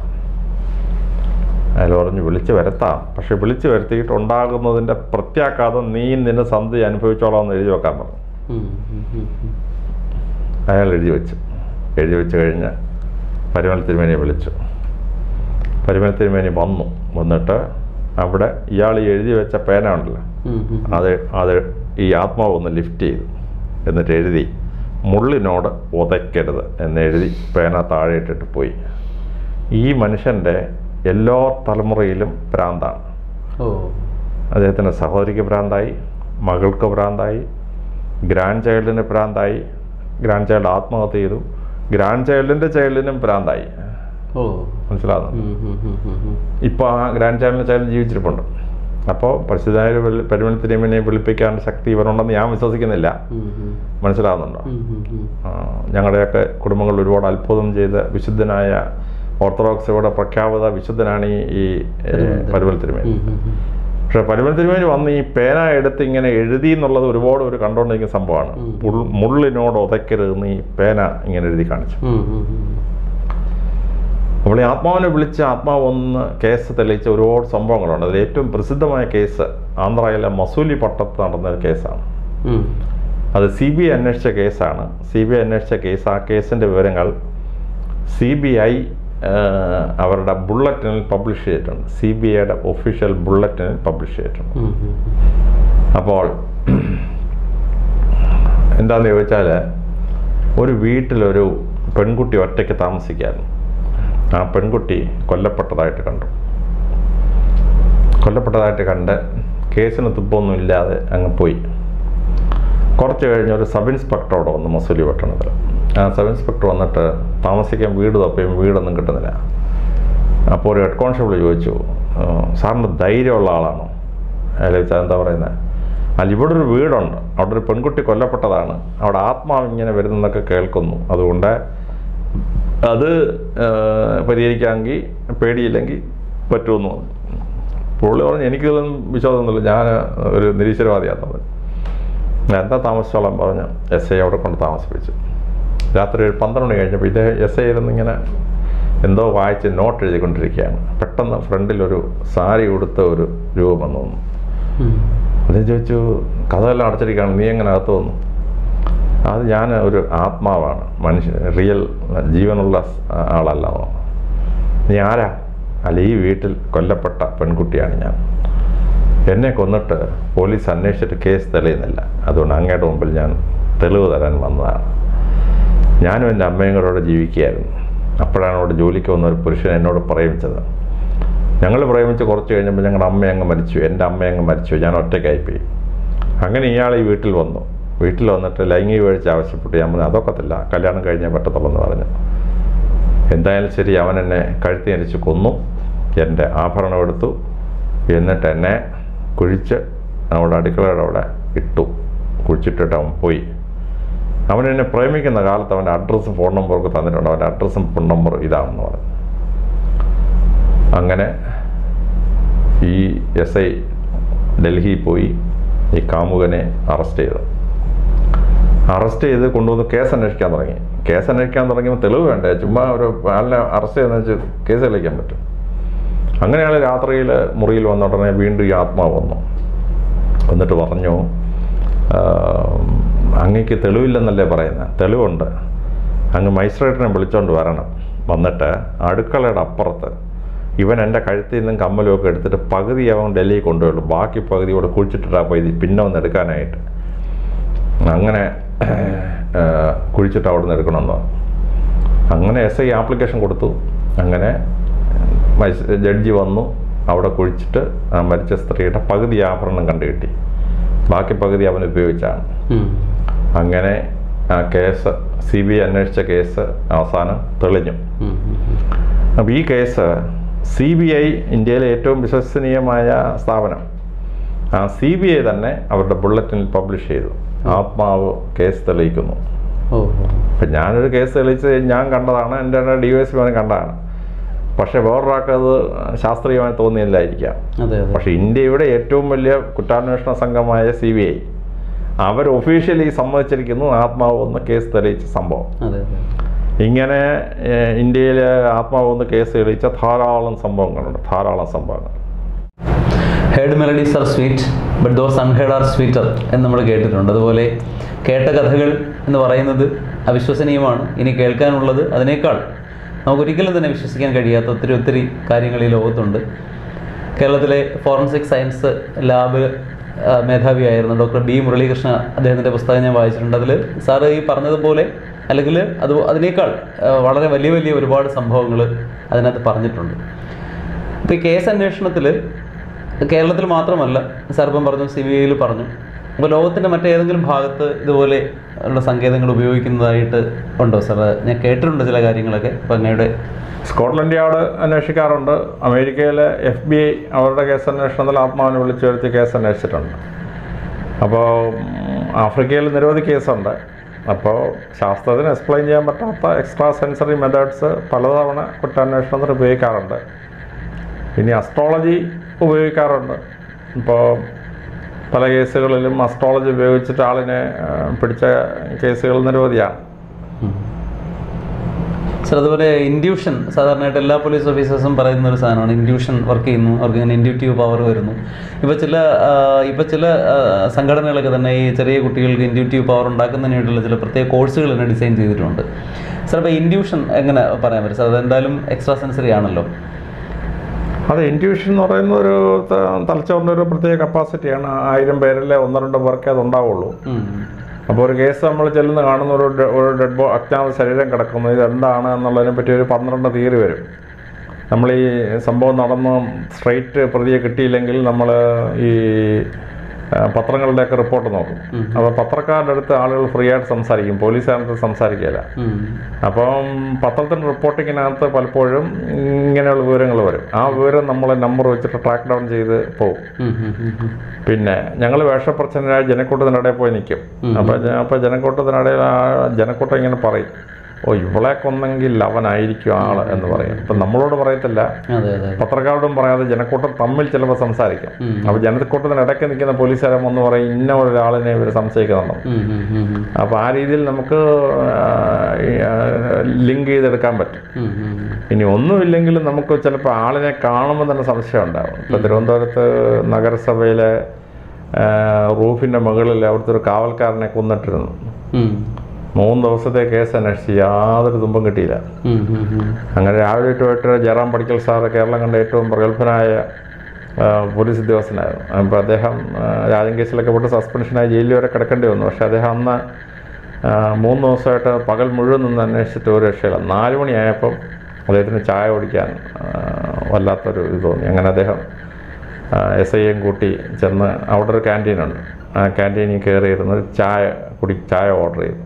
അയാൾ പറഞ്ഞു, വിളിച്ചു വരുത്താം, പക്ഷെ വിളിച്ചു വരുത്തിയിട്ട് ഉണ്ടാകുന്നതിൻ്റെ പ്രത്യാഘാതം നീ നിന്റെ സന്ധി അനുഭവിച്ചോളാം എന്ന് എഴുതി വെക്കാൻ പറഞ്ഞു. അയാൾ എഴുതി വെച്ചു. എഴുതി വെച്ച് കഴിഞ്ഞ് പരിമല തിരുമേനിയെ വിളിച്ചു. പരിമല തിരുമേനി വന്നു. വന്നിട്ട് അവിടെ ഇയാൾ എഴുതി വെച്ച പേന ഉണ്ടല്ലോ, അത് അത് ഈ ആത്മാവ് ഒന്ന് ലിഫ്റ്റ് ചെയ്തു. എന്നിട്ട് എഴുതി, മുള്ളിനോട് ഉതയ്ക്കരുത് എന്നെഴുതി പേന താഴെ ഇട്ടിട്ട് പോയി. ഈ മനുഷ്യൻ്റെ എല്ലാ തലമുറയിലും ഭ്രാന്താണ്. ഓ അദ്ദേഹത്തിൻ്റെ സഹോദരിക്ക് ഭ്രാന്തായി, മകൾക്ക് ഭ്രാന്തായി, ഗ്രാൻഡ് ചൈൽഡിന് ഭ്രാന്തായി, ഗ്രാൻഡ് ചൈൽഡ് ആത്മഹത്യ ചെയ്തു, ഗ്രാൻഡ് ചൈൽഡിൻ്റെ ചൈൽഡിനും ഭ്രാന്തായി. ഓ മനസ്സിലാകുന്നു. ഇപ്പോൾ ആ ഗ്രാൻഡ് ചൈൽഡിൻ്റെ ചൈൽഡ് ജീവിച്ചിരിപ്പുണ്ട്. അപ്പോൾ പരിശുദ്ധായ പരിമള തിരുമേനിയെ വിളിപ്പിക്കാൻ ശക്തി ഇവരുണ്ടെന്ന് ഞാൻ വിശ്വസിക്കുന്നില്ല. മനസ്സിലാകുന്നുണ്ടോ? ഞങ്ങളുടെയൊക്കെ കുടുംബങ്ങളിൽ ഒരുപാട് അത്ഭുതം ചെയ്ത് വിശുദ്ധനായ ഓർത്തഡോക്സിയുടെ പ്രഖ്യാപിത വിശുദ്ധനാണ് ഈ പരിമള തിരുമേനി. പക്ഷെ പരിമള തിരുമേനി വന്ന് ഈ പേന എടുത്ത് ഇങ്ങനെ എഴുതി എന്നുള്ളത് ഒരുപാട് ഒരു കണ്ടുകൊണ്ടിരിക്കുന്ന സംഭവമാണ്. മുള്ളിനോട് ഉതയ്ക്കരുതെന്ന് ഈ പേന ഇങ്ങനെ എഴുതി കാണിച്ചു. അപ്പോൾ ഈ ആത്മാവിനെ വിളിച്ച് ആത്മാവ് ഒന്ന് കേസ് തെളിയിച്ച ഒരുപാട് സംഭവങ്ങളുണ്ട്. അതിൽ ഏറ്റവും പ്രസിദ്ധമായ കേസ് ആന്ധ്രയിലെ മസൂലി പട്ടത്ത് നടന്ന ഒരു കേസാണ്. അത് സി ബി ഐ അന്വേഷിച്ച കേസാണ്. സി ബി ഐ അന്വേഷിച്ച കേസ്, ആ കേസിൻ്റെ വിവരങ്ങൾ സി ബി ഐ അവരുടെ ബുള്ളറ്റിനിൽ പബ്ലിഷ് ചെയ്തിട്ടുണ്ട്. സി ബി ഐയുടെ ഒഫീഷ്യൽ ബുള്ളറ്റിനിൽ പബ്ലിഷ് ചെയ്തിട്ടുണ്ട്. അപ്പോൾ എന്താണെന്ന് ചോദിച്ചാൽ, ഒരു വീട്ടിലൊരു പെൺകുട്ടി ഒറ്റയ്ക്ക് താമസിക്കായിരുന്നു. ആ പെൺകുട്ടി കൊല്ലപ്പെട്ടതായിട്ട് കണ്ടു. കൊല്ലപ്പെട്ടതായിട്ട് കണ്ട് കേസിന് തുപ്പൊന്നും ഇല്ലാതെ അങ്ങ് പോയി. കുറച്ച് കഴിഞ്ഞ് ഒരു സബ് ഇൻസ്പെക്ടറോട് വന്നു മസൂലി പട്ടണത്തിൽ. ആ സബ് ഇൻസ്പെക്ടർ വന്നിട്ട് താമസിക്കാൻ വീട് തപ്പയും വീടൊന്നും കിട്ടുന്നില്ല. അപ്പോൾ ഒരു ഹെഡ് കോൺസ്റ്റബിൾ ചോദിച്ചു, സാറിന് ധൈര്യമുള്ള ആളാണോ? അയാൾ ചോദിച്ചാൽ എന്താ പറയുന്നത്? അല്ല, ഇവിടെ ഒരു വീടുണ്ട്, അവിടെ ഒരു പെൺകുട്ടി കൊല്ലപ്പെട്ടതാണ്, അവിടെ ആത്മാവ് ഇങ്ങനെ വരുന്നതൊക്കെ കേൾക്കുന്നു, അതുകൊണ്ട് അത് പരിഹരിക്കാമെങ്കിൽ പേടിയില്ലെങ്കിൽ പറ്റുമെന്ന് പറഞ്ഞു. പുള്ളി പറഞ്ഞു, എനിക്കിതൊന്നും വിശ്വാസമൊന്നുമില്ല, ഞാൻ ഒരു നിരീശ്വരവാദിയാണെന്ന് പറഞ്ഞു. എന്താ താമസിച്ചോളാം പറഞ്ഞു. എസ് ഐ അവിടെ കൊണ്ട് താമസിപ്പിച്ചു. രാത്രി ഒരു പന്ത്രണ്ട് മണി കഴിഞ്ഞപ്പോൾ ഇതേ എസ് ഐ ഇരുന്ന് ഇങ്ങനെ എന്തോ വായിച്ച് നോട്ട് എഴുതിക്കൊണ്ടിരിക്കുകയാണ്. പെട്ടെന്ന് ഫ്രണ്ടിലൊരു സാരി ഉടുത്ത ഒരു രൂപം വന്നു വന്നു. അദ്ദേഹം ചോദിച്ചു, കഥയെല്ലാം അടച്ചിരിക്കുകയാണ്, നീ എങ്ങനെ അകത്ത് വന്നു? അത് ഞാൻ ഒരു ആത്മാവാണ്, മനുഷ്യ റിയൽ ജീവനുള്ള ആളല്ല. നീ ആരാ? അല്ല, ഈ വീട്ടിൽ കൊല്ലപ്പെട്ട പെൺകുട്ടിയാണ് ഞാൻ. എന്നെ കൊന്നിട്ട് പോലീസ് അന്വേഷിച്ചിട്ട് കേസ് തെളിയുന്നില്ല, അതുകൊണ്ട് അങ്ങയുടെ മുമ്പിൽ ഞാൻ തെളിവ് തരാൻ വന്നതാണ്. ഞാനും എൻ്റെ അമ്മയും കൂടെ ജീവിക്കുകയായിരുന്നു. അപ്പോഴാണ് അവിടെ ജോലിക്ക് വന്ന ഒരു പുരുഷൻ എന്നോട് പ്രേമിച്ചത്. ഞങ്ങൾ പ്രേമിച്ച് കുറച്ച് കഴിഞ്ഞപ്പോൾ ഞങ്ങളുടെ അമ്മ അങ്ങ് മരിച്ചു, എൻ്റെ അമ്മ അങ്ങ് മരിച്ചു, ഞാൻ ഒറ്റയ്ക്കായിപ്പോയി. അങ്ങനെ ഇയാൾ ഈ വീട്ടിൽ വന്നു. വീട്ടിൽ വന്നിട്ട് ലൈംഗിക വീഴ്ച ആവശ്യപ്പെട്ടു. ഞാൻ പറഞ്ഞു അതൊക്കത്തില്ല, കല്യാണം കഴിഞ്ഞാൽ പറ്റത്തുള്ളൂ എന്ന് പറഞ്ഞു. എന്തായാലും ശരി, അവൻ എന്നെ കഴുത്തി ഞെരിച്ച് കൊന്നു, എൻ്റെ ആഭരണം എടുത്തു, എന്നിട്ട് എന്നെ കുഴിച്ച് അവിടെ അടുക്കളയുടെ അവിടെ ഇട്ടു. കുഴിച്ചിട്ടിട്ട് അവൻ പോയി. അവൻ എന്നെ പ്രേമിക്കുന്ന കാലത്ത് അവൻ്റെ അഡ്രസ്സും ഫോൺ നമ്പറൊക്കെ തന്നിട്ടുണ്ട്. അവൻ്റെ അഡ്രസ്സും ഫോൺ നമ്പറും ഇതാണെന്ന് പറഞ്ഞു. അങ്ങനെ ഈ എസ് ഐ ഡൽഹിയിൽ പോയി ഈ കാമുകനെ അറസ്റ്റ് ചെയ്തു. അറസ്റ്റ് ചെയ്ത് കൊണ്ടുവന്ന് കേസ് അന്വേഷിക്കാൻ തുടങ്ങി. കേസ് അന്വേഷിക്കാൻ തുടങ്ങിയപ്പോൾ തെളിവ് വേണ്ടേ? ചുമ്മാ ഒരു ആളിനെ അറസ്റ്റ് ചെയ്തെന്ന് വെച്ച് കേസ് തെളിയിക്കാൻ പറ്റും? അങ്ങനെയാണ് രാത്രിയിൽ മുറിയിൽ വന്ന ഉടനെ വീണ്ടും ഈ ആത്മാവ് വന്നു. എന്നിട്ട് പറഞ്ഞു, അങ്ങേക്ക് തെളിവില്ലെന്നല്ലേ പറയുന്നത്? തെളിവുണ്ട്, അങ്ങ് മജിസ്ട്രേറ്റിനെ വിളിച്ചോണ്ട് വരണം. വന്നിട്ട് അടുക്കളയുടെ അപ്പുറത്ത് ഇവൻ എൻ്റെ കഴുത്തിൽ നിന്നും കമ്മലുമൊക്കെ എടുത്തിട്ട് പകുതി അവൻ ഡൽഹിയിൽ കൊണ്ടുപോയുള്ളൂ, ബാക്കി പകുതി ഇവിടെ കുഴിച്ചിട്ടിട്ടാ പോയി പിന്നെ ഒന്ന് എടുക്കാനായിട്ട്. അങ്ങനെ കുഴിച്ചിട്ട് അവിടെ നിന്ന് എടുക്കണമെന്ന്. അങ്ങനെ എസ് ഐ ആപ്ലിക്കേഷൻ കൊടുത്തു. അങ്ങനെ ജഡ്ജി വന്നു, അവിടെ കുഴിച്ചിട്ട് ആ മരിച്ച സ്ത്രീയുടെ പകുതി ആഭരണം കണ്ടു കിട്ടി, ബാക്കി പകുതി അവൻ ഉപയോഗിച്ചാണ്. അങ്ങനെ ആ കേസ് സി ബി ഐ അന്വേഷിച്ച കേസ് അവസാനം തെളിഞ്ഞു. അപ്പോൾ ഈ കേസ് സി ബി ഐ ഇന്ത്യയിലെ ഏറ്റവും വിശ്വസനീയമായ സ്ഥാപനം, ആ സി ബി ഐ തന്നെ അവരുടെ ബുള്ളറ്റിനിൽ പബ്ലിഷ് ചെയ്തു, ആത്മാവ് കേസ് തെളിയിക്കുന്നു. അപ്പം ഞാനൊരു കേസ് തെളിയിച്ച് ഞാൻ കണ്ടതാണ്, എൻ്റെ ഡി വൈ എസ് പി കണ്ടതാണ്. പക്ഷെ വേറൊരാൾക്കത് ശാസ്ത്രീയമായി തോന്നിയില്ലായിരിക്കാം. പക്ഷെ ഇന്ത്യയുടെ ഏറ്റവും വലിയ കുറ്റാന്വേഷണ സംഘമായ സി ബി ഐ അവർ ഒഫീഷ്യലി സമ്മതിച്ചിരിക്കുന്നു ആത്മാവ് ഒന്ന് കേസ് തെളിയിച്ച സംഭവം. ഇങ്ങനെ ഇന്ത്യയിൽ ആത്മാവ് ഒന്ന് കേസ് തെളിയിച്ച ധാരാളം സംഭവങ്ങളുണ്ട്, ധാരാളം സംഭവങ്ങൾ. Heard melodies are sweet but those unheard are sweeter എന്ന് നമ്മൾ കേട്ടിട്ടുണ്ട്. അതുപോലെ കേട്ട കഥകൾ എന്ന് പറയുന്നത് അവിശ്വസനീയമാണ്. ഇനി കേൾക്കാനുള്ളത് അതിനേക്കാൾ നമുക്കൊരിക്കലും തന്നെ വിശ്വസിക്കാൻ കഴിയാത്ത ഒത്തിരി ഒത്തിരി കാര്യങ്ങൾ ഈ ലോകത്തുണ്ട്. കേരളത്തിലെ ഫോറൻസിക് സയൻസ് ലാബ് മേധാവിയായിരുന്നു ഡോക്ടർ ബി മുരളീകൃഷ്ണ, അദ്ദേഹത്തിൻ്റെ പുസ്തകം ഞാൻ വായിച്ചിട്ടുണ്ട്. അതിൽ സാറ് ഈ പറഞ്ഞതുപോലെ അല്ലെങ്കിൽ അത് അതിനേക്കാൾ വളരെ വലിയ വലിയ ഒരുപാട് സംഭവങ്ങൾ അതിനകത്ത് പറഞ്ഞിട്ടുണ്ട്. അപ്പോൾ ഈ കേസ് അന്വേഷണത്തിൽ കേരളത്തിൽ മാത്രമല്ല, സാർ ഇപ്പം പറഞ്ഞു, സി ബി ഐയിൽ പറഞ്ഞു, അപ്പോൾ ലോകത്തിൻ്റെ മറ്റേതെങ്കിലും ഭാഗത്ത് ഇതുപോലെ ഉള്ള സങ്കേതങ്ങൾ ഉപയോഗിക്കുന്നതായിട്ട് ഉണ്ടോ സാർ? ഞാൻ കേട്ടിട്ടുണ്ട് ചില കാര്യങ്ങളൊക്കെ. അപ്പോൾ അങ്ങയുടെ സ്കോട്ട്ലൻഡ് യാർഡ് അന്വേഷിക്കാറുണ്ട്. അമേരിക്കയിലെ എഫ് ബി ഐ അവരുടെ കേസ് അന്വേഷണത്തിൽ ആത്മാവിനെ വിളിച്ചു വരുത്തി കേസ് അന്വേഷിച്ചിട്ടുണ്ട്. അപ്പോൾ ആഫ്രിക്കയിൽ നിരവധി കേസുണ്ട്. അപ്പോൾ ശാസ്ത്രത്തിന് എക്സ്പ്ലെയിൻ ചെയ്യാൻ പറ്റാത്ത എക്സ്ട്രാ സെൻസറി മെത്തേഡ്സ് പലതവണ കുറ്റാന്വേഷണത്തിന് ഉപയോഗിക്കാറുണ്ട്. ഇനി അസ്ട്രോളജി ഉപയോഗിക്കാറുണ്ട്. ഇപ്പോൾ പല കേസുകളിലും അസ്ട്രോളജി ഉപയോഗിച്ചിട്ട് ആളിനെ പിടിച്ച കേസുകൾ നിരവധിയാണ്. സാർ, അതുപോലെ ഇൻഡ്യൂഷൻ സാധാരണയായിട്ട് എല്ലാ പോലീസ് ഓഫീസേഴ്സും പറയുന്ന ഒരു സാധനമാണ്. ഇൻഡ്യൂഷൻ വർക്ക് ചെയ്യുന്നു, അവർക്ക് ഇങ്ങനെ ഇൻഡ്യൂട്ടീവ് പവർ വരുന്നു. ഇപ്പോൾ ചില ഇപ്പോൾ ചില സംഘടനകളൊക്കെ തന്നെ ഈ ചെറിയ കുട്ടികൾക്ക് ഇൻഡ്യൂട്ടീവ് പവർ ഉണ്ടാക്കുന്നതിനായിട്ടുള്ള ചില പ്രത്യേക കോഴ്സുകൾ തന്നെ ഡിസൈൻ ചെയ്തിട്ടുണ്ട്. സാർ, ഇപ്പോൾ ഇൻഡ്യൂഷൻ എങ്ങനെ പറയാൻ പറ്റും സാർ? അതെന്തായാലും എക്സ്ട്രാ സെൻസറി ആണല്ലോ. അത് ഇൻഡ്യൂഷൻ എന്ന് പറയുന്ന ഒരു തലച്ചോറിൻ്റെ ഒരു പ്രത്യേക കപ്പാസിറ്റിയാണ്. ആയിരം പേരിലെ ഒന്നോ രണ്ടോ പേർക്കേ അത് ഉണ്ടാവുള്ളൂ. അപ്പോൾ ഒരു കേസ് നമ്മൾ ചെല്ലുന്ന കാണുന്ന ഒരു ഒരു ഡെഡ് ബോ അജ്ഞാത ശരീരം കിടക്കുന്നു, ഇത് എന്താണ് എന്നുള്ളതിനെ പറ്റി ഒരു പന്ത്രണ്ട് തിയറി വരും. നമ്മൾ ഈ സംഭവം നടന്ന് സ്ട്രൈറ്റ് പ്രതിയെ കിട്ടിയില്ലെങ്കിൽ നമ്മൾ ഈ പത്രങ്ങളുടെയൊക്കെ റിപ്പോർട്ട് നോക്കും. അപ്പോൾ പത്രക്കാരുടെ അടുത്ത് ആളുകൾ ഫ്രീ ആയിട്ട് സംസാരിക്കും, പോലീസുകാരുടെ സംസാരിക്കില്ല. അപ്പം പത്രത്തിൻ്റെ റിപ്പോർട്ടിങ്ങിനകത്ത് പലപ്പോഴും ഇങ്ങനെയുള്ള വിവരങ്ങൾ വരും. ആ വിവരം നമ്മൾ നമ്പർ വെച്ചിട്ട് ട്രാക്ക് ഡൗൺ ചെയ്ത് പോകും. പിന്നെ ഞങ്ങൾ വേഷപ്രച്ഛനായ ജനക്കൂട്ടത്തിനിടയിൽ പോയി നിൽക്കും. അപ്പം അപ്പോൾ ജനക്കൂട്ടത്തിനിടയിൽ ആ ജനക്കൂട്ടം ഇങ്ങനെ പറയും, ഓ ഇവളെ കൊന്നെങ്കിൽ അവനായിരിക്കും ആള് എന്ന് പറയും. ഇപ്പം നമ്മളോട് പറയത്തില്ല, പത്രക്കാരോടും പറയാതെ ജനക്കൂട്ടം തമ്മിൽ ചിലപ്പോൾ സംസാരിക്കും. അപ്പോൾ ജനക്കൂട്ടത്തിനിടയ്ക്ക് നിൽക്കുന്ന പോലീസുകാരൻ വന്ന് പറയും ഇന്ന ഒരാളിനെ ഇവർ സംശയിക്കുന്നുണ്ടോ. അപ്പോൾ ആ രീതിയിൽ നമുക്ക് ലിങ്ക് ചെയ്തെടുക്കാൻ പറ്റും. ഇനി ഒന്നുമില്ലെങ്കിലും നമുക്ക് ചിലപ്പോൾ ആളിനെ കാണുമ്പോൾ തന്നെ സംശയം ഉണ്ടാകും. ഇപ്പോൾ തിരുവനന്തപുരത്ത് നഗരസഭയിലെ റൂഫിൻ്റെ മുകളിൽ അവിടുത്തെ ഒരു കാവൽക്കാരനെ കൊന്നിട്ടിരുന്നു. മൂന്ന് ദിവസത്തെ കേസ് അന്വേഷിച്ച് യാതൊരു തുമ്പും കിട്ടിയില്ല. അങ്ങനെ രാവിലെ പോയിട്ട് ജയറാം പടിക്കൽ സാറ് കേരളം കണ്ട ഏറ്റവും പ്രഗത്ഭനായ പോലീസ് ഉദ്യോഗസ്ഥനായിരുന്നു. അപ്പോൾ അദ്ദേഹം രാജൻ കേസിലൊക്കെ പോയിട്ട് സസ്പെൻഷനായി ജയിലിൽ വരെ കിടക്കേണ്ടി വന്നു. പക്ഷേ അദ്ദേഹം അന്ന് മൂന്ന് ദിവസമായിട്ട് പകൽ മുഴുവൻ നിന്ന് അന്വേഷിച്ചിട്ട് ഒരു രക്ഷയില്ല. നാല് മണിയായപ്പം അദ്ദേഹത്തിന് ചായ കുടിക്കാൻ വല്ലാത്തൊരു ഇത് തോന്നി. അങ്ങനെ അദ്ദേഹം എസ് ഐയും കൂട്ടി ചെന്ന് അവിടെ ഒരു ക്യാൻറ്റീനുണ്ട്. ആ ക്യാൻറ്റീനിൽ കയറിയിരുന്ന് ചായ കുടി ചായ ഓർഡർ ചെയ്തു.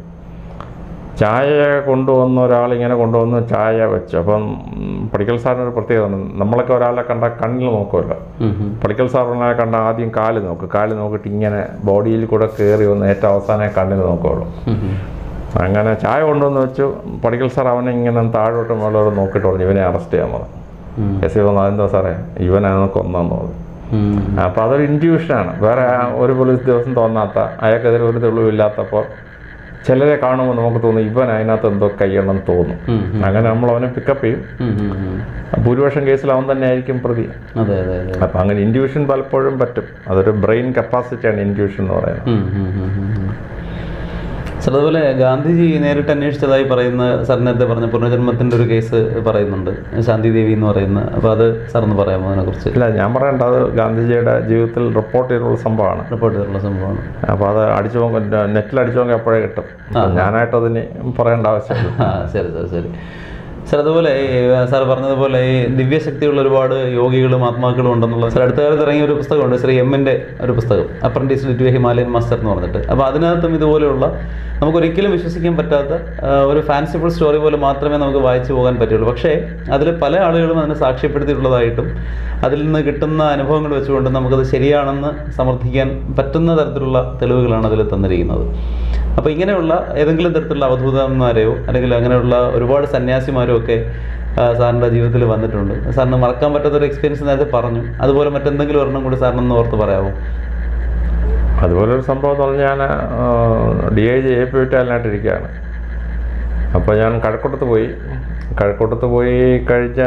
ചായ കൊണ്ടുവന്ന ഒരാളിങ്ങനെ കൊണ്ടുവന്ന് ചായ വെച്ചു. അപ്പം പടിക്കൽ സാറിനൊരു പ്രത്യേകത, നമ്മളൊക്കെ ഒരാളെ കണ്ടാൽ കണ്ണിൽ നോക്കുമല്ലോ. പടിക്കൽ സാറിനെ കണ്ട ആദ്യം കാല് നോക്കും, കാല് നോക്കിയിട്ട് ഇങ്ങനെ ബോഡിയിൽ കൂടെ കയറി വന്ന് ഏറ്റവും അവസാനം കണ്ണിൽ നോക്കുള്ളൂ. അങ്ങനെ ചായ കൊണ്ടുവന്ന് വെച്ചു. പടിക്കൽ സാർ അവനെ ഇങ്ങനെ താഴോട്ട് മേളോട്ട് നോക്കിയിട്ട് പറഞ്ഞു ഇവനെ അറസ്റ്റ് ചെയ്യാൻ പറഞ്ഞു. എസ് ഐ പറഞ്ഞു അതെന്താ സാറേ ഇവനാണ് കൊന്നെന്ന് പറഞ്ഞു. അപ്പോൾ അതൊരു ഇൻറ്റ്യൂഷനാണ്. വേറെ ഒരു പോലീസ് ഉദ്യോഗസ്ഥൻ തോന്നാത്ത, അയാൾക്കെതിരെ ഒരു തെളിവില്ലാത്തപ്പോൾ ചിലരെ കാണുമ്പോൾ നമുക്ക് തോന്നും ഇവൻ അതിനകത്ത് എന്തോ കയ്യണമെന്ന് തോന്നും. അങ്ങനെ നമ്മൾ അവനെ പിക്കപ്പ് ചെയ്യും. ഭൂരിപക്ഷം കേസിൽ അവൻ തന്നെ ആയിരിക്കും പ്രതി. അപ്പം അങ്ങനെ ഇൻറ്റ്യൂഷൻ പലപ്പോഴും പറ്റും. അതൊരു ബ്രെയിൻ കപ്പാസിറ്റിയാണ് ഇൻറ്റ്യൂഷൻ എന്ന് പറയുന്നത്. സാർ, അതുപോലെ ഗാന്ധിജി നേരിട്ട് അന്വേഷിച്ചതായി പറയുന്ന സാർ നേരത്തെ പറഞ്ഞ പുനർജന്മത്തിൻ്റെ ഒരു കേസ് പറയുന്നുണ്ട്, ശാന്തി ദേവി എന്ന് പറയുന്ന. അപ്പോൾ അത് സാറൊന്ന് പറയാമോ അതിനെക്കുറിച്ച്? ഇല്ല, ഞാൻ പറയേണ്ട അത് ഗാന്ധിജിയുടെ ജീവിതത്തിൽ റിപ്പോർട്ട് ചെയ്തിട്ടുള്ള സംഭവമാണ്. റിപ്പോർട്ട് ചെയ്തിട്ടുള്ള സംഭവമാണ്. അപ്പോൾ അത് അടിച്ചു നോക്കി നെറ്റിൽ അടിച്ചു നോക്കി എപ്പോഴേ കിട്ടും. ഞാനായിട്ട് അതിന് പറയേണ്ട ആവശ്യമില്ല. ആ ശരി സാർ, ശരി സാർ. അതുപോലെ സാർ പറഞ്ഞതുപോലെ ഈ ദിവ്യശക്തിയുള്ള ഒരുപാട് യോഗികളും ആത്മാക്കളും ഉണ്ടെന്നുള്ള സാർ അടുത്ത കാലത്ത് ഇറങ്ങിയ ഒരു പുസ്തകമുണ്ട്, ശ്രീ എമ്മിൻ്റെ ഒരു പുസ്തകം, apprentice to a Himalayan master എന്ന് പറഞ്ഞിട്ട്. അപ്പോൾ അതിനകത്തും ഇതുപോലെയുള്ള നമുക്കൊരിക്കലും വിശ്വസിക്കാൻ പറ്റാത്ത ഒരു ഫാൻസിഫുൾ സ്റ്റോറി പോലെ മാത്രമേ നമുക്ക് വായിച്ചു പോകാൻ പറ്റുള്ളൂ. പക്ഷേ അതിൽ പല ആളുകളും അതിനെ സാക്ഷ്യപ്പെടുത്തിയിട്ടുള്ളതായിട്ടും അതിൽ നിന്ന് കിട്ടുന്ന അനുഭവങ്ങൾ വെച്ചുകൊണ്ട് നമുക്കത് ശരിയാണെന്ന് സമർത്ഥിക്കാൻ പറ്റുന്ന തരത്തിലുള്ള തെളിവുകളാണ് അതിൽ തന്നിരിക്കുന്നത്. അപ്പോൾ ഇങ്ങനെയുള്ള ഏതെങ്കിലും തരത്തിലുള്ള അവധൂതന്മാരെയോ അല്ലെങ്കിൽ അങ്ങനെയുള്ള ഒരുപാട് സന്യാസിമാരോ ഒക്കെ സാറിൻ്റെ ജീവിതത്തിൽ വന്നിട്ടുണ്ട്. സാറിന് മറക്കാൻ പറ്റാത്തൊരു എക്സ്പീരിയൻസ് നേരത്തെ പറഞ്ഞു. അതുപോലെ മറ്റെന്തെങ്കിലും ഒരെണ്ണം കൂടി സാറിനൊന്ന് ഓർത്ത് പറയാമോ? അതുപോലൊരു സംഭവം എന്ന് പറഞ്ഞാൽ ഞാൻ D I G A P വിറ്റാലിനായിട്ടിരിക്കുകയാണ്. അപ്പോൾ ഞാൻ കഴക്കൂട്ടത്ത് പോയി കഴക്കൂട്ടത്ത് പോയി കഴിഞ്ഞ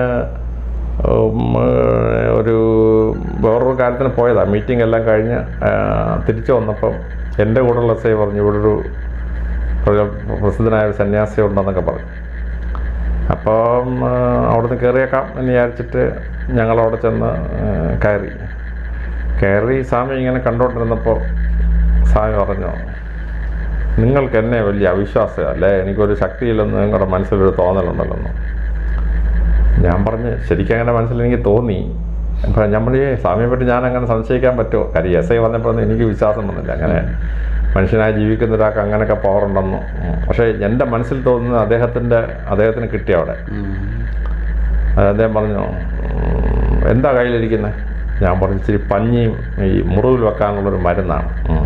ഒരു വേറൊരു കാര്യത്തിന് പോയതാണ്. മീറ്റിംഗ് എല്ലാം കഴിഞ്ഞ് തിരിച്ചു വന്നപ്പം എൻ്റെ കൂടെയുള്ള എസ് ഐ പറഞ്ഞു ഇവിടെ ഒരു പ്രസിദ്ധനായ ഒരു സന്യാസി ഉണ്ടെന്നൊക്കെ പറഞ്ഞു. അപ്പം അവിടുന്ന് കയറിയേക്കാം എന്ന് വിചാരിച്ചിട്ട് ഞങ്ങളവിടെ ചെന്ന് കയറി കയറി സ്വാമി ഇങ്ങനെ കണ്ടുകൊണ്ടിരുന്നപ്പോൾ സ്വാമി പറഞ്ഞു നിങ്ങൾക്ക് എന്നെ വലിയ അവിശ്വാസം അല്ലേ, എനിക്കൊരു ശക്തിയില്ലെന്ന് നിങ്ങളുടെ മനസ്സിലൊരു തോന്നലുണ്ടല്ലോ. ഞാൻ പറഞ്ഞ് ശരിക്കും അങ്ങനെ മനസ്സിൽ എനിക്ക് തോന്നി. അപ്പം ഞാൻ പറഞ്ഞേ സ്വാമിയെ പറ്റി ഞാൻ അങ്ങനെ സംശയിക്കാൻ പറ്റുമോ? കാര്യം എസ് ഐ പറഞ്ഞപ്പോഴൊന്നും എനിക്ക് വിശ്വാസം വന്നില്ല. അങ്ങനെ മനുഷ്യനായി ജീവിക്കുന്ന ഒരാൾക്ക് അങ്ങനെയൊക്കെ പവർ ഉണ്ടെന്നു. പക്ഷേ എൻ്റെ മനസ്സിൽ തോന്നുന്നത് അദ്ദേഹത്തിൻ്റെ അദ്ദേഹത്തിന് കിട്ടിയ അവിടെ അദ്ദേഹം പറഞ്ഞു, എന്താ കയ്യിലിരിക്കുന്നത്? ഞാൻ പറഞ്ഞു ഇച്ചിരി പഞ്ഞിയും ഈ മുറിവിൽ വെക്കാനുള്ളൊരു മരുന്നാണ്.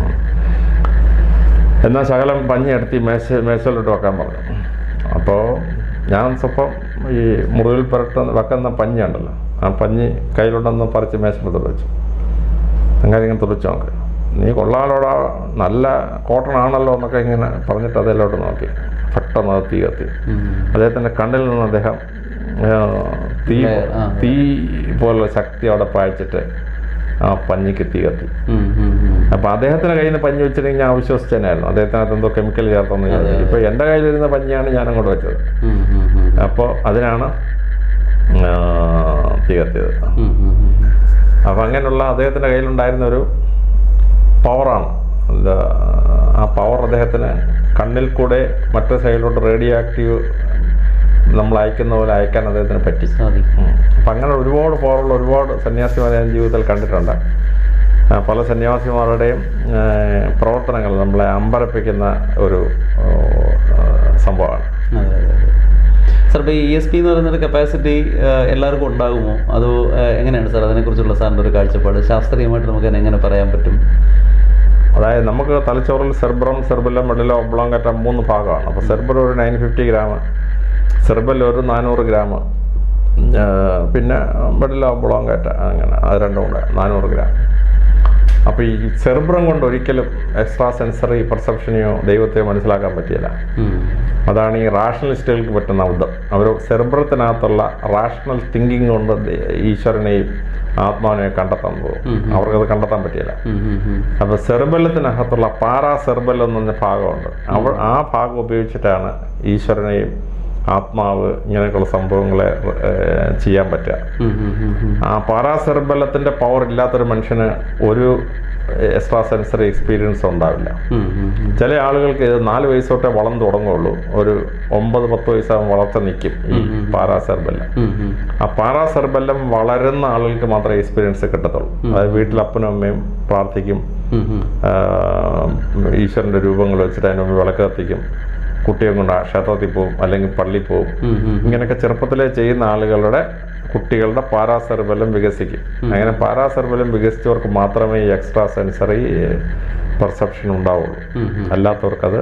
എന്നാൽ ശകലം പഞ്ഞി എടുത്ത് മേശ മേശയിലോട്ട് വെക്കാൻ പറഞ്ഞു. അപ്പോൾ ഞാൻ സ്വപ്പം ഈ മുറിവിൽ പുരട്ടുന്ന വെക്കുന്ന പഞ്ഞി ഉണ്ടല്ലോ, ആ പഞ്ഞി കയ്യിലോട്ടൊന്ന് പറിച്ച് മേശയിലോട്ട് വെച്ചു. അങ്ങനെ ഇങ്ങനെ തുറച്ചു നോക്ക്, നീ കൊള്ളാലോടാ, നല്ല കോട്ടൺ ആണല്ലോ എന്നൊക്കെ ഇങ്ങനെ പറഞ്ഞിട്ട് അതിലോട്ട് നോക്കി. പെട്ടെന്ന് അത് തീ കത്തി. അദ്ദേഹത്തിൻ്റെ കണ്ണിൽ നിന്ന് അദ്ദേഹം തീ തീ പോലുള്ള ശക്തി അവിടെ പായിച്ചിട്ട് ആ പഞ്ഞിക്ക് തീ കത്തി. അപ്പം അദ്ദേഹത്തിൻ്റെ കയ്യിൽ നിന്ന് പഞ്ഞി വെച്ചിട്ടുണ്ടെങ്കിൽ ഞാൻ അവിശ്വസിച്ച് തന്നെയായിരുന്നു. അദ്ദേഹത്തിനകത്ത് എന്തോ കെമിക്കൽ ചേർത്തൊന്നും ചെയ്തില്ല. ഇപ്പം എൻ്റെ കയ്യിലിരുന്ന പഞ്ഞിയാണ് ഞാൻ അങ്ങോട്ട് വെച്ചത്. അപ്പോൾ അതിനാണ് തീ കത്തിയത്. അപ്പം അങ്ങനെയുള്ള അദ്ദേഹത്തിൻ്റെ കയ്യിലുണ്ടായിരുന്ന ഒരു പവറാണ്. എന്താ ആ പവർ അദ്ദേഹത്തിന് കണ്ണിൽ കൂടെ മറ്റേ സൈഡിലോട്ട് റേഡിയോ ആക്റ്റീവ് നമ്മൾ അയക്കുന്ന പോലെ അയക്കാൻ അദ്ദേഹത്തിന് പറ്റി. അപ്പം അങ്ങനെ ഒരുപാട് പവറുള്ള ഒരുപാട് സന്യാസിമാരെ ഞാൻ ജീവിതത്തിൽ കണ്ടിട്ടുണ്ട്. പല സന്യാസിമാരുടെയും പ്രവർത്തനങ്ങൾ നമ്മളെ അമ്പരപ്പിക്കുന്ന ഒരു സംഭവമാണ്. സാർ, ഇപ്പോൾ ഇ എസ് പി എന്ന് പറയുന്നൊരു കപ്പാസിറ്റി എല്ലാവർക്കും ഉണ്ടാകുമോ? അതോ എങ്ങനെയാണ് സാർ അതിനെക്കുറിച്ചുള്ള സാറിൻ്റെ ഒരു കാഴ്ചപ്പാട്? ശാസ്ത്രീയമായിട്ട് നമുക്ക് എങ്ങനെ പറയാൻ പറ്റും? അതായത് നമുക്ക് തലച്ചോറിൽ സെർബ്രം, സെർബെല്ലം, മെഡുല ഒബ്ലോങ്കറ്റ മൂന്ന് ഭാഗമാണ്. അപ്പോൾ സെർബർ ഒരു നയൻ ഫിഫ്റ്റി ഗ്രാം, സെർബെല്ല ഒരു നാനൂറ് ഗ്രാം, പിന്നെ മെഡുല ഒബ്ലോങ്കറ്റ അങ്ങനെ അത് രണ്ടും കൂടെ നാനൂറ് ഗ്രാം. അപ്പോൾ ഈ സെർബ്രം കൊണ്ട് ഒരിക്കലും എക്സ്ട്രാ സെൻസറി പെർസെപ്ഷനെയോ ദൈവത്തെയോ മനസ്സിലാക്കാൻ പറ്റിയില്ല. അതാണ് ഈ റാഷണലിസ്റ്റുകൾക്ക് പറ്റുന്ന അബദ്ധം. അവർ സെർബ്രത്തിനകത്തുള്ള റാഷണൽ തിങ്കിങ് കൊണ്ട് ഈശ്വരനെയും ആത്മാവിനെ കണ്ടെത്താൻ പോകും. അവർക്കത് കണ്ടെത്താൻ പറ്റിയില്ല. അപ്പോൾ സെർബെല്ലത്തിനകത്തുള്ള പാരാ സെർബെല്ലം എന്ന് പറഞ്ഞ ഭാഗമുണ്ട്. അവ ആ ഭാഗം ഉപയോഗിച്ചിട്ടാണ് ഈശ്വരനെയും ആത്മാവ് ഇങ്ങനെയൊക്കെയുള്ള സംഭവങ്ങളെ ചെയ്യാൻ പറ്റുക. ആ പാരാ സെർബെല്ലത്തിൻ്റെ പവർ ഇല്ലാത്തൊരു മനുഷ്യന് ഒരു എക്സ്ട്രാ സെൻസറി എക്സ്പീരിയൻസ് ഉണ്ടാവില്ല. ചില ആളുകൾക്ക് ഇത് നാല് വയസ്സ് തൊട്ടേ വളർന്നു തുടങ്ങുള്ളൂ. ഒരു ഒമ്പത് പത്ത് വയസ്സാകുമ്പോൾ വളർച്ച നിൽക്കും ഈ പാരാസെർബെല്ലം. ആ പാരാസെർബെല്ലം വളരുന്ന ആളുകൾക്ക് മാത്രമേ എക്സ്പീരിയൻസ് കിട്ടത്തുള്ളൂ. അതായത് വീട്ടിൽ അപ്പനും അമ്മയും പ്രാർത്ഥിക്കും, ഈശ്വരൻ്റെ രൂപങ്ങൾ വെച്ചിട്ട് അതിന് മുമ്പ് വിളക്ക് കത്തിക്കും, കുട്ടിയെ കൊണ്ട് ക്ഷേത്രത്തിൽ പോവും അല്ലെങ്കിൽ പള്ളിയിൽ പോവും. ഇങ്ങനെയൊക്കെ ചെറുപ്പത്തിലേ ചെയ്യുന്ന ആളുകളുടെ കുട്ടികളുടെ പാരാസെർബെല്ലം വികസിക്കും. അങ്ങനെ പാരാസെർബെല്ലം വികസിച്ചവർക്ക് മാത്രമേ ഈ എക്സ്ട്രാ സെൻസറി പെർസെപ്ഷൻ ഉണ്ടാവുള്ളൂ. അല്ലാത്തവർക്കത്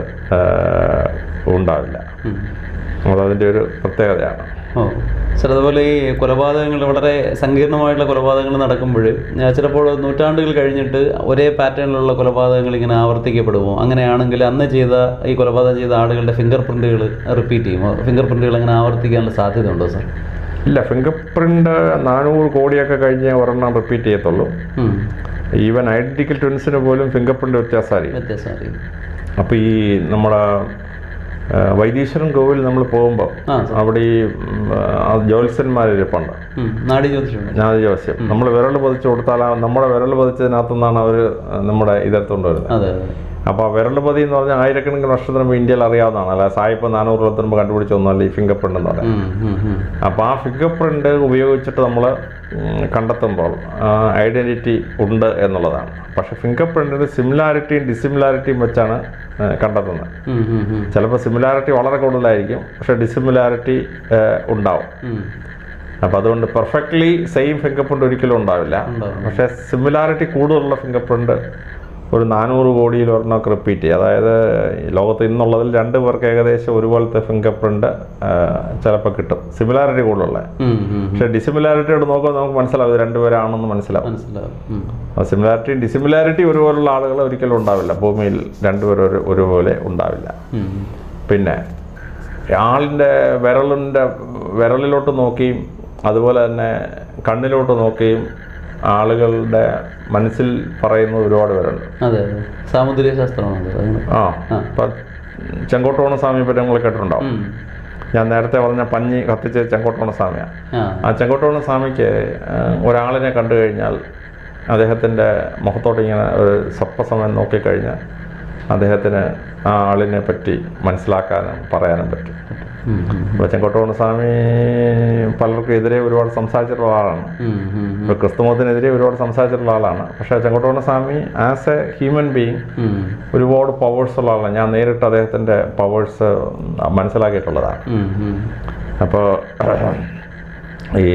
ഉണ്ടാവില്ല. അതതിൻ്റെ ഒരു പ്രത്യേകതയാണ്. ഓ സാർ, അതുപോലെ ഈ കൊലപാതകങ്ങൾ വളരെ സങ്കീർണമായിട്ടുള്ള കൊലപാതകങ്ങൾ നടക്കുമ്പോൾ ചിലപ്പോൾ നൂറ്റാണ്ടുകൾ കഴിഞ്ഞിട്ട് ഒരേ പാറ്റേണിലുള്ള കൊലപാതകങ്ങൾ ഇങ്ങനെ ആവർത്തിക്കപ്പെടുമോ? അങ്ങനെയാണെങ്കിൽ അന്ന് ചെയ്ത ഈ കൊലപാതകം ചെയ്ത ആളുകളുടെ ഫിംഗർ പ്രിൻറ്റുകൾ റിപ്പീറ്റ് ചെയ്യുമോ? ഫിംഗർ പ്രിൻറ്റുകൾ അങ്ങനെ ആവർത്തിക്കാനുള്ള സാധ്യത ഉണ്ടോ സാർ? ഇല്ല, ഫിംഗർ പ്രിൻ്റ് നാനൂറ് കോടിയൊക്കെ കഴിഞ്ഞ് ഒരെണ്ണം റിപ്പീറ്റ് ചെയ്യത്തുള്ളൂ. ഈവൻ ഐഡന്റിക്കൽ ട്വിൻസിന് പോലും ഫിംഗർ പ്രിൻ്റ് വ്യത്യാസമായിരിക്കും. വ്യത്യാസമായിരിക്കും. അപ്പോൾ ഈ നമ്മുടെ വൈദീശ്വരൻ കോവിൽ നമ്മൾ പോകുമ്പോൾ അവിടെ ഈ ജ്യോത്സ്യന്മാരിപ്പുണ്ട്. നാടി ജ്യോതിഷം നാടി ജ്യോതിഷം നമ്മൾ വിരൽ പതിച്ചു കൊടുത്താൽ നമ്മുടെ വിരൽ പതിച്ചതിനകത്തുനിന്നാണ് അവർ നമ്മുടെ ഇതെടുത്തുകൊണ്ട് വരുന്നത്. അപ്പോൾ വിരൽ പതി എന്ന് പറഞ്ഞാൽ ആയിരക്കണക്കിന് വർഷത്തിന് മുമ്പ് ഇന്ത്യയിൽ അറിയാവുന്നതാണ്. അല്ല സായിപ്പ് നാനൂറ് വർഷത്തിന് മുമ്പ് കണ്ടുപിടിച്ചൊന്നുമല്ല ഈ ഫിംഗർ പ്രിൻ്റ് എന്ന് പറയുന്നത്. അപ്പോൾ ആ ഫിംഗർ പ്രിൻ്റ് ഉപയോഗിച്ചിട്ട് നമ്മൾ കണ്ടെത്തുമ്പോൾ ഐഡൻറ്റിറ്റി ഉണ്ട് എന്നുള്ളതാണ്. പക്ഷേ ഫിംഗർ പ്രിൻറ്റിന് സിമിലാരിറ്റിയും ഡിസിമിലാരിറ്റിയും വെച്ചാണ് കണ്ടെത്തുന്നത്. ചിലപ്പോൾ സിമിലാരിറ്റി വളരെ കൂടുതലായിരിക്കും, പക്ഷേ ഡിസിമിലാരിറ്റി ഉണ്ടാവും. അപ്പോൾ അതുകൊണ്ട് പെർഫെക്റ്റ്ലി സെയിം ഫിംഗർ പ്രിൻ്റ് ഒരിക്കലും ഉണ്ടാവില്ല. പക്ഷേ സിമിലാരിറ്റി കൂടുതലുള്ള ഫിംഗർ പ്രിൻ്റ് ഒരു നാനൂറ് കോടിയിൽ ഒരെണ്ണമൊക്കെ റിപ്പീറ്റ് ചെയ്യും. അതായത് ലോകത്ത് ഇന്നുള്ളതിൽ രണ്ട് പേർക്ക് ഏകദേശം ഒരുപോലത്തെ ഫിംഗർ പ്രിൻ്റ് ചിലപ്പോൾ കിട്ടും, സിമിലാരിറ്റി കൂടുതലുള്ള. പക്ഷേ ഡിസിമിലാരിറ്റിയോട് നോക്കുമ്പോൾ നമുക്ക് മനസ്സിലാവും രണ്ടുപേരാണെന്ന് മനസ്സിലാവും. സിമിലാരിറ്റി ഡിസിമിലാരിറ്റി ഒരുപോലുള്ള ആളുകൾ ഒരിക്കലും ഉണ്ടാവില്ല. ഭൂമിയിൽ രണ്ടുപേരും ഒരു ഒരുപോലെ ഉണ്ടാവില്ല. പിന്നെ ആളിൻ്റെ വിരലിൻ്റെ വിരലിലോട്ട് നോക്കിയും അതുപോലെ തന്നെ കണ്ണിലോട്ട് നോക്കിയും ആളുകളുടെ മനസ്സിൽ പറയുന്ന ഒരുപാട് പേരുണ്ട്. അതെ, സാമുദ്രിക ശാസ്ത്രമാണ്. ആ ഇപ്പം ചെങ്കോട്ടോണ സ്വാമിയെ പറ്റി നമ്മൾ കേട്ടിട്ടുണ്ടാവും. ഞാൻ നേരത്തെ പറഞ്ഞ പഞ്ഞി കത്തിച്ച് ചെങ്കോട്ടോണ സ്വാമിയാണ്. ആ ചെങ്കോട്ടോണ സ്വാമിക്ക് ഒരാളിനെ കണ്ടു കഴിഞ്ഞാൽ അദ്ദേഹത്തിൻ്റെ മുഖത്തോട്ട് ഇങ്ങനെ ഒരു സ്വപ്പസമയം നോക്കിക്കഴിഞ്ഞാൽ അദ്ദേഹത്തിന് ആ ആളിനെ പറ്റി മനസ്സിലാക്കാനും പറയാനും പറ്റും. ഇപ്പോൾ ചെങ്കോട്ടുകോണ സ്വാമി പലർക്കും എതിരെ ഒരുപാട് സംസാരിച്ചിട്ടുള്ള ആളാണ്. ഇപ്പോൾ ക്രിസ്തുമതത്തിനെതിരെ ഒരുപാട് സംസാരിച്ചിട്ടുള്ള ആളാണ്. പക്ഷേ Chengottukona Swami as a human being ഒരുപാട് പവേഴ്സ് ഉള്ള ആളാണ്. ഞാൻ നേരിട്ട് അദ്ദേഹത്തിൻ്റെ പവേഴ്സ് മനസ്സിലാക്കിയിട്ടുള്ളതാണ്. അപ്പോൾ ഈ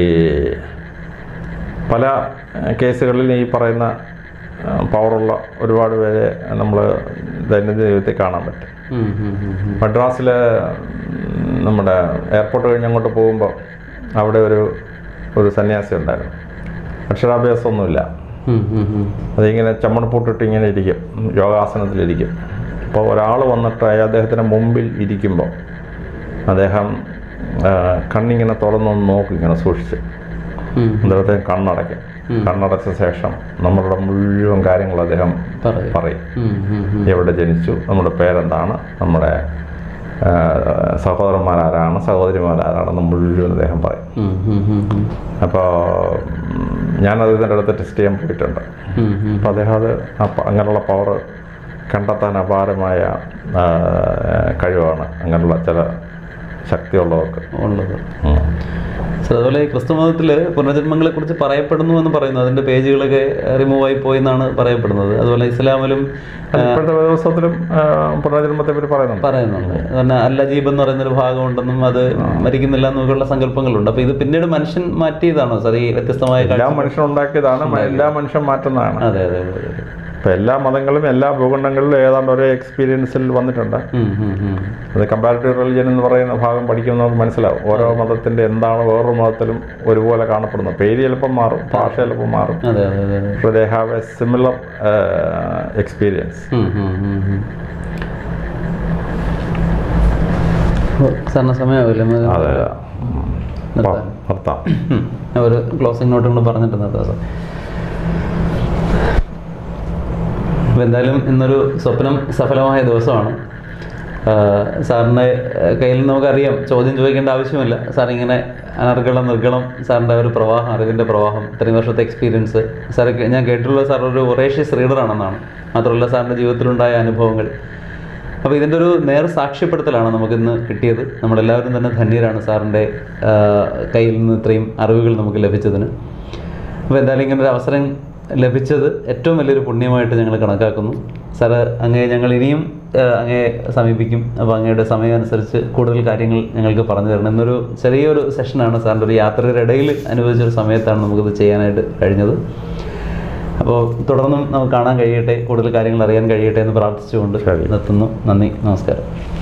പല കേസുകളിൽ ഈ പറയുന്ന പവറുള്ള ഒരുപാട് പേരെ നമ്മൾ ദൈനംദിന ജീവിതത്തിൽ കാണാൻ പറ്റും. മദ്രാസിൽ നമ്മുടെ എയർപോർട്ട് കഴിഞ്ഞ് അങ്ങോട്ട് പോകുമ്പോൾ അവിടെ ഒരു ഒരു സന്യാസി ഉണ്ടായിരുന്നു. അക്ഷരാഭ്യാസമൊന്നുമില്ല. അതിങ്ങനെ ചമ്മണപ്പൂട്ടിട്ട് ഇങ്ങനെ ഇരിക്കും, യോഗാസനത്തിലിരിക്കും. അപ്പോൾ ഒരാൾ വന്നിട്ട് അദ്ദേഹത്തിൻ്റെ മുമ്പിൽ ഇരിക്കുമ്പോൾ അദ്ദേഹം കണ്ണിങ്ങനെ തുറന്നൊന്ന് നോക്കും, ഇങ്ങനെ സൂക്ഷിച്ച്. അദ്ദേഹത്തിന് കണ്ണടയ്ക്കും. കണ്ണടച്ച ശേഷം നമ്മളുടെ മുഴുവൻ കാര്യങ്ങൾ അദ്ദേഹം പറയും. എവിടെ ജനിച്ചു, നമ്മുടെ പേരെന്താണ്, നമ്മുടെ സഹോദരന്മാരാരാണ്, സഹോദരിമാരാരാണെന്ന് മുഴുവൻ അദ്ദേഹം പറയും. അപ്പോൾ ഞാനത് ഇതിൻ്റെ അടുത്ത് ടെസ്റ്റ് ചെയ്യാൻ പോയിട്ടുണ്ട്. അപ്പോൾ അദ്ദേഹം അത് അങ്ങനെയുള്ള പവർ കണ്ടെത്താൻ അപാരമായ കഴിവാണ് അങ്ങനെയുള്ള ചില ശക്തിയുള്ളവർക്ക് ഉള്ളത്. അതുപോലെ ക്രിസ്തു മതത്തിൽ പുനർജന്മങ്ങളെ കുറിച്ച് പറയപ്പെടുന്നു എന്ന് പറയുന്നു. അതിന്റെ പേജുകളൊക്കെ റിമൂവ് ആയി പോയി എന്നാണ് പറയപ്പെടുന്നത്. അതുപോലെ ഇസ്ലാമിലും ഇപ്പോഴത്തെ ദിവസത്തിലും പുനർജന്മത്തെ പറ്റി പറയുന്നുണ്ട് പറയുന്നുണ്ട് തന്നെ അല്ലജീബ് എന്ന് പറയുന്നൊരു ഭാഗമുണ്ടെന്നും അത് മരിക്കുന്നില്ല എന്നൊക്കെയുള്ള സങ്കല്പങ്ങളുണ്ട്. അപ്പൊ ഇത് പിന്നീട് മനുഷ്യൻ മാറ്റിയതാണോ സാർ? ഈ വ്യത്യസ്തമായ എല്ലാ മനുഷ്യൻ ഉണ്ടാക്കിയതാണ്, എല്ലാ മനുഷ്യൻ മാറ്റുന്നതാണ്. അതെ അതെ അതെ. ഇപ്പം എല്ലാ മതങ്ങളും എല്ലാ ഭൂഖണ്ഡങ്ങളിലും ഏതാണ്ട് ഒരേ എക്സ്പീരിയൻസിൽ വന്നിട്ടുണ്ട്. അത് കമ്പാരിറ്റീവ് റിലിജൻ എന്ന് പറയുന്ന ഭാഗം പഠിക്കുന്നത് നമുക്ക് മനസ്സിലാവും. ഓരോ മതത്തിൻ്റെ എന്താണ് വേറൊരു മതത്തിലും ഒരുപോലെ കാണപ്പെടുന്നത്. പേര് ചിലപ്പം മാറും, ഭാഷ ചിലപ്പം മാറും. പക്ഷേ they have a similar experience. സാറിന് സമയമാവില്ലേ? അതെ, നിർത്താം. ഒരു ക്ലോസിംഗ് നോട്ടും കൂടെ പറഞ്ഞിട്ട് നിർത്താം സാർ. അപ്പോൾ എന്തായാലും ഇന്നൊരു സ്വപ്നം സഫലമായ ദിവസമാണ്. സാറിൻ്റെ കയ്യിൽ നിന്ന് നമുക്കറിയാം, ചോദ്യം ചോദിക്കേണ്ട ആവശ്യമില്ല. സാർ ഇങ്ങനെ അനർഗളം നിർഗളം സാറിൻ്റെ ഒരു പ്രവാഹം, അറിവിൻ്റെ പ്രവാഹം, ഇത്രയും വർഷത്തെ എക്സ്പീരിയൻസ്. സാർ ഞാൻ കേട്ടിട്ടുള്ള സാർ ഒരു വൊറേഷ്യസ് റീഡറാണെന്നാണ്. മാത്രമല്ല സാറിൻ്റെ ജീവിതത്തിലുണ്ടായ അനുഭവങ്ങൾ. അപ്പോൾ ഇതിൻ്റെ ഒരു നേർ സാക്ഷ്യപ്പെടുത്തലാണ് നമുക്കിന്ന് കിട്ടിയത്. നമ്മളെല്ലാവരും തന്നെ ധന്യരാണ് സാറിൻ്റെ കയ്യിൽ നിന്ന് ഇത്രയും അറിവുകൾ നമുക്ക് ലഭിച്ചതിന്. അപ്പോൾ എന്തായാലും ഇങ്ങനൊരു അവസരം ലഭിച്ചത് ഏറ്റവും വലിയൊരു പുണ്യമായിട്ട് ഞങ്ങൾ കണക്കാക്കുന്നു. സാറ് അങ്ങേ ഞങ്ങൾ ഇനിയും അങ്ങേ സമീപിക്കും. അപ്പോൾ അങ്ങയുടെ സമയം അനുസരിച്ച് കൂടുതൽ കാര്യങ്ങൾ ഞങ്ങൾക്ക് പറഞ്ഞു തരണം. എന്നൊരു ചെറിയൊരു സെഷനാണ് സാറിൻ്റെ ഒരു യാത്രയുടെ ഇടയിൽ അനുഭവിച്ചൊരു സമയത്താണ് നമുക്കിത് ചെയ്യാനായിട്ട് കഴിഞ്ഞത്. അപ്പോൾ തുടർന്നും നമുക്ക് കാണാൻ കഴിയട്ടെ, കൂടുതൽ കാര്യങ്ങൾ അറിയാൻ കഴിയട്ടെ എന്ന് പ്രാർത്ഥിച്ചുകൊണ്ട് നിർത്തുന്നു. നന്ദി, നമസ്കാരം.